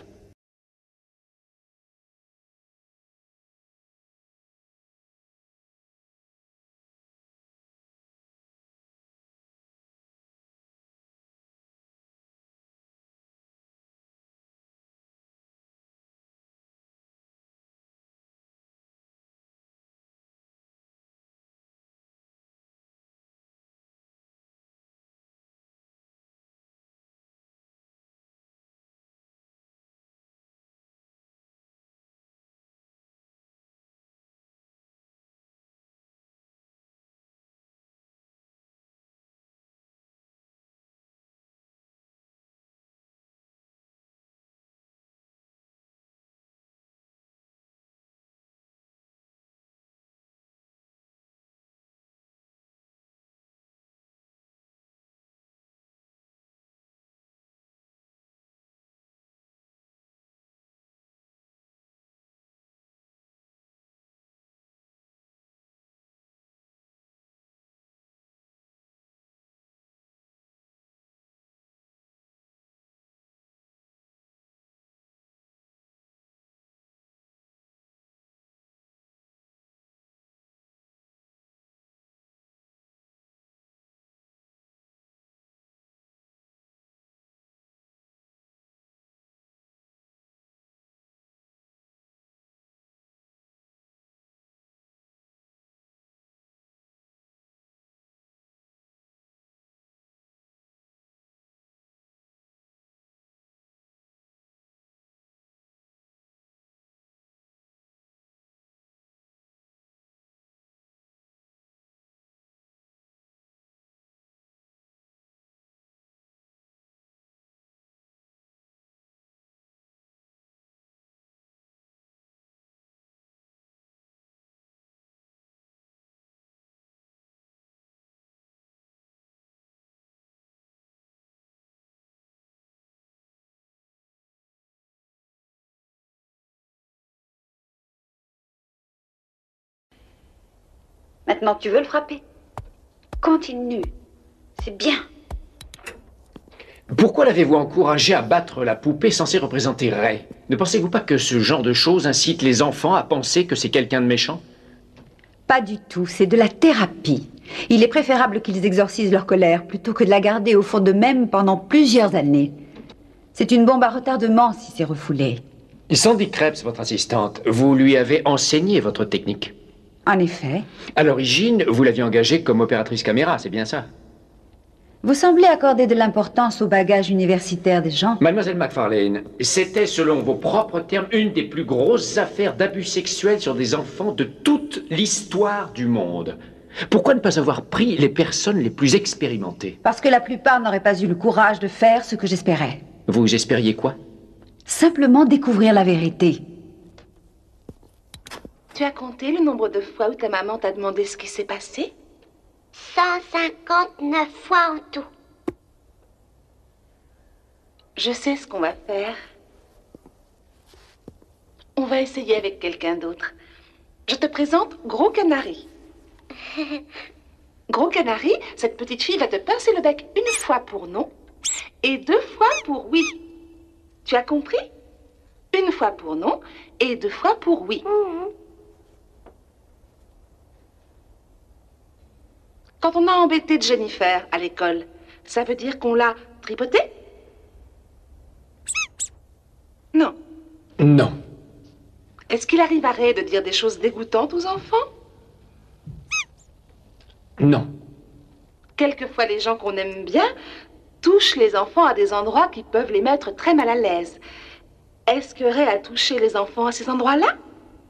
[SPEAKER 12] Maintenant, tu veux le frapper? Continue. C'est bien.
[SPEAKER 6] Pourquoi l'avez-vous encouragé à battre la poupée censée représenter Ray? Ne pensez-vous pas que ce genre de choses incite les enfants à penser que c'est quelqu'un de méchant?
[SPEAKER 12] Pas du tout, c'est de la thérapie. Il est préférable qu'ils exorcisent leur colère plutôt que de la garder au fond d'eux-mêmes pendant plusieurs années. C'est une bombe à retardement si c'est refoulé.
[SPEAKER 6] Sandy Krebs, votre assistante, vous lui avez enseigné votre technique?
[SPEAKER 12] En effet.
[SPEAKER 6] À l'origine, vous l'aviez engagée comme opératrice caméra, c'est bien ça?
[SPEAKER 12] Vous semblez accorder de l'importance au bagage universitaire des gens.
[SPEAKER 6] Mademoiselle McFarlane, c'était, selon vos propres termes, une des plus grosses affaires d'abus sexuels sur des enfants de toute l'histoire du monde. Pourquoi ne pas avoir pris les personnes les plus expérimentées?
[SPEAKER 12] Parce que la plupart n'auraient pas eu le courage de faire ce que j'espérais.
[SPEAKER 6] Vous espériez quoi?
[SPEAKER 12] Simplement découvrir la vérité.
[SPEAKER 1] Tu as compté le nombre de fois où ta maman t'a demandé ce qui s'est passé?
[SPEAKER 9] 159 fois en tout.
[SPEAKER 1] Je sais ce qu'on va faire. On va essayer avec quelqu'un d'autre. Je te présente Gros Canari. Gros Canari, cette petite fille va te pincer le bec une fois pour non et 2 fois pour oui. Tu as compris? Une fois pour non et 2 fois pour oui. Quand on a embêté Jennifer à l'école, ça veut dire qu'on l'a tripotée? Non.
[SPEAKER 6] Non.
[SPEAKER 1] Est-ce qu'il arrive à Ray de dire des choses dégoûtantes aux enfants?
[SPEAKER 6] Non.
[SPEAKER 1] Quelquefois, les gens qu'on aime bien touchent les enfants à des endroits qui peuvent les mettre très mal à l'aise. Est-ce que Ray a touché les enfants à ces endroits-là?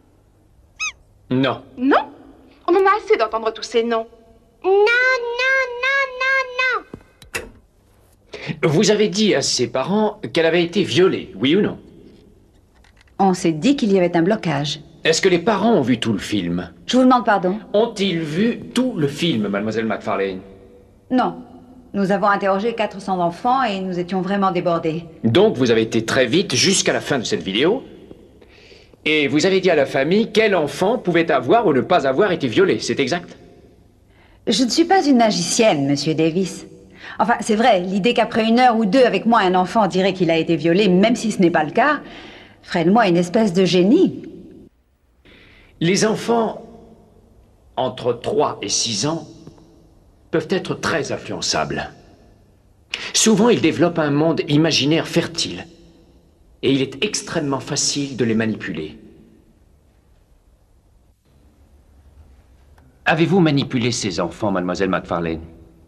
[SPEAKER 6] Non.
[SPEAKER 1] Non? On en a assez d'entendre tous ces noms.
[SPEAKER 9] Non, non, non, non, non.
[SPEAKER 6] Vous avez dit à ses parents qu'elle avait été violée, oui ou non?
[SPEAKER 12] On s'est dit qu'il y avait un blocage.
[SPEAKER 6] Est-ce que les parents ont vu tout le film?
[SPEAKER 12] Je vous demande pardon.
[SPEAKER 6] Ont-ils vu tout le film, mademoiselle McFarlane?
[SPEAKER 12] Non. Nous avons interrogé 400 enfants et nous étions vraiment débordés.
[SPEAKER 6] Donc vous avez été très vite jusqu'à la fin de cette vidéo. Et vous avez dit à la famille quel enfant pouvait avoir ou ne pas avoir été violé, c'est exact?
[SPEAKER 12] Je ne suis pas une magicienne, monsieur Davis. Enfin, c'est vrai, l'idée qu'après 1 heure ou 2 avec moi, un enfant dirait qu'il a été violé, même si ce n'est pas le cas, ferait de moi une espèce de génie.
[SPEAKER 6] Les enfants entre 3 et 6 ans peuvent être très influençables. Souvent, ils développent un monde imaginaire fertile. Et il est extrêmement facile de les manipuler. Avez-vous manipulé ces enfants, mademoiselle McFarlane?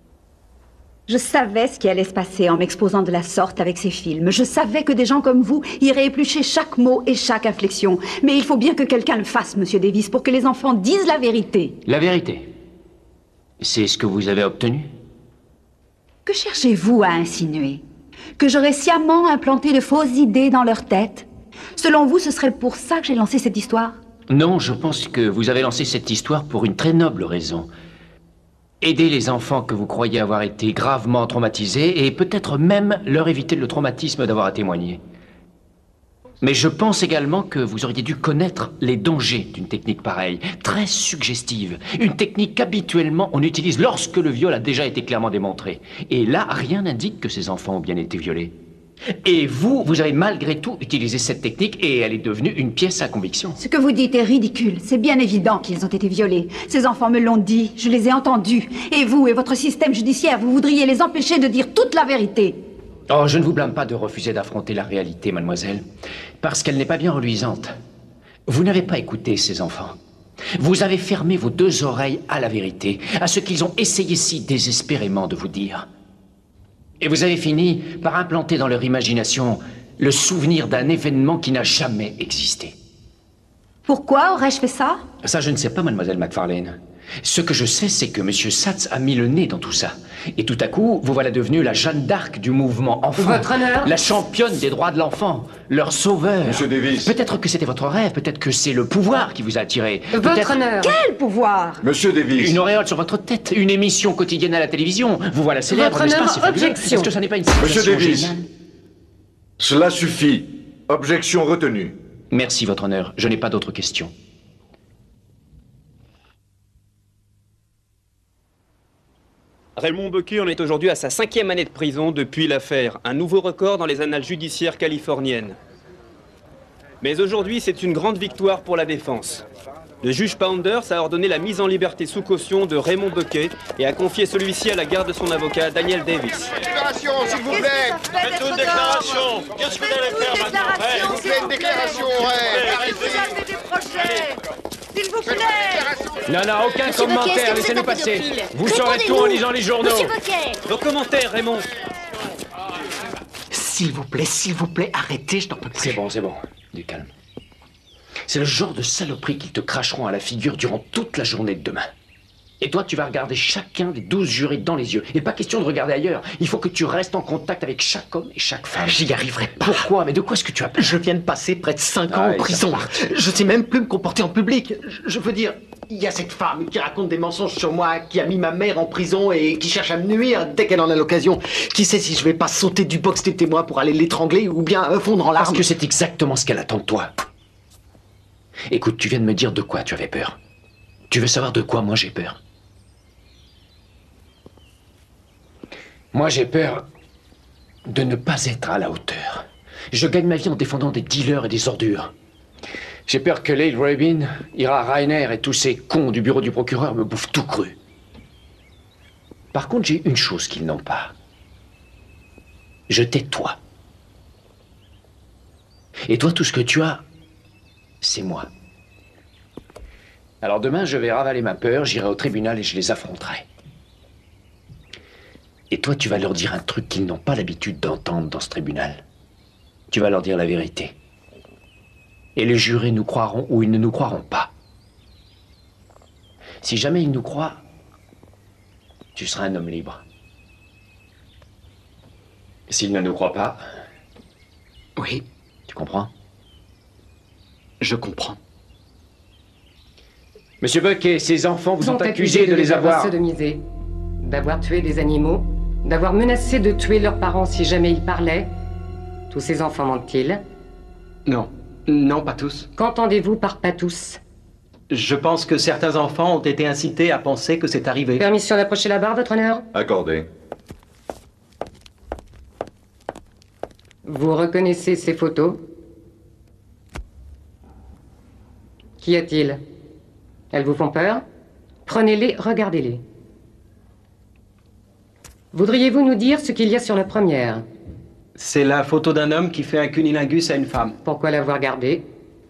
[SPEAKER 12] Je savais ce qui allait se passer en m'exposant de la sorte avec ces films. Je savais que des gens comme vous iraient éplucher chaque mot et chaque inflexion. Mais il faut bien que quelqu'un le fasse, monsieur Davis, pour que les enfants disent la vérité.
[SPEAKER 6] La vérité? C'est ce que vous avez obtenu?
[SPEAKER 12] Que cherchez-vous à insinuer? Que j'aurais sciemment implanté de fausses idées dans leur tête? Selon vous, ce serait pour ça que j'ai lancé cette histoire?
[SPEAKER 6] Non, je pense que vous avez lancé cette histoire pour une très noble raison. Aider les enfants que vous croyez avoir été gravement traumatisés et peut-être même leur éviter le traumatisme d'avoir à témoigner. Mais je pense également que vous auriez dû connaître les dangers d'une technique pareille, très suggestive. Une technique qu'habituellement on utilise lorsque le viol a déjà été clairement démontré. Et là, rien n'indique que ces enfants ont bien été violés. Et vous avez malgré tout utilisé cette technique et elle est devenue une pièce à conviction.
[SPEAKER 12] Ce que vous dites est ridicule. C'est bien évident qu'ils ont été violés. Ces enfants me l'ont dit, je les ai entendus. Et vous et votre système judiciaire, vous voudriez les empêcher de dire toute la vérité.
[SPEAKER 6] Oh, je ne vous blâme pas de refuser d'affronter la réalité, mademoiselle, parce qu'elle n'est pas bien reluisante. Vous n'avez pas écouté ces enfants. Vous avez fermé vos 2 oreilles à la vérité, à ce qu'ils ont essayé si désespérément de vous dire. Et vous avez fini par implanter dans leur imagination le souvenir d'un événement qui n'a jamais existé.
[SPEAKER 12] Pourquoi aurais-je fait ça?
[SPEAKER 6] Ça, je ne sais pas, mademoiselle McFarlane. Ce que je sais, c'est que monsieur Satz a mis le nez dans tout ça. Et tout à coup, vous voilà devenue la Jeanne d'Arc du mouvement enfant.
[SPEAKER 7] Votre honneur.
[SPEAKER 6] La championne des droits de l'enfant. Leur sauveur.
[SPEAKER 25] Monsieur Davis.
[SPEAKER 6] Peut-être que c'était votre rêve, peut-être que c'est le pouvoir qui vous a attiré.
[SPEAKER 7] Votre honneur.
[SPEAKER 12] Quel pouvoir?
[SPEAKER 25] Monsieur Davis.
[SPEAKER 6] Une auréole sur votre tête, une émission quotidienne à la télévision. Vous voilà célèbre,
[SPEAKER 7] Votre
[SPEAKER 6] n'est-ce pas?
[SPEAKER 7] honneur,
[SPEAKER 6] C'est fabuleux.
[SPEAKER 7] objection.
[SPEAKER 6] Est-ce que ça n'est pas une situation
[SPEAKER 25] Monsieur Davis.
[SPEAKER 6] géniale?
[SPEAKER 25] Cela suffit. Objection retenue.
[SPEAKER 6] Merci, votre honneur. Je n'ai pas d'autres questions.
[SPEAKER 10] Raymond Buquet en est aujourd'hui à sa 5e année de prison depuis l'affaire. Un nouveau record dans les annales judiciaires californiennes. Mais aujourd'hui, c'est une grande victoire pour la défense. Le juge Pounders a ordonné la mise en liberté sous caution de Raymond Buquet et a confié celui-ci à la garde de son avocat, Daniel Davis.
[SPEAKER 14] Déclaration, s'il vous plaît.
[SPEAKER 16] Faites une déclaration. Qu'est-ce que vous allez faire maintenant?
[SPEAKER 14] S'il vous plaît, une déclaration.
[SPEAKER 16] S'il vous plaît.
[SPEAKER 6] Non, non, aucun
[SPEAKER 23] Monsieur
[SPEAKER 6] commentaire,
[SPEAKER 23] Buquet,
[SPEAKER 6] laissez-nous
[SPEAKER 23] est-ce que c'est un
[SPEAKER 6] passer.
[SPEAKER 23] pédophile?
[SPEAKER 6] Vous saurez tout en lisant les journaux.
[SPEAKER 23] Monsieur Buquet.
[SPEAKER 10] Vos commentaires, Raymond.
[SPEAKER 27] S'il vous plaît, arrêtez, je n'en peux plus.
[SPEAKER 6] C'est bon, du calme. C'est le genre de saloperie qu'ils te cracheront à la figure durant toute la journée de demain. Et toi, tu vas regarder chacun des 12 jurés dans les yeux. Et pas question de regarder ailleurs. Il faut que tu restes en contact avec chaque homme et chaque femme.
[SPEAKER 27] J'y arriverai pas.
[SPEAKER 6] Pourquoi? Mais de quoi est-ce que tu as peur?
[SPEAKER 27] Je viens de passer près de 5 ans en prison. Je sais même plus me comporter en public. Je veux dire, il y a cette femme qui raconte des mensonges sur moi, qui a mis ma mère en prison et qui cherche à me nuire dès qu'elle en a l'occasion. Qui sait si je vais pas sauter du box des témoins pour aller l'étrangler ou bien fondre en larmes?
[SPEAKER 6] Parce que c'est exactement ce qu'elle attend de toi. Écoute, tu viens de me dire de quoi tu avais peur. Tu veux savoir de quoi moi j'ai peur? Moi j'ai peur de ne pas être à la hauteur. Je gagne ma vie en défendant des dealers et des ordures. J'ai peur que Leigh Rabin, Ira Rainer et tous ces cons du bureau du procureur me bouffent tout cru. Par contre, j'ai une chose qu'ils n'ont pas. Je t'ai toi. Et toi, tout ce que tu as, c'est moi. Alors demain, je vais ravaler ma peur, j'irai au tribunal et je les affronterai. Et toi, tu vas leur dire un truc qu'ils n'ont pas l'habitude d'entendre dans ce tribunal. Tu vas leur dire la vérité. Et les jurés nous croiront ou ils ne nous croiront pas. Si jamais ils nous croient, tu seras un homme libre. S'ils ne nous croient pas...
[SPEAKER 27] Oui.
[SPEAKER 6] Tu comprends?
[SPEAKER 27] Je comprends.
[SPEAKER 6] Monsieur Buquet et ses enfants vous ont accusé de les avoir...
[SPEAKER 7] sodomisés, d'avoir tué des animaux, d'avoir menacé de tuer leurs parents si jamais ils parlaient. Tous ces enfants mentent-ils?
[SPEAKER 27] Non. Non, pas tous.
[SPEAKER 7] Qu'entendez-vous par pas tous?
[SPEAKER 27] Je pense que certains enfants ont été incités à penser que c'est arrivé.
[SPEAKER 7] Permission d'approcher la barre, votre honneur?
[SPEAKER 25] Accordé.
[SPEAKER 7] Vous reconnaissez ces photos? Qu'y a-t-il? Elles vous font peur? Prenez-les, regardez-les. Voudriez-vous nous dire ce qu'il y a sur la première?
[SPEAKER 27] C'est la photo d'un homme qui fait un cunilingus à une femme.
[SPEAKER 7] Pourquoi l'avoir gardée?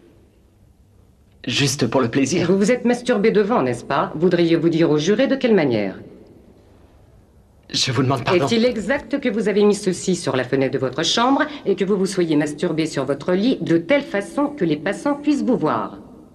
[SPEAKER 27] Juste pour le plaisir.
[SPEAKER 7] Vous vous êtes masturbé devant, n'est-ce pas? Voudriez-vous dire au juré de quelle manière?
[SPEAKER 27] Je vous demande pardon.
[SPEAKER 7] Est-il exact que vous avez mis ceci sur la fenêtre de votre chambre et que vous vous soyez masturbé sur votre lit de telle façon que les passants puissent vous voir?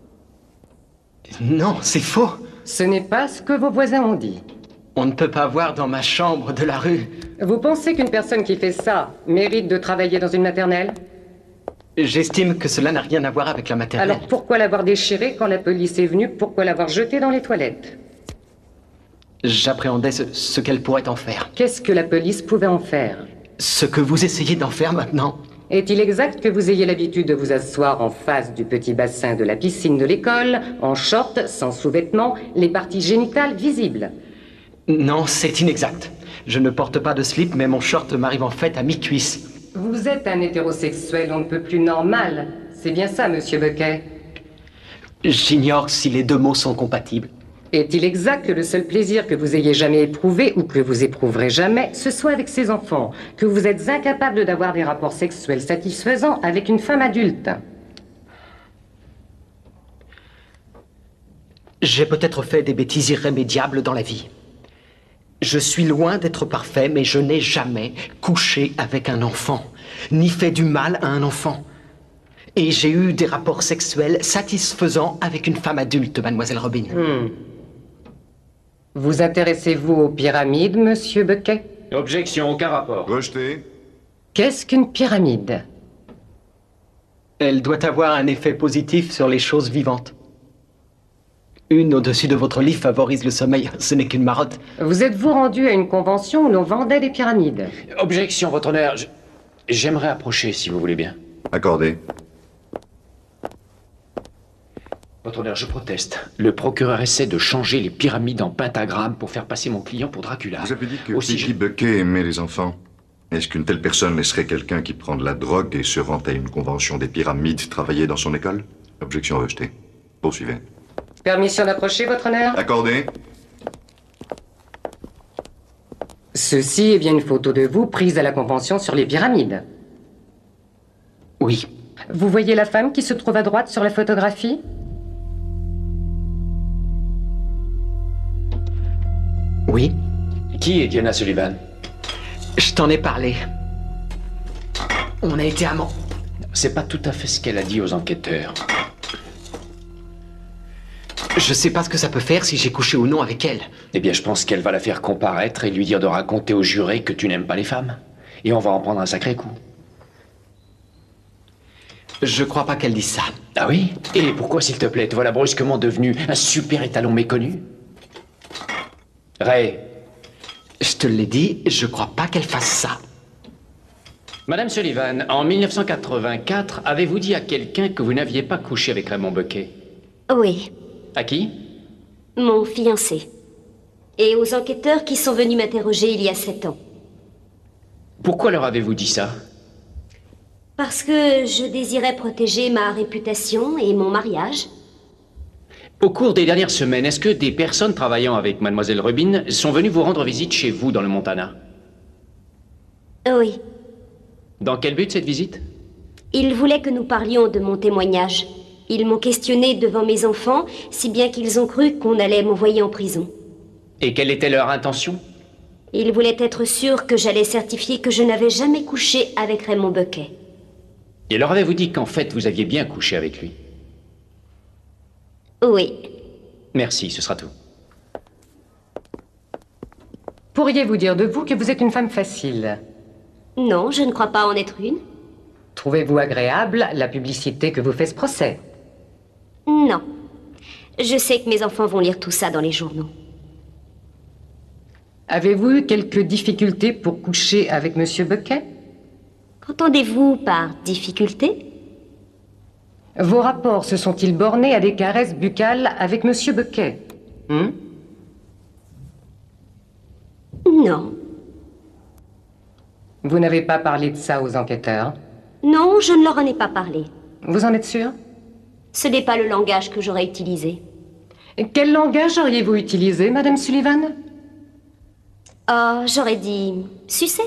[SPEAKER 27] Non, c'est faux.
[SPEAKER 7] Ce n'est pas ce que vos voisins ont dit.
[SPEAKER 27] On ne peut pas voir dans ma chambre de la rue.
[SPEAKER 7] Vous pensez qu'une personne qui fait ça mérite de travailler dans une maternelle?
[SPEAKER 27] J'estime que cela n'a rien à voir avec la maternelle.
[SPEAKER 7] Alors pourquoi l'avoir déchiré quand la police est venue? Pourquoi l'avoir jeté dans les toilettes?
[SPEAKER 27] J'appréhendais ce qu'elle pourrait en faire.
[SPEAKER 7] Qu'est-ce que la police pouvait en faire?
[SPEAKER 27] Ce que vous essayez d'en faire maintenant.
[SPEAKER 7] Est-il exact que vous ayez l'habitude de vous asseoir en face du petit bassin de la piscine de l'école, en short, sans sous-vêtements, les parties génitales visibles?
[SPEAKER 27] Non, c'est inexact. Je ne porte pas de slip, mais mon short m'arrive en fait à mi-cuisse.
[SPEAKER 7] Vous êtes un hétérosexuel on ne peut plus normal. C'est bien ça, monsieur Buquet?
[SPEAKER 27] J'ignore si les deux mots sont compatibles.
[SPEAKER 7] Est-il exact que le seul plaisir que vous ayez jamais éprouvé ou que vous éprouverez jamais, ce soit avec ces enfants, que vous êtes incapable d'avoir des rapports sexuels satisfaisants avec une femme adulte?
[SPEAKER 27] J'ai peut-être fait des bêtises irrémédiables dans la vie. Je suis loin d'être parfait, mais je n'ai jamais couché avec un enfant, ni fait du mal à un enfant. Et j'ai eu des rapports sexuels satisfaisants avec une femme adulte, mademoiselle Robin.
[SPEAKER 7] Vous intéressez-vous aux pyramides, monsieur Buquet?
[SPEAKER 6] Objection, aucun rapport.
[SPEAKER 25] Rejeté.
[SPEAKER 7] Qu'est-ce qu'une pyramide?
[SPEAKER 27] Elle doit avoir un effet positif sur les choses vivantes. Une au-dessus de votre lit favorise le sommeil. Ce n'est qu'une marotte.
[SPEAKER 7] Vous êtes-vous rendu à une convention où l'on vendait des pyramides?
[SPEAKER 6] Objection, votre honneur. J'aimerais approcher, si vous voulez bien.
[SPEAKER 25] Accordé.
[SPEAKER 6] Votre honneur, je proteste. Le procureur essaie de changer les pyramides en pentagrammes pour faire passer mon client pour Dracula.
[SPEAKER 25] Vous avez dit que Peggy Buckey aimait les enfants. Est-ce qu'une telle personne laisserait quelqu'un qui prend de la drogue et se rend à une convention des pyramides travailler dans son école? Objection rejetée. Poursuivez.
[SPEAKER 7] Permission d'approcher, votre honneur?
[SPEAKER 25] Accordé.
[SPEAKER 7] Ceci est bien une photo de vous prise à la convention sur les pyramides.
[SPEAKER 27] Oui.
[SPEAKER 7] Vous voyez la femme qui se trouve à droite sur la photographie?
[SPEAKER 27] Oui.
[SPEAKER 6] Qui est Diana Sullivan?
[SPEAKER 27] Je t'en ai parlé. On a été amants.
[SPEAKER 6] C'est pas tout à fait ce qu'elle a dit aux enquêteurs.
[SPEAKER 27] Je sais pas ce que ça peut faire si j'ai couché ou non avec elle.
[SPEAKER 6] Eh bien, je pense qu'elle va la faire comparaître et lui dire de raconter aux jurés que tu n'aimes pas les femmes. Et on va en prendre un sacré coup.
[SPEAKER 27] Je crois pas qu'elle dise ça.
[SPEAKER 6] Ah oui? Et pourquoi, s'il te plaît, te voilà brusquement devenu un super étalon méconnu? Ray.
[SPEAKER 27] Je te l'ai dit, je crois pas qu'elle fasse ça.
[SPEAKER 6] Madame Sullivan, en 1984, avez-vous dit à quelqu'un que vous n'aviez pas couché avec Raymond Buckey?
[SPEAKER 23] Oui.
[SPEAKER 6] À qui?
[SPEAKER 23] Mon fiancé. Et aux enquêteurs qui sont venus m'interroger il y a 7 ans.
[SPEAKER 6] Pourquoi leur avez-vous dit ça?
[SPEAKER 23] Parce que je désirais protéger ma réputation et mon mariage.
[SPEAKER 6] Au cours des dernières semaines, est-ce que des personnes travaillant avec Mademoiselle Rubin sont venues vous rendre visite chez vous dans le Montana?
[SPEAKER 23] Oui.
[SPEAKER 6] Dans quel but cette visite?
[SPEAKER 23] Ils voulaient que nous parlions de mon témoignage. Ils m'ont questionné devant mes enfants, si bien qu'ils ont cru qu'on allait m'envoyer en prison.
[SPEAKER 6] Et quelle était leur intention?
[SPEAKER 23] Ils voulaient être sûrs que j'allais certifier que je n'avais jamais couché avec Raymond Buckey.
[SPEAKER 6] Et leur avez-vous dit qu'en fait, vous aviez bien couché avec lui?
[SPEAKER 23] Oui.
[SPEAKER 6] Merci, ce sera tout.
[SPEAKER 7] Pourriez-vous dire de vous que vous êtes une femme facile?
[SPEAKER 23] Non, je ne crois pas en être une.
[SPEAKER 7] Trouvez-vous agréable la publicité que vous fait ce procès?
[SPEAKER 23] Non. Je sais que mes enfants vont lire tout ça dans les journaux.
[SPEAKER 7] Avez-vous eu quelques difficultés pour coucher avec Monsieur Buckey?
[SPEAKER 23] Qu'entendez-vous par difficulté?
[SPEAKER 7] Vos rapports se sont-ils bornés à des caresses buccales avec Monsieur Buckey?
[SPEAKER 23] Non.
[SPEAKER 7] Vous n'avez pas parlé de ça aux enquêteurs?
[SPEAKER 23] Non, je ne leur en ai pas parlé.
[SPEAKER 7] Vous en êtes sûr?
[SPEAKER 23] Ce n'est pas le langage que j'aurais utilisé.
[SPEAKER 7] Quel langage auriez-vous utilisé, Madame Sullivan?
[SPEAKER 23] Oh, j'aurais dit sucer.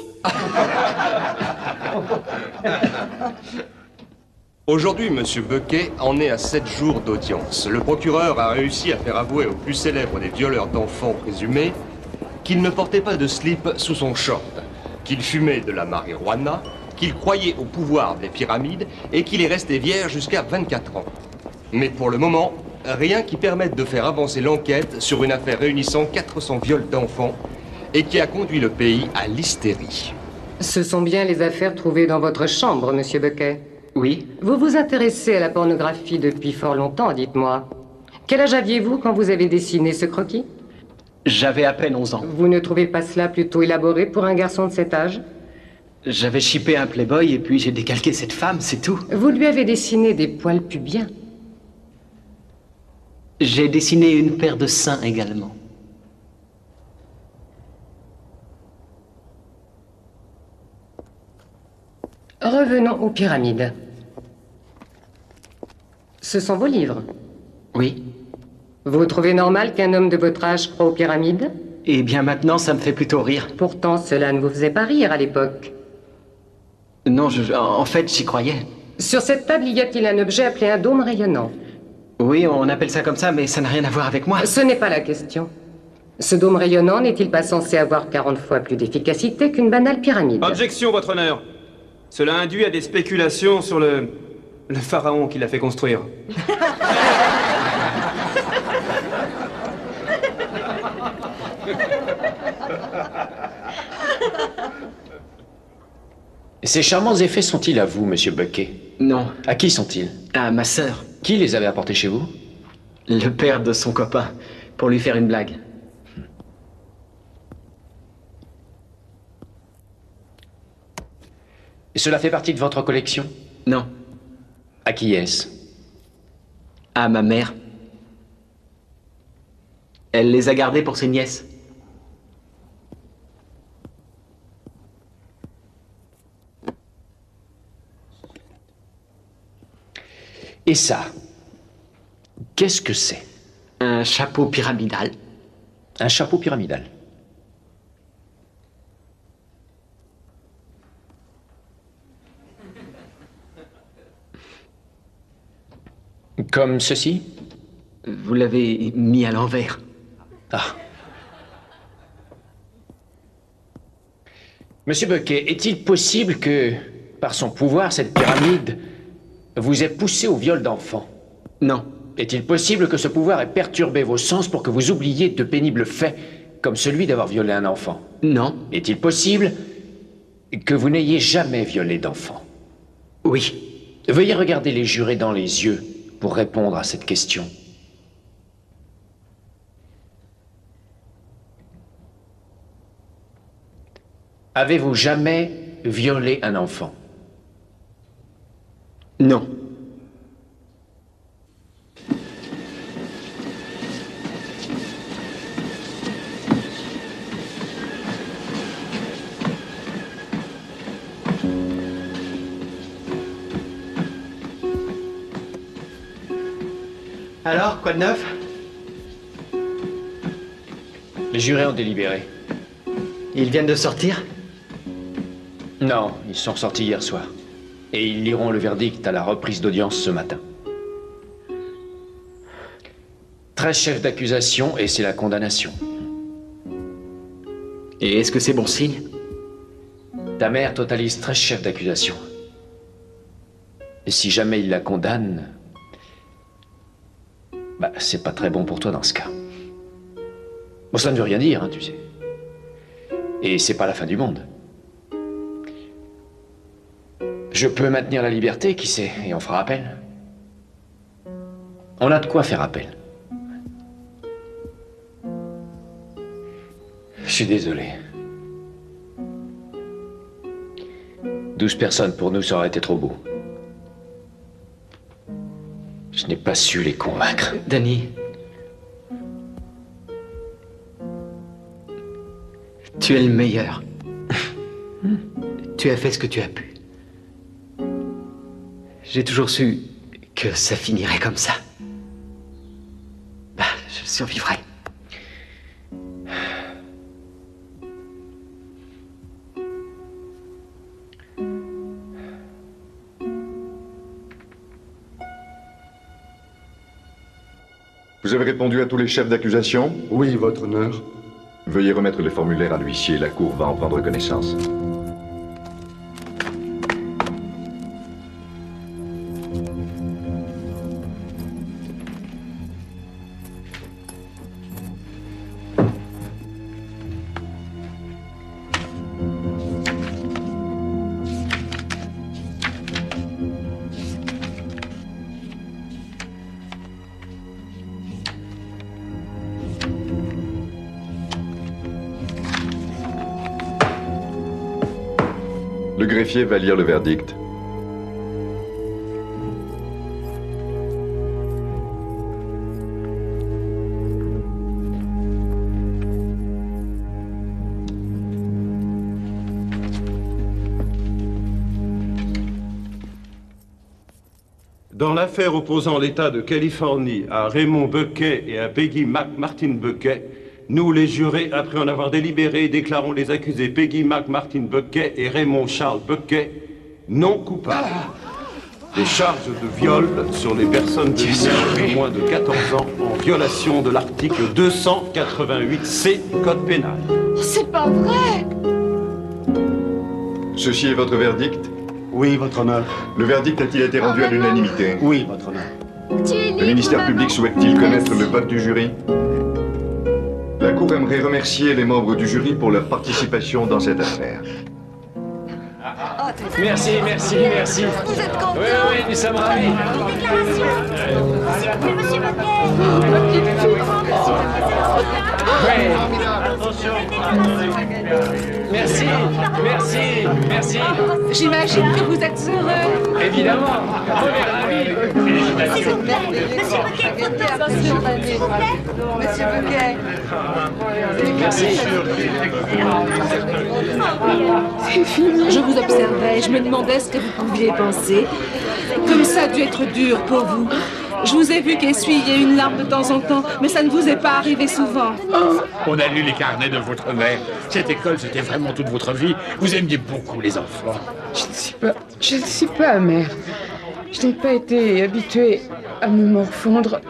[SPEAKER 8] Aujourd'hui, M. Buckey en est à 7 jours d'audience. Le procureur a réussi à faire avouer au plus célèbre des violeurs d'enfants présumés qu'il ne portait pas de slip sous son short, qu'il fumait de la marijuana, qu'il croyait au pouvoir des pyramides et qu'il est resté vierge jusqu'à 24 ans. Mais pour le moment, rien qui permette de faire avancer l'enquête sur une affaire réunissant 400 viols d'enfants et qui a conduit le pays à l'hystérie.
[SPEAKER 7] Ce sont bien les affaires trouvées dans votre chambre, Monsieur Buckey?
[SPEAKER 27] Oui.
[SPEAKER 7] Vous vous intéressez à la pornographie depuis fort longtemps, dites-moi. Quel âge aviez-vous quand vous avez dessiné ce croquis?
[SPEAKER 27] J'avais à peine 11 ans.
[SPEAKER 7] Vous ne trouvez pas cela plutôt élaboré pour un garçon de cet âge?
[SPEAKER 27] J'avais chippé un playboy et puis j'ai décalqué cette femme, c'est tout.
[SPEAKER 7] Vous lui avez dessiné des poils pubiens?
[SPEAKER 27] J'ai dessiné une paire de seins également.
[SPEAKER 7] Revenons aux pyramides. Ce sont vos livres?
[SPEAKER 27] Oui.
[SPEAKER 7] Vous trouvez normal qu'un homme de votre âge croie aux pyramides?
[SPEAKER 27] Eh bien maintenant, ça me fait plutôt rire.
[SPEAKER 7] Pourtant, cela ne vous faisait pas rire à l'époque.
[SPEAKER 27] Non, en fait, j'y croyais.
[SPEAKER 7] Sur cette table, y a-t-il un objet appelé un dôme rayonnant?
[SPEAKER 27] Oui, on appelle ça comme ça, mais ça n'a rien à voir avec moi.
[SPEAKER 7] Ce n'est pas la question. Ce dôme rayonnant n'est-il pas censé avoir 40 fois plus d'efficacité qu'une banale pyramide?
[SPEAKER 10] Objection, votre honneur. Cela induit à des spéculations sur le pharaon qui l'a fait construire.
[SPEAKER 6] Ces charmants effets sont-ils à vous, Monsieur Buckey?
[SPEAKER 27] Non.
[SPEAKER 6] À qui sont-ils?
[SPEAKER 27] À ma sœur.
[SPEAKER 6] Qui les avait apportés chez vous?
[SPEAKER 27] Le père de son copain, pour lui faire une blague.
[SPEAKER 6] Et cela fait partie de votre collection?
[SPEAKER 27] Non.
[SPEAKER 6] À qui est-ce?
[SPEAKER 27] À ma mère. Elle les a gardés pour ses nièces.
[SPEAKER 6] Et ça, qu'est-ce que c'est?
[SPEAKER 27] Un chapeau pyramidal.
[SPEAKER 6] Un chapeau pyramidal. Comme ceci?
[SPEAKER 27] Vous l'avez mis à l'envers.
[SPEAKER 6] Ah. Monsieur Bucket, est-il possible que, par son pouvoir, cette pyramide vous ait poussé au viol d'enfants?
[SPEAKER 27] Non.
[SPEAKER 6] Est-il possible que ce pouvoir ait perturbé vos sens pour que vous oubliez de pénibles faits, comme celui d'avoir violé un enfant?
[SPEAKER 27] Non.
[SPEAKER 6] Est-il possible que vous n'ayez jamais violé d'enfant?
[SPEAKER 27] Oui.
[SPEAKER 6] Veuillez regarder les jurés dans les yeux pour répondre à cette question. Avez-vous jamais violé un enfant?
[SPEAKER 27] Non. Alors, quoi de neuf?
[SPEAKER 6] Les jurés ont délibéré.
[SPEAKER 27] Ils viennent de sortir?
[SPEAKER 6] Non, ils sont sortis hier soir. Et ils liront le verdict à la reprise d'audience ce matin. 13 chefs d'accusation et c'est la condamnation.
[SPEAKER 27] Et est-ce que c'est bon signe?
[SPEAKER 6] Ta mère totalise 13 chefs d'accusation. Et si jamais il la condamne, bah, c'est pas très bon pour toi dans ce cas. Bon, ça ne veut rien dire, hein, tu sais. Et c'est pas la fin du monde. Je peux maintenir la liberté, qui sait, et on fera appel. On a de quoi faire appel. Je suis désolé. 12 personnes pour nous, ça aurait été trop beau. Je n'ai pas su les convaincre.
[SPEAKER 27] Danny. Tu es le meilleur. Tu as fait ce que tu as pu. J'ai toujours su que ça finirait comme ça. Bah, je survivrai.
[SPEAKER 25] Vous avez répondu à tous les chefs d'accusation?
[SPEAKER 11] Oui, votre honneur.
[SPEAKER 25] Veuillez remettre le formulaire à l'huissier, la cour va en prendre connaissance. Le greffier va lire le verdict.
[SPEAKER 18] Dans l'affaire opposant l'État de Californie à Raymond Bucket et à Peggy McMartin Bucket, nous, les jurés, après en avoir délibéré, déclarons les accusés Peggy McMartin Bucket et Raymond Charles Bucket non coupables des charges de viol sur les personnes de moins de 14 ans en violation de l'article 288C du Code pénal.
[SPEAKER 16] C'est pas vrai!
[SPEAKER 25] Ceci est votre verdict?
[SPEAKER 11] Oui, votre honneur.
[SPEAKER 25] Le verdict a-t-il été rendu à l'unanimité?
[SPEAKER 11] Oui, votre honneur.
[SPEAKER 25] Le ministère public souhaite-t-il connaître le vote du jury? La Cour aimerait remercier les membres du jury pour leur participation dans cette affaire.
[SPEAKER 6] Merci, merci, merci.
[SPEAKER 16] Vous êtes content?
[SPEAKER 6] Oui, oui, nous sommes ravis. Merci, merci, merci.
[SPEAKER 12] J'imagine que vous êtes heureux.
[SPEAKER 6] Évidemment, on est ravis.
[SPEAKER 16] Monsieur Bouquet.
[SPEAKER 6] Merci.
[SPEAKER 5] Je vous observais, je me demandais ce que vous pouviez penser. Comme ça a dû être dur pour vous. Je vous ai vu qu'essuyer une larme de temps en temps, mais ça ne vous est pas arrivé souvent.
[SPEAKER 4] On a lu les carnets de votre mère. Cette école, c'était vraiment toute votre vie. Vous aimiez beaucoup les enfants.
[SPEAKER 15] Je ne suis pas amère. Je n'ai pas été habituée à me morfondre.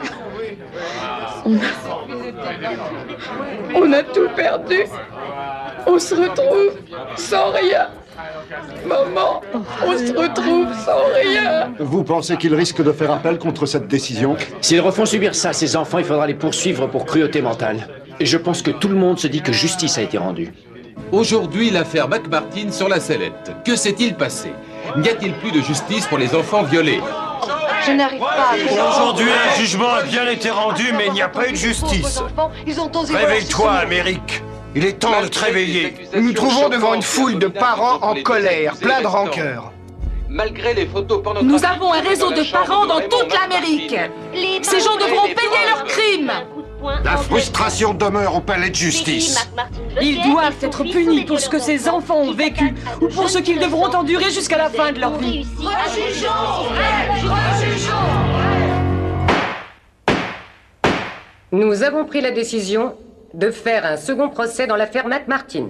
[SPEAKER 15] On a tout perdu. On se retrouve sans rien. Maman, on se retrouve sans rien.
[SPEAKER 11] Vous pensez qu'il risque de faire appel contre cette décision?
[SPEAKER 6] S'ils refont subir ça à ces enfants, il faudra les poursuivre pour cruauté mentale. Et je pense que tout le monde se dit que justice a été rendue.
[SPEAKER 19] Aujourd'hui, l'affaire McMartin sur la sellette. Que s'est-il passé? N'y a-t-il plus de justice pour les enfants violés?
[SPEAKER 16] Je n'arrive pas à...
[SPEAKER 20] Aujourd'hui, un jugement a bien été rendu, mais il n'y a pas eu de justice. Réveille-toi, Amérique. Il est temps de te réveiller.
[SPEAKER 27] Nous nous trouvons devant une foule de parents en colère, plein de rancœur.
[SPEAKER 19] Malgré les photos pornographiques...
[SPEAKER 5] Nous avons un réseau de parents dans toute l'Amérique. Ces gens devront payer leurs crimes.
[SPEAKER 20] La frustration demeure au palais de justice.
[SPEAKER 5] Ils doivent être punis pour ce que ces enfants ont vécu ou pour ce qu'ils devront endurer jusqu'à la fin de leur vie.
[SPEAKER 7] Nous avons pris la décision de faire un second procès dans l'affaire McMartin.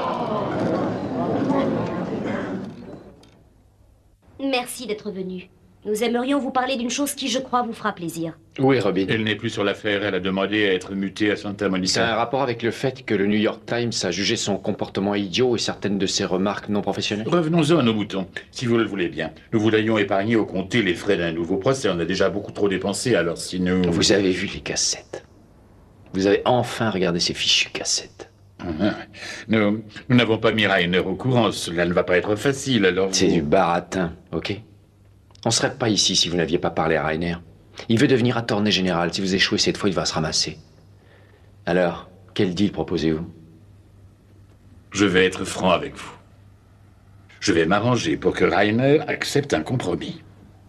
[SPEAKER 21] Merci d'être venu. Nous aimerions vous parler d'une chose qui, je crois, vous fera plaisir.
[SPEAKER 4] Oui, Robin. Elle n'est plus sur l'affaire. Elle a demandé à être mutée à Santa Monica.
[SPEAKER 6] C'est un rapport avec le fait que le New York Times a jugé son comportement idiot et certaines de ses remarques non professionnelles.
[SPEAKER 4] Revenons-en à nos moutons, si vous le voulez bien. Nous voudrions épargner au comté les frais d'un nouveau procès. On a déjà beaucoup trop dépensé, alors si nous...
[SPEAKER 6] Vous avez vu les cassettes. Vous avez enfin regardé ces fichues cassettes.
[SPEAKER 4] Nous n'avons pas mis Rainer au courant. Cela ne va pas être facile, alors...
[SPEAKER 6] C'est du baratin, ok? On serait pas ici si vous n'aviez pas parlé à Rainer. Il veut devenir attorney général. Si vous échouez cette fois, il va se ramasser. Alors, quel deal proposez-vous?
[SPEAKER 4] Je vais être franc avec vous. Je vais m'arranger pour que Rainer accepte un compromis.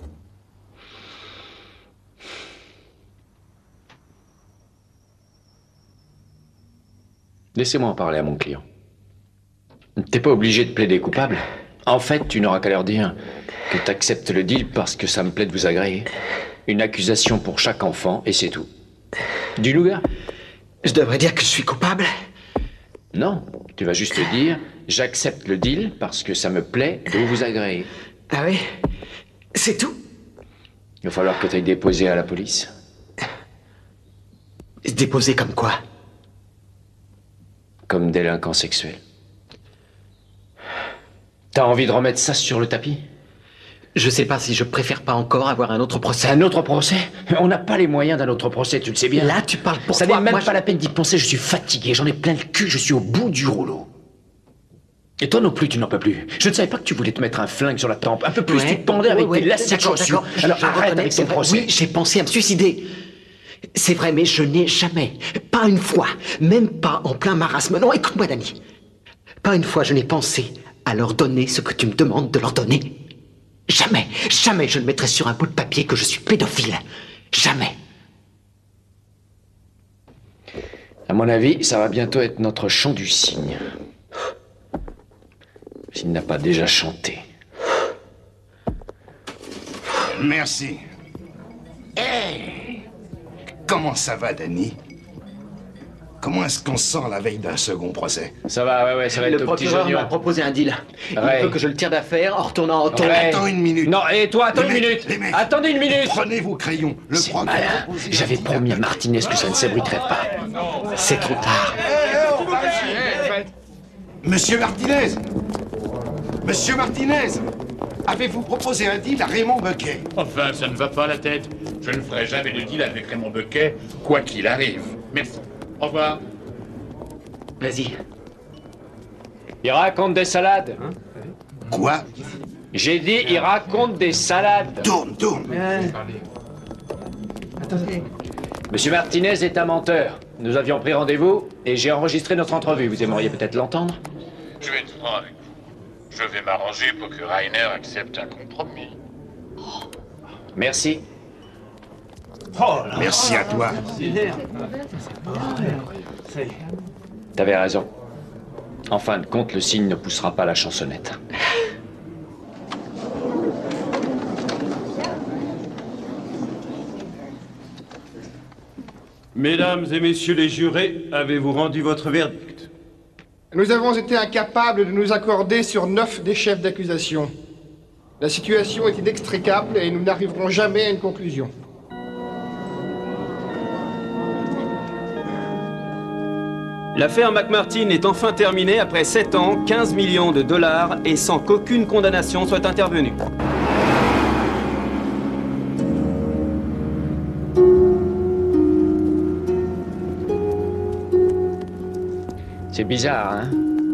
[SPEAKER 6] Laissez-moi en parler à mon client. T'es pas obligé de plaider coupable. En fait, tu n'auras qu'à leur dire que t'acceptes le deal parce que ça me plaît de vous agréer. Une accusation pour chaque enfant, et c'est tout. Du nougat?
[SPEAKER 27] Je devrais dire que je suis coupable?
[SPEAKER 6] Non, tu vas juste dire « J'accepte le deal parce que ça me plaît de vous agréer ».
[SPEAKER 27] Ah oui? C'est tout?
[SPEAKER 6] Il va falloir que tu ailles déposer à la police.
[SPEAKER 27] Déposer comme quoi?
[SPEAKER 6] Comme délinquant sexuel. T'as envie de remettre ça sur le tapis?
[SPEAKER 27] Je sais pas si je préfère pas encore avoir un autre procès.
[SPEAKER 6] Un autre procès? On n'a pas les moyens d'un autre procès, tu le sais bien.
[SPEAKER 27] Là, tu parles pour
[SPEAKER 6] ça
[SPEAKER 27] toi.
[SPEAKER 6] Ça n'est même pas la peine d'y penser, je suis fatigué, j'en ai plein le cul, je suis au bout du rouleau. Et toi non plus, tu n'en peux plus. Je ne savais pas que tu voulais te mettre un flingue sur la tempe. Un peu plus, tu te pendais avec tes lacets de chaussures. Alors arrête avec ton procès.
[SPEAKER 27] Oui, j'ai pensé à me suicider. C'est vrai, mais je n'ai jamais, pas une fois, même pas en plein marasme. Non, écoute-moi, Danny. Pas une fois je n'ai pensé à leur donner ce que tu me demandes de leur donner. Jamais, jamais je ne mettrai sur un bout de papier que je suis pédophile. Jamais.
[SPEAKER 6] À mon avis, ça va bientôt être notre chant du cygne. S'il n'a pas déjà chanté.
[SPEAKER 20] Merci. Hey! Comment ça va, Danny? Comment est-ce qu'on se sent la veille d'un second procès?
[SPEAKER 6] Ça va, ouais, ça va être
[SPEAKER 27] le
[SPEAKER 6] au petit
[SPEAKER 27] procureur
[SPEAKER 6] oignon.
[SPEAKER 27] m'a proposé un deal. Il
[SPEAKER 6] Ouais.
[SPEAKER 27] veut que je le tire d'affaire en retournant en taule.
[SPEAKER 20] Attends une minute.
[SPEAKER 6] Non, et toi, attends
[SPEAKER 20] Les
[SPEAKER 6] une
[SPEAKER 20] mecs,
[SPEAKER 6] minute.
[SPEAKER 20] les mecs.
[SPEAKER 6] Attendez une minute.
[SPEAKER 20] Prenez vos crayons. Le
[SPEAKER 6] C'est
[SPEAKER 20] procureur
[SPEAKER 6] malin.
[SPEAKER 20] a posé un
[SPEAKER 6] J'avais
[SPEAKER 20] deal
[SPEAKER 6] promis à Martinez que ça ne s'ébruiterait pas.
[SPEAKER 27] C'est trop tard.
[SPEAKER 20] Monsieur Martinez! Monsieur Martinez! Avez-vous proposé un deal à Raymond Buquet?
[SPEAKER 4] Enfin, ça ne va pas la tête. Je ne ferai jamais de deal avec Raymond Buquet, quoi qu'il arrive. Merci. Au revoir.
[SPEAKER 27] Vas-y.
[SPEAKER 6] Il raconte des salades.
[SPEAKER 20] Quoi?
[SPEAKER 6] J'ai dit, il raconte des salades.
[SPEAKER 20] Tourne.
[SPEAKER 15] Attendez.
[SPEAKER 6] Monsieur Martinez est un menteur. Nous avions pris rendez-vous et j'ai enregistré notre entrevue. Vous aimeriez peut-être l'entendre?
[SPEAKER 4] Je vais être franc avec vous. Je vais m'arranger pour que Rainer accepte un compromis.
[SPEAKER 6] Merci.
[SPEAKER 20] Merci à toi.
[SPEAKER 6] T'avais raison. En fin de compte, le cygne ne poussera pas la chansonnette.
[SPEAKER 18] Mesdames et messieurs les jurés, avez-vous rendu votre verdict?
[SPEAKER 14] Nous avons été incapables de nous accorder sur 9 des chefs d'accusation. La situation est inextricable et nous n'arriverons jamais à une conclusion.
[SPEAKER 10] L'affaire McMartin est enfin terminée après 7 ans, 15 millions de dollars et sans qu'aucune condamnation soit intervenue.
[SPEAKER 6] C'est bizarre, hein?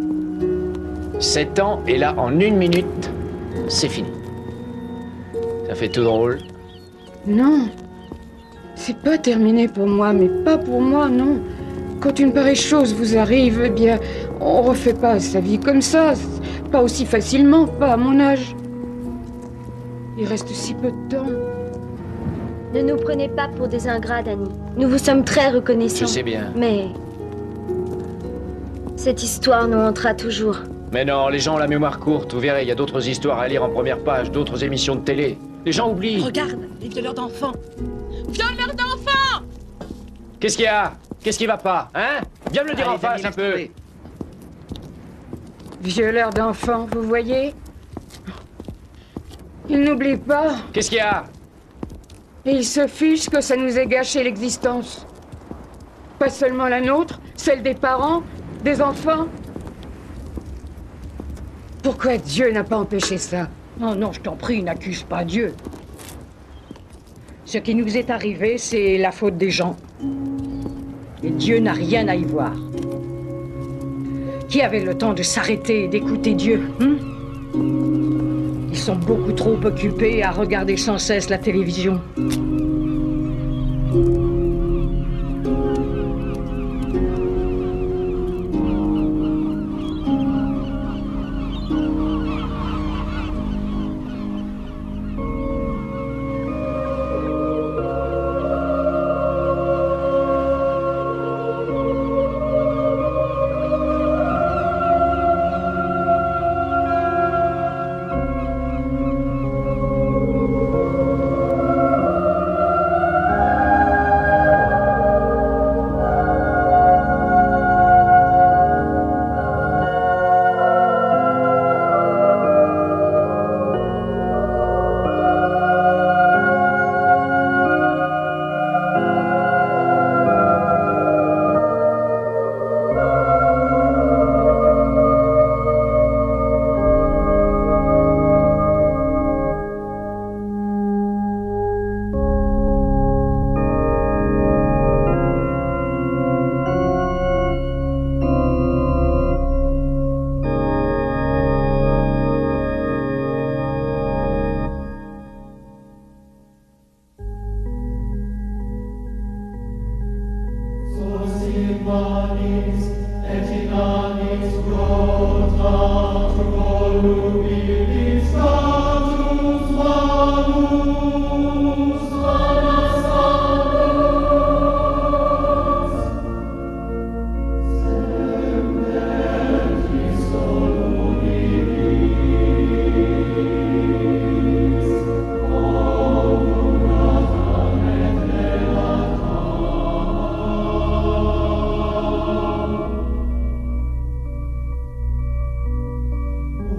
[SPEAKER 6] 7 ans, et là, en 1 minute, c'est fini. Ça fait tout drôle.
[SPEAKER 15] Non. C'est pas terminé pour moi, mais pas pour moi, non. Quand une pareille chose vous arrive, eh bien, on refait pas sa vie comme ça. Pas aussi facilement, pas à mon âge. Il reste si peu de temps.
[SPEAKER 23] Ne nous prenez pas pour des ingrats, Danny. Nous vous sommes très reconnaissants.
[SPEAKER 6] Je sais bien.
[SPEAKER 23] Mais... cette histoire nous hantera toujours.
[SPEAKER 6] Mais non, les gens ont la mémoire courte. Vous verrez, il y a d'autres histoires à lire en première page, d'autres émissions de télé. Les gens oublient.
[SPEAKER 5] Regarde, les violeurs d'enfants. Violeurs d'enfants!
[SPEAKER 6] Qu'est-ce qu'il y a? Qu'est-ce qui va pas, hein? Viens me le dire en face un peu.
[SPEAKER 15] Violeur d'enfants, vous voyez? Il n'oublie pas.
[SPEAKER 6] Qu'est-ce qu'il y a?
[SPEAKER 15] Et il se fiche que ça nous ait gâché l'existence. Pas seulement la nôtre, celle des parents, des enfants. Pourquoi Dieu n'a pas empêché ça?
[SPEAKER 2] Non, non, je t'en prie, n'accuse pas Dieu. Ce qui nous est arrivé, c'est la faute des gens. Et Dieu n'a rien à y voir. Qui avait le temps de s'arrêter et d'écouter Dieu, hein? Ils sont beaucoup trop occupés à regarder sans cesse la télévision.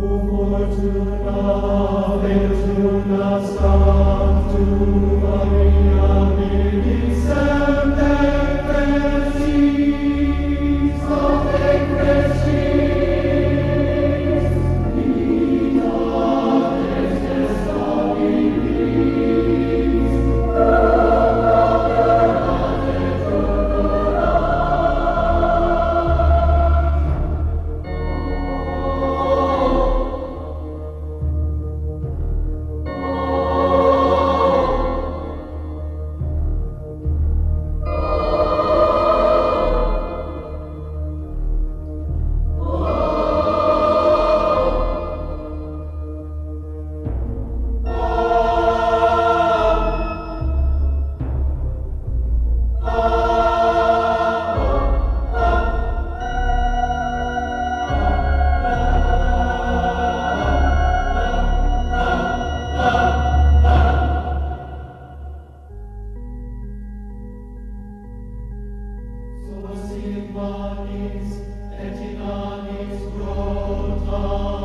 [SPEAKER 3] Fortuna, Fortuna, Sanctum,
[SPEAKER 1] humanis et inanis rota.